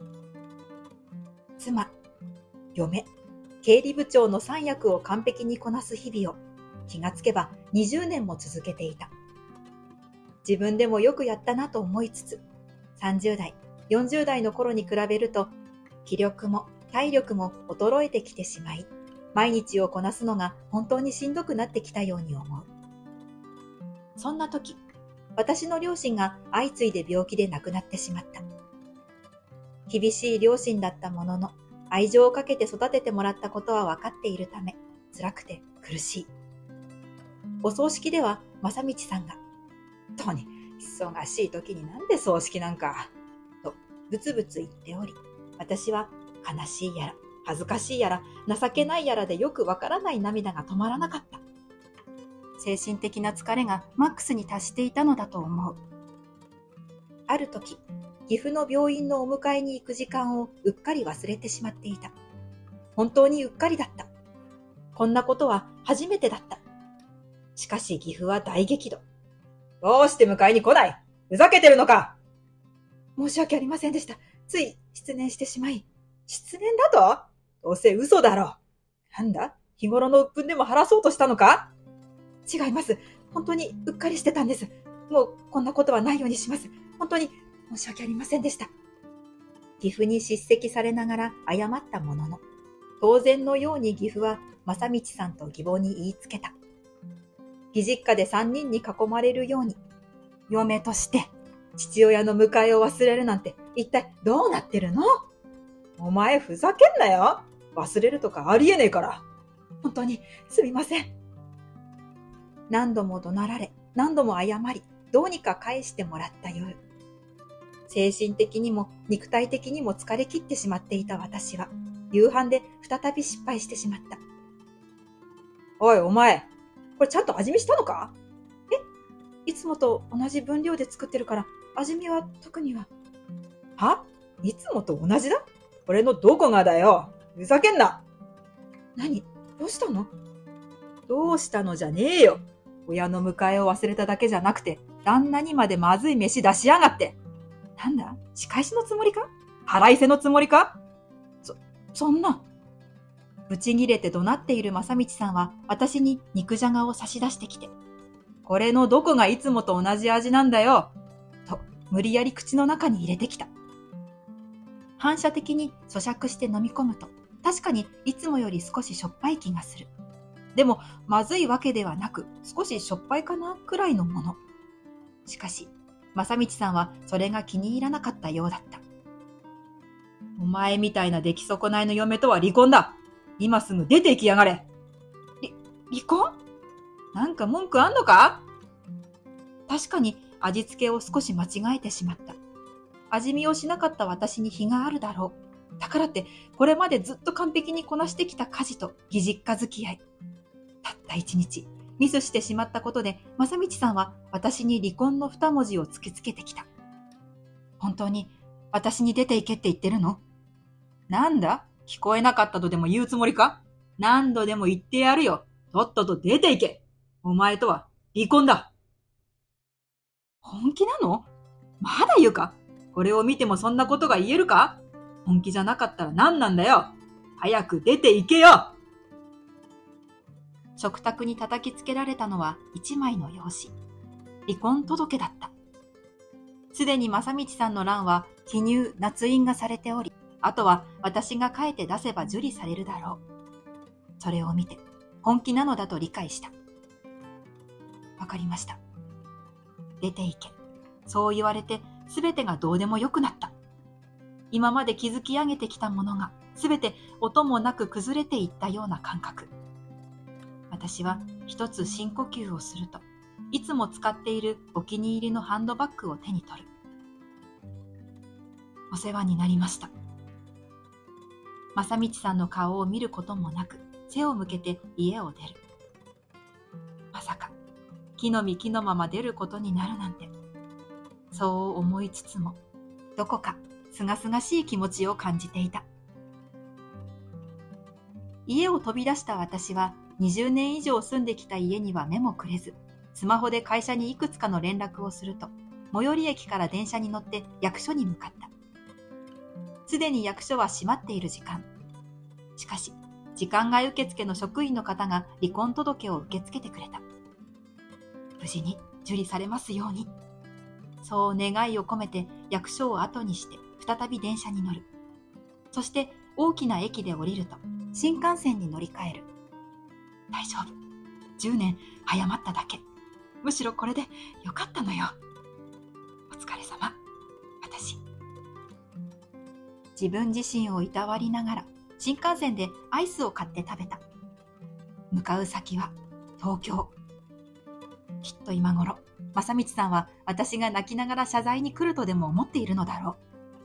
妻、嫁、経理部長の3役を完璧にこなす日々を気がつけば20年も続けていた。自分でもよくやったなと思いつつ、30代、40代の頃に比べると気力も体力も衰えてきてしまい、毎日をこなすのが本当にしんどくなってきたように思う。そんな時、私の両親が相次いで病気で亡くなってしまった。厳しい両親だったものの、愛情をかけて育ててもらったことは分かっているため、辛くて苦しい。お葬式では正道さんが、本当に忙しい時になんで葬式なんか、とブツブツ言っており、私は悲しいやら、恥ずかしいやら、情けないやらでよくわからない涙が止まらなかった。精神的な疲れがマックスに達していたのだと思う。ある時、岐阜の病院のお迎えに行く時間をうっかり忘れてしまっていた。本当にうっかりだった。こんなことは初めてだった。しかし岐阜は大激怒。どうして迎えに来ない？ふざけてるのか？申し訳ありませんでした。つい失念してしまい。失念だと？どうせ嘘だろう。なんだ？日頃の鬱憤でも晴らそうとしたのか？違います。本当にうっかりしてたんです。もうこんなことはないようにします。本当に申し訳ありませんでした。岐阜に叱責されながら謝ったものの、当然のように岐阜は正道さんと義母に言いつけた。義実家で3人に囲まれるように、嫁として父親の迎えを忘れるなんて一体どうなってるの？お前ふざけんなよ。忘れるとかありえねえから。本当にすみません。何度も怒鳴られ、何度も謝り、どうにか返してもらった夜。精神的にも肉体的にも疲れ切ってしまっていた私は、夕飯で再び失敗してしまった。おいお前、これちゃんと味見したのか？いつもと同じ分量で作ってるから、味見は特には。は？いつもと同じだ？俺のどこがだよ。ふざけんな。何？どうしたの？どうしたのじゃねえよ。親の迎えを忘れただけじゃなくて、旦那にまでまずい飯出しやがって。なんだ？仕返しのつもりか？腹いせのつもりか？そんな。ぶち切れて怒鳴っている正道さんは、私に肉じゃがを差し出してきて、これのどこがいつもと同じ味なんだよ。と、無理やり口の中に入れてきた。反射的に咀嚼して飲み込むと、確かにいつもより少ししょっぱい気がする。でも、まずいわけではなく、少ししょっぱいかなくらいのもの。しかし、正道さんはそれが気に入らなかったようだった。お前みたいな出来損ないの嫁とは離婚だ。今すぐ出て行きやがれ。離婚？なんか文句あんのか？確かに味付けを少し間違えてしまった。味見をしなかった私に非があるだろう。だからって、これまでずっと完璧にこなしてきた家事と義実家付き合い。たった一日、ミスしてしまったことで、正道さんは私に離婚の2文字を突きつけてきた。本当に私に出て行けって言ってるの？なんだ？聞こえなかったとでも言うつもりか？何度でも言ってやるよ。とっとと出て行け。お前とは離婚だ。 本気なの？まだ言うか？これを見てもそんなことが言えるか？本気じゃなかったら何なんだよ。早く出て行けよ。食卓に叩きつけられたのは一枚の用紙。離婚届だった。すでに正道さんの欄は記入、捺印がされており、あとは私が書いて出せば受理されるだろう。それを見て本気なのだと理解した。わかりました。出て行け。そう言われて全てがどうでもよくなった。今まで築き上げてきたものが全て音もなく崩れていったような感覚。私は一つ深呼吸をすると、いつも使っているお気に入りのハンドバッグを手に取る。お世話になりました。正道さんの顔を見ることもなく、背を向けて家を出る。まさか、木の実木のまま出ることになるなんて。そう思いつつも、どこかすがすがしい気持ちを感じていた。家を飛び出した私は、20年以上住んできた家には目もくれず、スマホで会社にいくつかの連絡をすると、最寄り駅から電車に乗って役所に向かった。すでに役所は閉まっている時間。しかし、時間外受付の職員の方が離婚届を受け付けてくれた。無事に受理されますように。そう願いを込めて役所を後にして再び電車に乗る。そして大きな駅で降りると新幹線に乗り換える。大丈夫。10年早まっただけ。むしろこれでよかったのよ。お疲れ様。私。自分自身をいたわりながら新幹線でアイスを買って食べた。向かう先は東京。きっと今頃、正道さんは私が泣きながら謝罪に来るとでも思っているのだろう。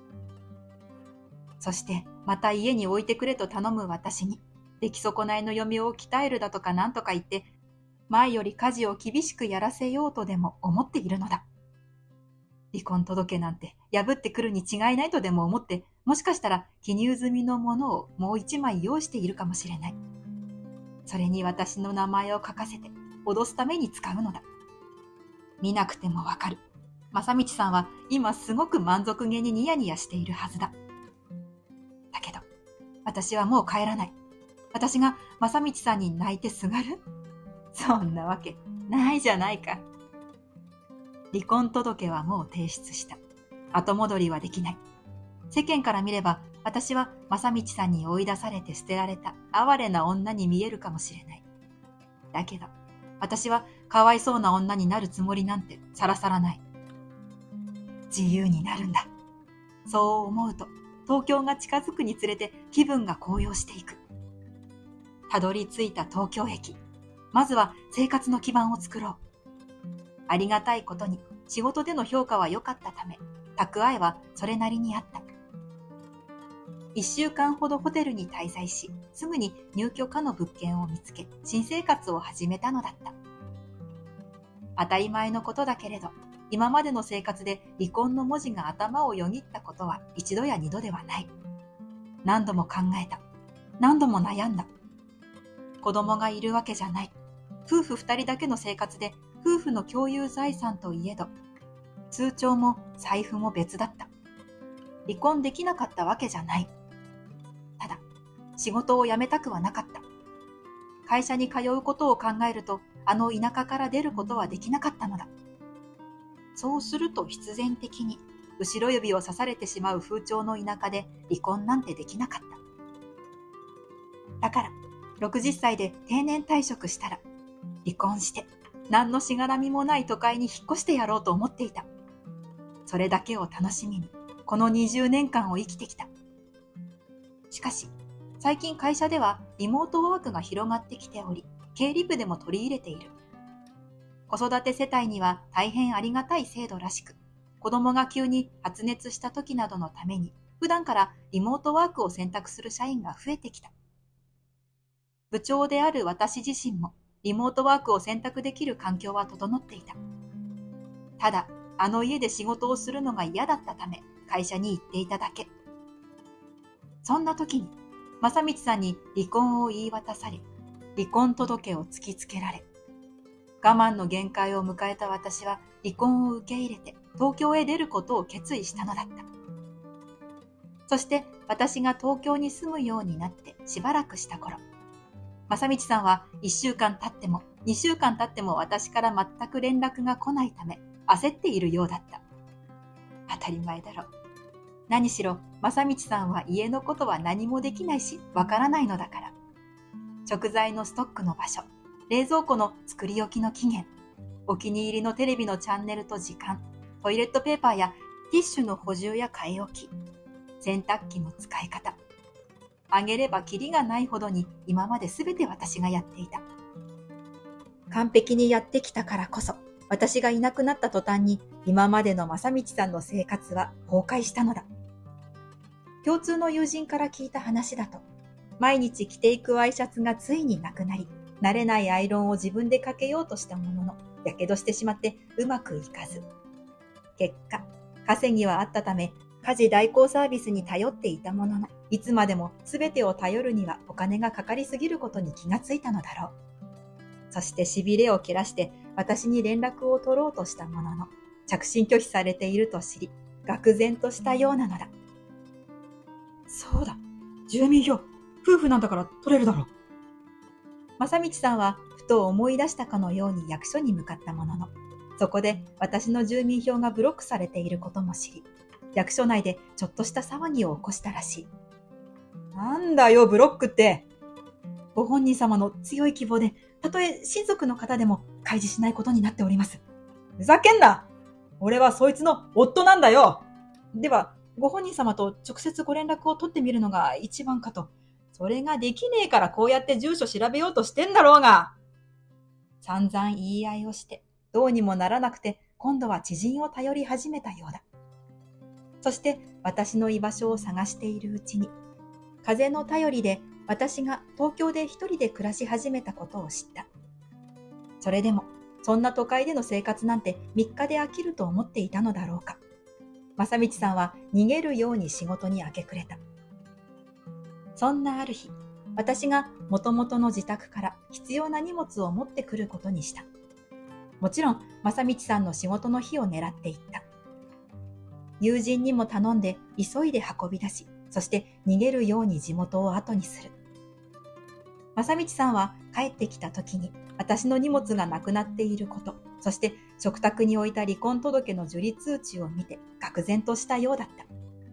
そしてまた家に置いてくれと頼む私に、出来損ないの嫁を鍛えるだとかなんとか言って、前より家事を厳しくやらせようとでも思っているのだ。離婚届なんて破ってくるに違いないとでも思って、もしかしたら記入済みのものをもう一枚用意しているかもしれない。それに私の名前を書かせて脅すために使うのだ。見なくてもわかる。正道さんは今すごく満足げにニヤニヤしているはずだ。だけど、私はもう帰らない。私が正道さんに泣いてすがる？そんなわけないじゃないか。離婚届はもう提出した。後戻りはできない。世間から見れば、私は正道さんに追い出されて捨てられた哀れな女に見えるかもしれない。だけど、私はかわいそうな女になるつもりなんてさらさらない。自由になるんだ。そう思うと、東京が近づくにつれて気分が高揚していく。たどり着いた東京駅。まずは生活の基盤を作ろう。ありがたいことに仕事での評価は良かったため、蓄えはそれなりにあった。1週間ほどホテルに滞在し、すぐに入居可の物件を見つけ、新生活を始めたのだった。当たり前のことだけれど、今までの生活で離婚の文字が頭をよぎったことは一度や二度ではない。何度も考えた。何度も悩んだ。子供がいるわけじゃない。夫婦2人だけの生活で夫婦の共有財産といえど、通帳も財布も別だった。離婚できなかったわけじゃない。ただ、仕事を辞めたくはなかった。会社に通うことを考えると、あの田舎から出ることはできなかったのだ。そうすると必然的に、後ろ指を刺されてしまう風潮の田舎で離婚なんてできなかった。だから、60歳で定年退職したら、離婚して、何のしがらみもない都会に引っ越してやろうと思っていた。それだけを楽しみに、この20年間を生きてきた。しかし、最近会社ではリモートワークが広がってきており、経理部でも取り入れている。子育て世帯には大変ありがたい制度らしく、子供が急に発熱した時などのために、普段からリモートワークを選択する社員が増えてきた。部長である私自身も、リモートワークを選択できる環境は整っていた。ただ、あの家で仕事をするのが嫌だったため、会社に行っていただけ。そんな時に、正道さんに離婚を言い渡され、離婚届を突きつけられ、我慢の限界を迎えた私は離婚を受け入れて東京へ出ることを決意したのだった。そして私が東京に住むようになってしばらくした頃、正道さんは1週間経っても2週間経っても私から全く連絡が来ないため焦っているようだった。当たり前だろう。何しろ正道さんは家のことは何もできないしわからないのだから。食材のストックの場所、冷蔵庫の作り置きの期限、お気に入りのテレビのチャンネルと時間、トイレットペーパーやティッシュの補充や買い置き、洗濯機の使い方。あげればキリがないほどに今まで全て私がやっていた。完璧にやってきたからこそ、私がいなくなった途端に今までの正道さんの生活は崩壊したのだ。共通の友人から聞いた話だと、毎日着ていくワイシャツがついになくなり、慣れないアイロンを自分でかけようとしたものの、やけどしてしまってうまくいかず。結果、稼ぎはあったため、家事代行サービスに頼っていたものの、いつまでも全てを頼るにはお金がかかりすぎることに気がついたのだろう。そして痺れを切らして私に連絡を取ろうとしたものの、着信拒否されていると知り、愕然としたようなのだ。そうだ、住民票、夫婦なんだから取れるだろう。正道さんはふと思い出したかのように役所に向かったものの、そこで私の住民票がブロックされていることも知り、役所内でちょっとした騒ぎを起こしたらしい。なんだよ、ブロックって。ご本人様の強い希望で、たとえ親族の方でも開示しないことになっております。ふざけんな！俺はそいつの夫なんだよ。では、ご本人様と直接ご連絡を取ってみるのが一番かと。それができねえからこうやって住所調べようとしてんだろうが。散々言い合いをして、どうにもならなくて、今度は知人を頼り始めたようだ。そして私の居場所を探しているうちに、風の頼りで私が東京で一人で暮らし始めたことを知った。それでも、そんな都会での生活なんて3日で飽きると思っていたのだろうか。正道さんは逃げるように仕事に明け暮れた。そんなある日、私が元々の自宅から必要な荷物を持ってくることにした。もちろん、正道さんの仕事の日を狙っていった。友人にも頼んで急いで運び出し、そして逃げるように地元を後にする。正道さんは帰ってきた時に私の荷物がなくなっていること、そして食卓に置いた離婚届の受理通知を見て愕然としたようだった。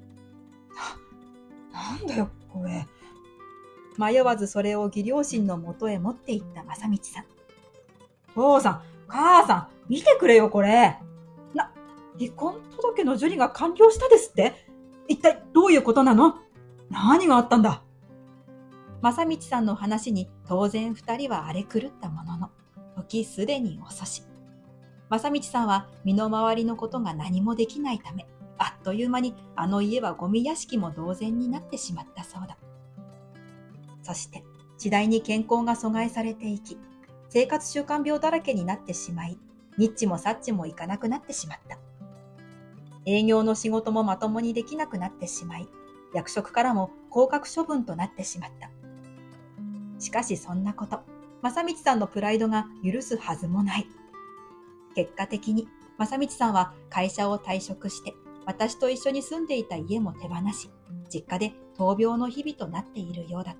なんだよ、これ。迷わずそれを義両親のもとへ持って行った正道さん。父さん、母さん、見てくれよ、これ。離婚届の受理が完了したですって？一体どういうことなの？何があったんだ？正道さんの話に当然二人は荒れ狂ったものの、時すでに遅し。正道さんは身の回りのことが何もできないため、あっという間にあの家はゴミ屋敷も同然になってしまったそうだ。そして次第に健康が阻害されていき、生活習慣病だらけになってしまい、ニッチもサッチもいかなくなってしまった。営業の仕事もまともにできなくなってしまい、役職からも降格処分となってしまった。しかしそんなこと、正道さんのプライドが許すはずもない。結果的に、正道さんは会社を退職して、私と一緒に住んでいた家も手放し、実家で闘病の日々となっているようだった。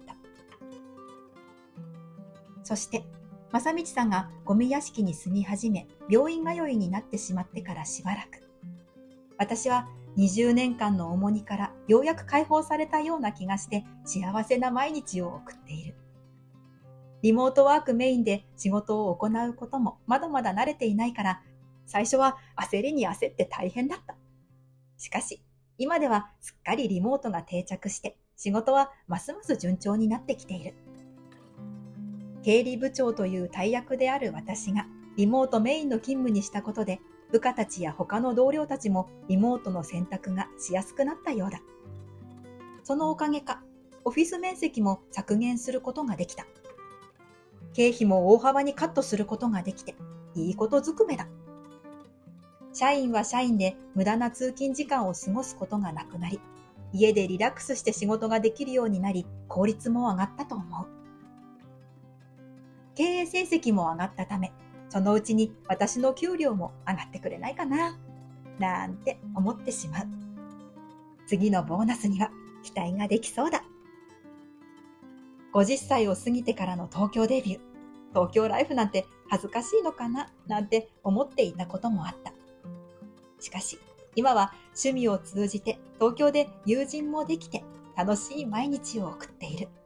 そして、正道さんがゴミ屋敷に住み始め、病院通いになってしまってからしばらく、私は20年間の重荷からようやく解放されたような気がして幸せな毎日を送っている。リモートワークメインで仕事を行うこともまだまだ慣れていないから、最初は焦りに焦って大変だった。しかし、今ではすっかりリモートが定着して、仕事はますます順調になってきている。経理部長という大役である私がリモートメインの勤務にしたことで、部下たちや他の同僚たちもリモートの選択がしやすくなったようだ。そのおかげか、オフィス面積も削減することができた。経費も大幅にカットすることができて、いいことずくめだ。社員は社員で無駄な通勤時間を過ごすことがなくなり、家でリラックスして仕事ができるようになり、効率も上がったと思う。経営成績も上がったため、 そのうちに私の給料も上がってくれないかな、なんて思ってしまう。次のボーナスには期待ができそうだ。50歳を過ぎてからの東京デビュー、東京ライフなんて恥ずかしいのかな、なんて思っていたこともあった。しかし、今は趣味を通じて東京で友人もできて楽しい毎日を送っている。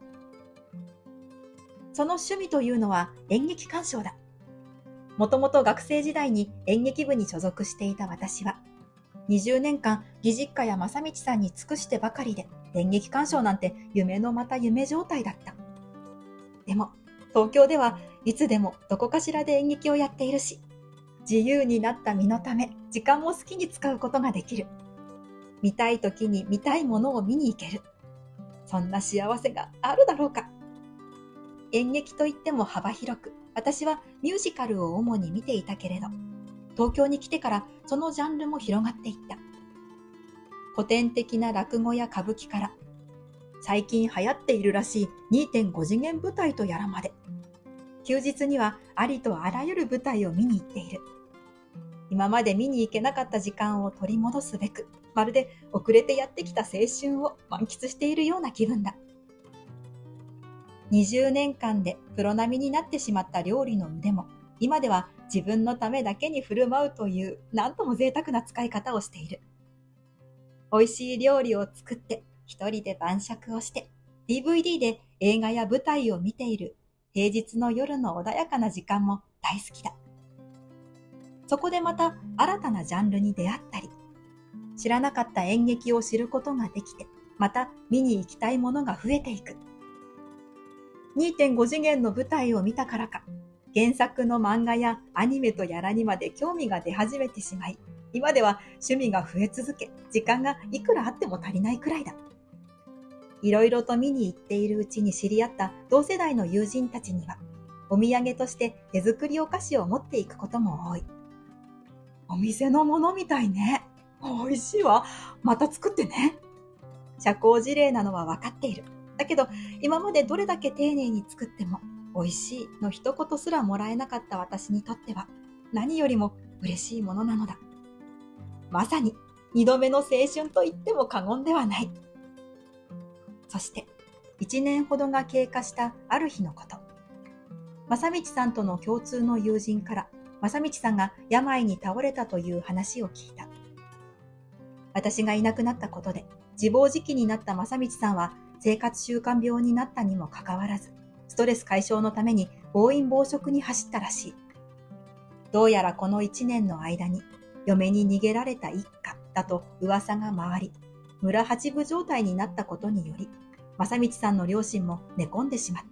その趣味というのは演劇鑑賞だ。もともと学生時代に演劇部に所属していた私は、20年間義実家や正道さんに尽くしてばかりで演劇鑑賞なんて夢のまた夢状態だった。でも東京ではいつでもどこかしらで演劇をやっているし、自由になった身のため時間も好きに使うことができる。見たい時に見たいものを見に行ける。そんな幸せがあるだろうか。演劇といっても幅広く、私はミュージカルを主に見ていたけれど、東京に来てからそのジャンルも広がっていった。古典的な落語や歌舞伎から、最近流行っているらしい 2.5 次元舞台とやらまで、休日にはありとあらゆる舞台を見に行っている。今まで見に行けなかった時間を取り戻すべく、まるで遅れてやってきた青春を満喫しているような気分だ。20年間でプロ並みになってしまった料理の腕も、今では自分のためだけに振る舞うというなんとも贅沢な使い方をしている。美味しい料理を作って一人で晩酌をして DVD で映画や舞台を見ている平日の夜の穏やかな時間も大好きだ。そこでまた新たなジャンルに出会ったり、知らなかった演劇を知ることができて、また見に行きたいものが増えていく。2.5 次元の舞台を見たからか、原作の漫画やアニメとやらにまで興味が出始めてしまい、今では趣味が増え続け、時間がいくらあっても足りないくらいだ。いろいろと見に行っているうちに知り合った同世代の友人たちには、お土産として手作りお菓子を持っていくことも多い。お店のものみたいね。美味しいわ。また作ってね。社交辞令なのは分かっている。だけど、今までどれだけ丁寧に作っても、美味しいの一言すらもらえなかった私にとっては、何よりも嬉しいものなのだ。まさに、二度目の青春と言っても過言ではない。そして、1年ほどが経過したある日のこと。正道さんとの共通の友人から、正道さんが病に倒れたという話を聞いた。私がいなくなったことで、自暴自棄になった正道さんは、生活習慣病になったにもかかわらず、ストレス解消のために暴飲暴食に走ったらしい。どうやらこの1年の間に、嫁に逃げられた一家だと噂が回り、村八分状態になったことにより、正道さんの両親も寝込んでしまった。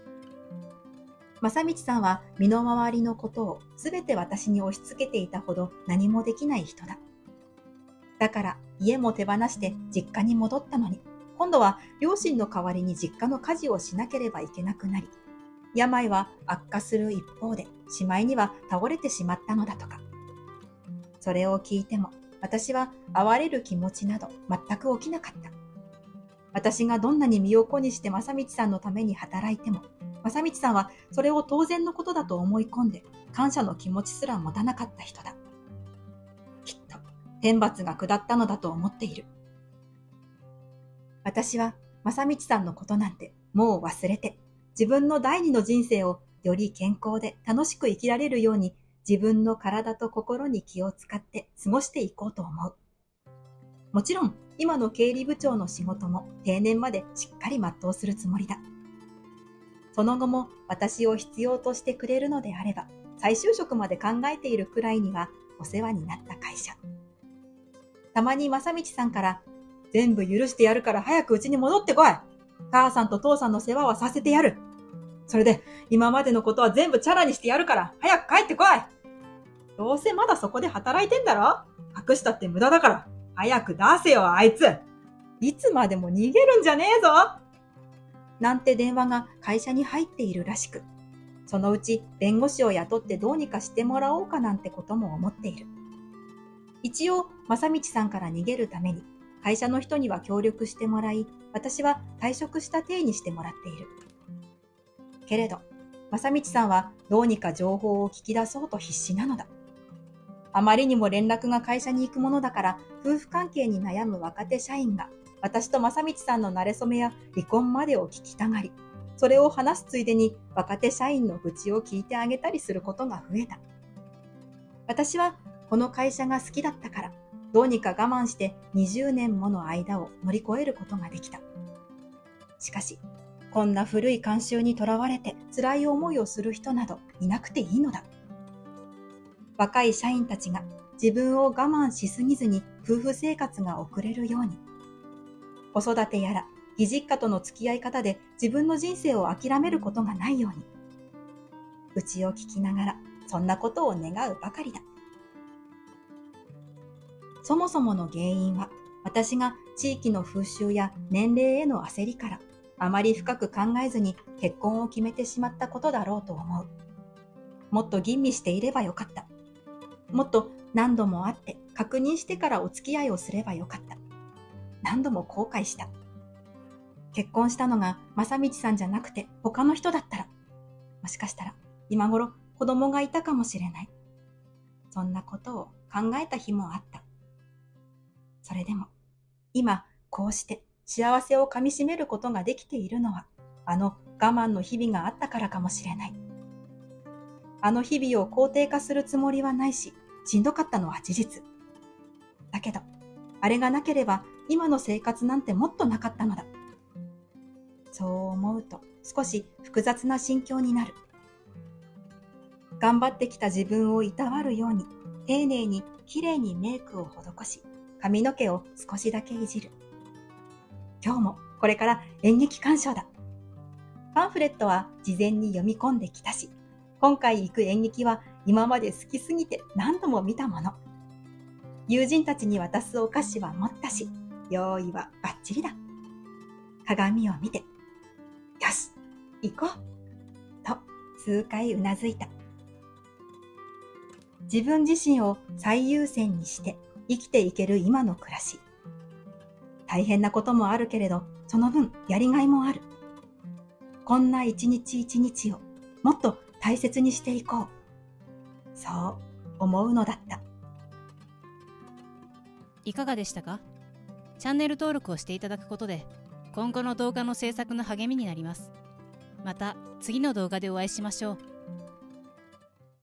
正道さんは身の回りのことをすべて私に押し付けていたほど何もできない人だ。だから家も手放して実家に戻ったのに、今度は両親の代わりに実家の家事をしなければいけなくなり、病は悪化する一方で、しまいには倒れてしまったのだとか。それを聞いても、私は哀れる気持ちなど全く起きなかった。私がどんなに身を粉にして正道さんのために働いても、正道さんはそれを当然のことだと思い込んで、感謝の気持ちすら持たなかった人だ。きっと、天罰が下ったのだと思っている。私は正道さんのことなんてもう忘れて、自分の第二の人生をより健康で楽しく生きられるように、自分の体と心に気を使って過ごしていこうと思う。もちろん、今の経理部長の仕事も定年までしっかり全うするつもりだ。その後も私を必要としてくれるのであれば、再就職まで考えているくらいにはお世話になった会社。たまに正道さんから、全部許してやるから早く家に戻ってこい。母さんと父さんの世話はさせてやる。それで今までのことは全部チャラにしてやるから早く帰ってこい。どうせまだそこで働いてんだろ。隠したって無駄だから。早く出せよあいつ。いつまでも逃げるんじゃねえぞ。なんて電話が会社に入っているらしく、そのうち弁護士を雇ってどうにかしてもらおうかなんてことも思っている。一応正道さんから逃げるために会社の人には協力してもらい、私は退職した体にしてもらっている。けれど、 正道さんはどうにか情報を聞き出そうと必死なのだ。あまりにも連絡が会社に行くものだから、夫婦関係に悩む若手社員が、私と正道さんの馴れ初めや離婚までを聞きたがり、それを話すついでに若手社員の愚痴を聞いてあげたりすることが増えた。私はこの会社が好きだったから、どうにか我慢して20年もの間を乗り越えることができた。しかし、こんな古い慣習にとらわれて辛い思いをする人などいなくていいのだ。若い社員たちが自分を我慢しすぎずに夫婦生活が送れるように、子育てやら義実家との付き合い方で自分の人生を諦めることがないように、愚痴を聞きながらそんなことを願うばかりだ。そもそもの原因は、私が地域の風習や年齢への焦りからあまり深く考えずに結婚を決めてしまったことだろうと思う。もっと吟味していればよかった。もっと何度も会って確認してからお付き合いをすればよかった。何度も後悔した。結婚したのが正道さんじゃなくて他の人だったら、もしかしたら今頃子供がいたかもしれない。そんなことを考えた日もあった。それでも今こうして幸せをかみしめることができているのは、あの我慢の日々があったからかもしれない。あの日々を肯定化するつもりはないし、しんどかったのは事実。だけど、あれがなければ今の生活なんてもっとなかったのだ。そう思うと少し複雑な心境になる。頑張ってきた自分をいたわるように、丁寧にきれいにメイクを施し、髪の毛を少しだけいじる。今日もこれから演劇鑑賞だ。パンフレットは事前に読み込んできたし、今回行く演劇は今まで好きすぎて何度も見たもの。友人たちに渡すお菓子は持ったし、用意はバッチリだ。鏡を見て、よし、行こうと数回うなずいた。自分自身を最優先にして生きていける今の暮らし。大変なこともあるけれど、その分やりがいもある。こんな一日一日をもっと大切にしていこう。そう思うのだった。 いかがでしたか？チャンネル登録をしていただくことで、今後の動画の制作の励みになります。また次の動画でお会いしましょう。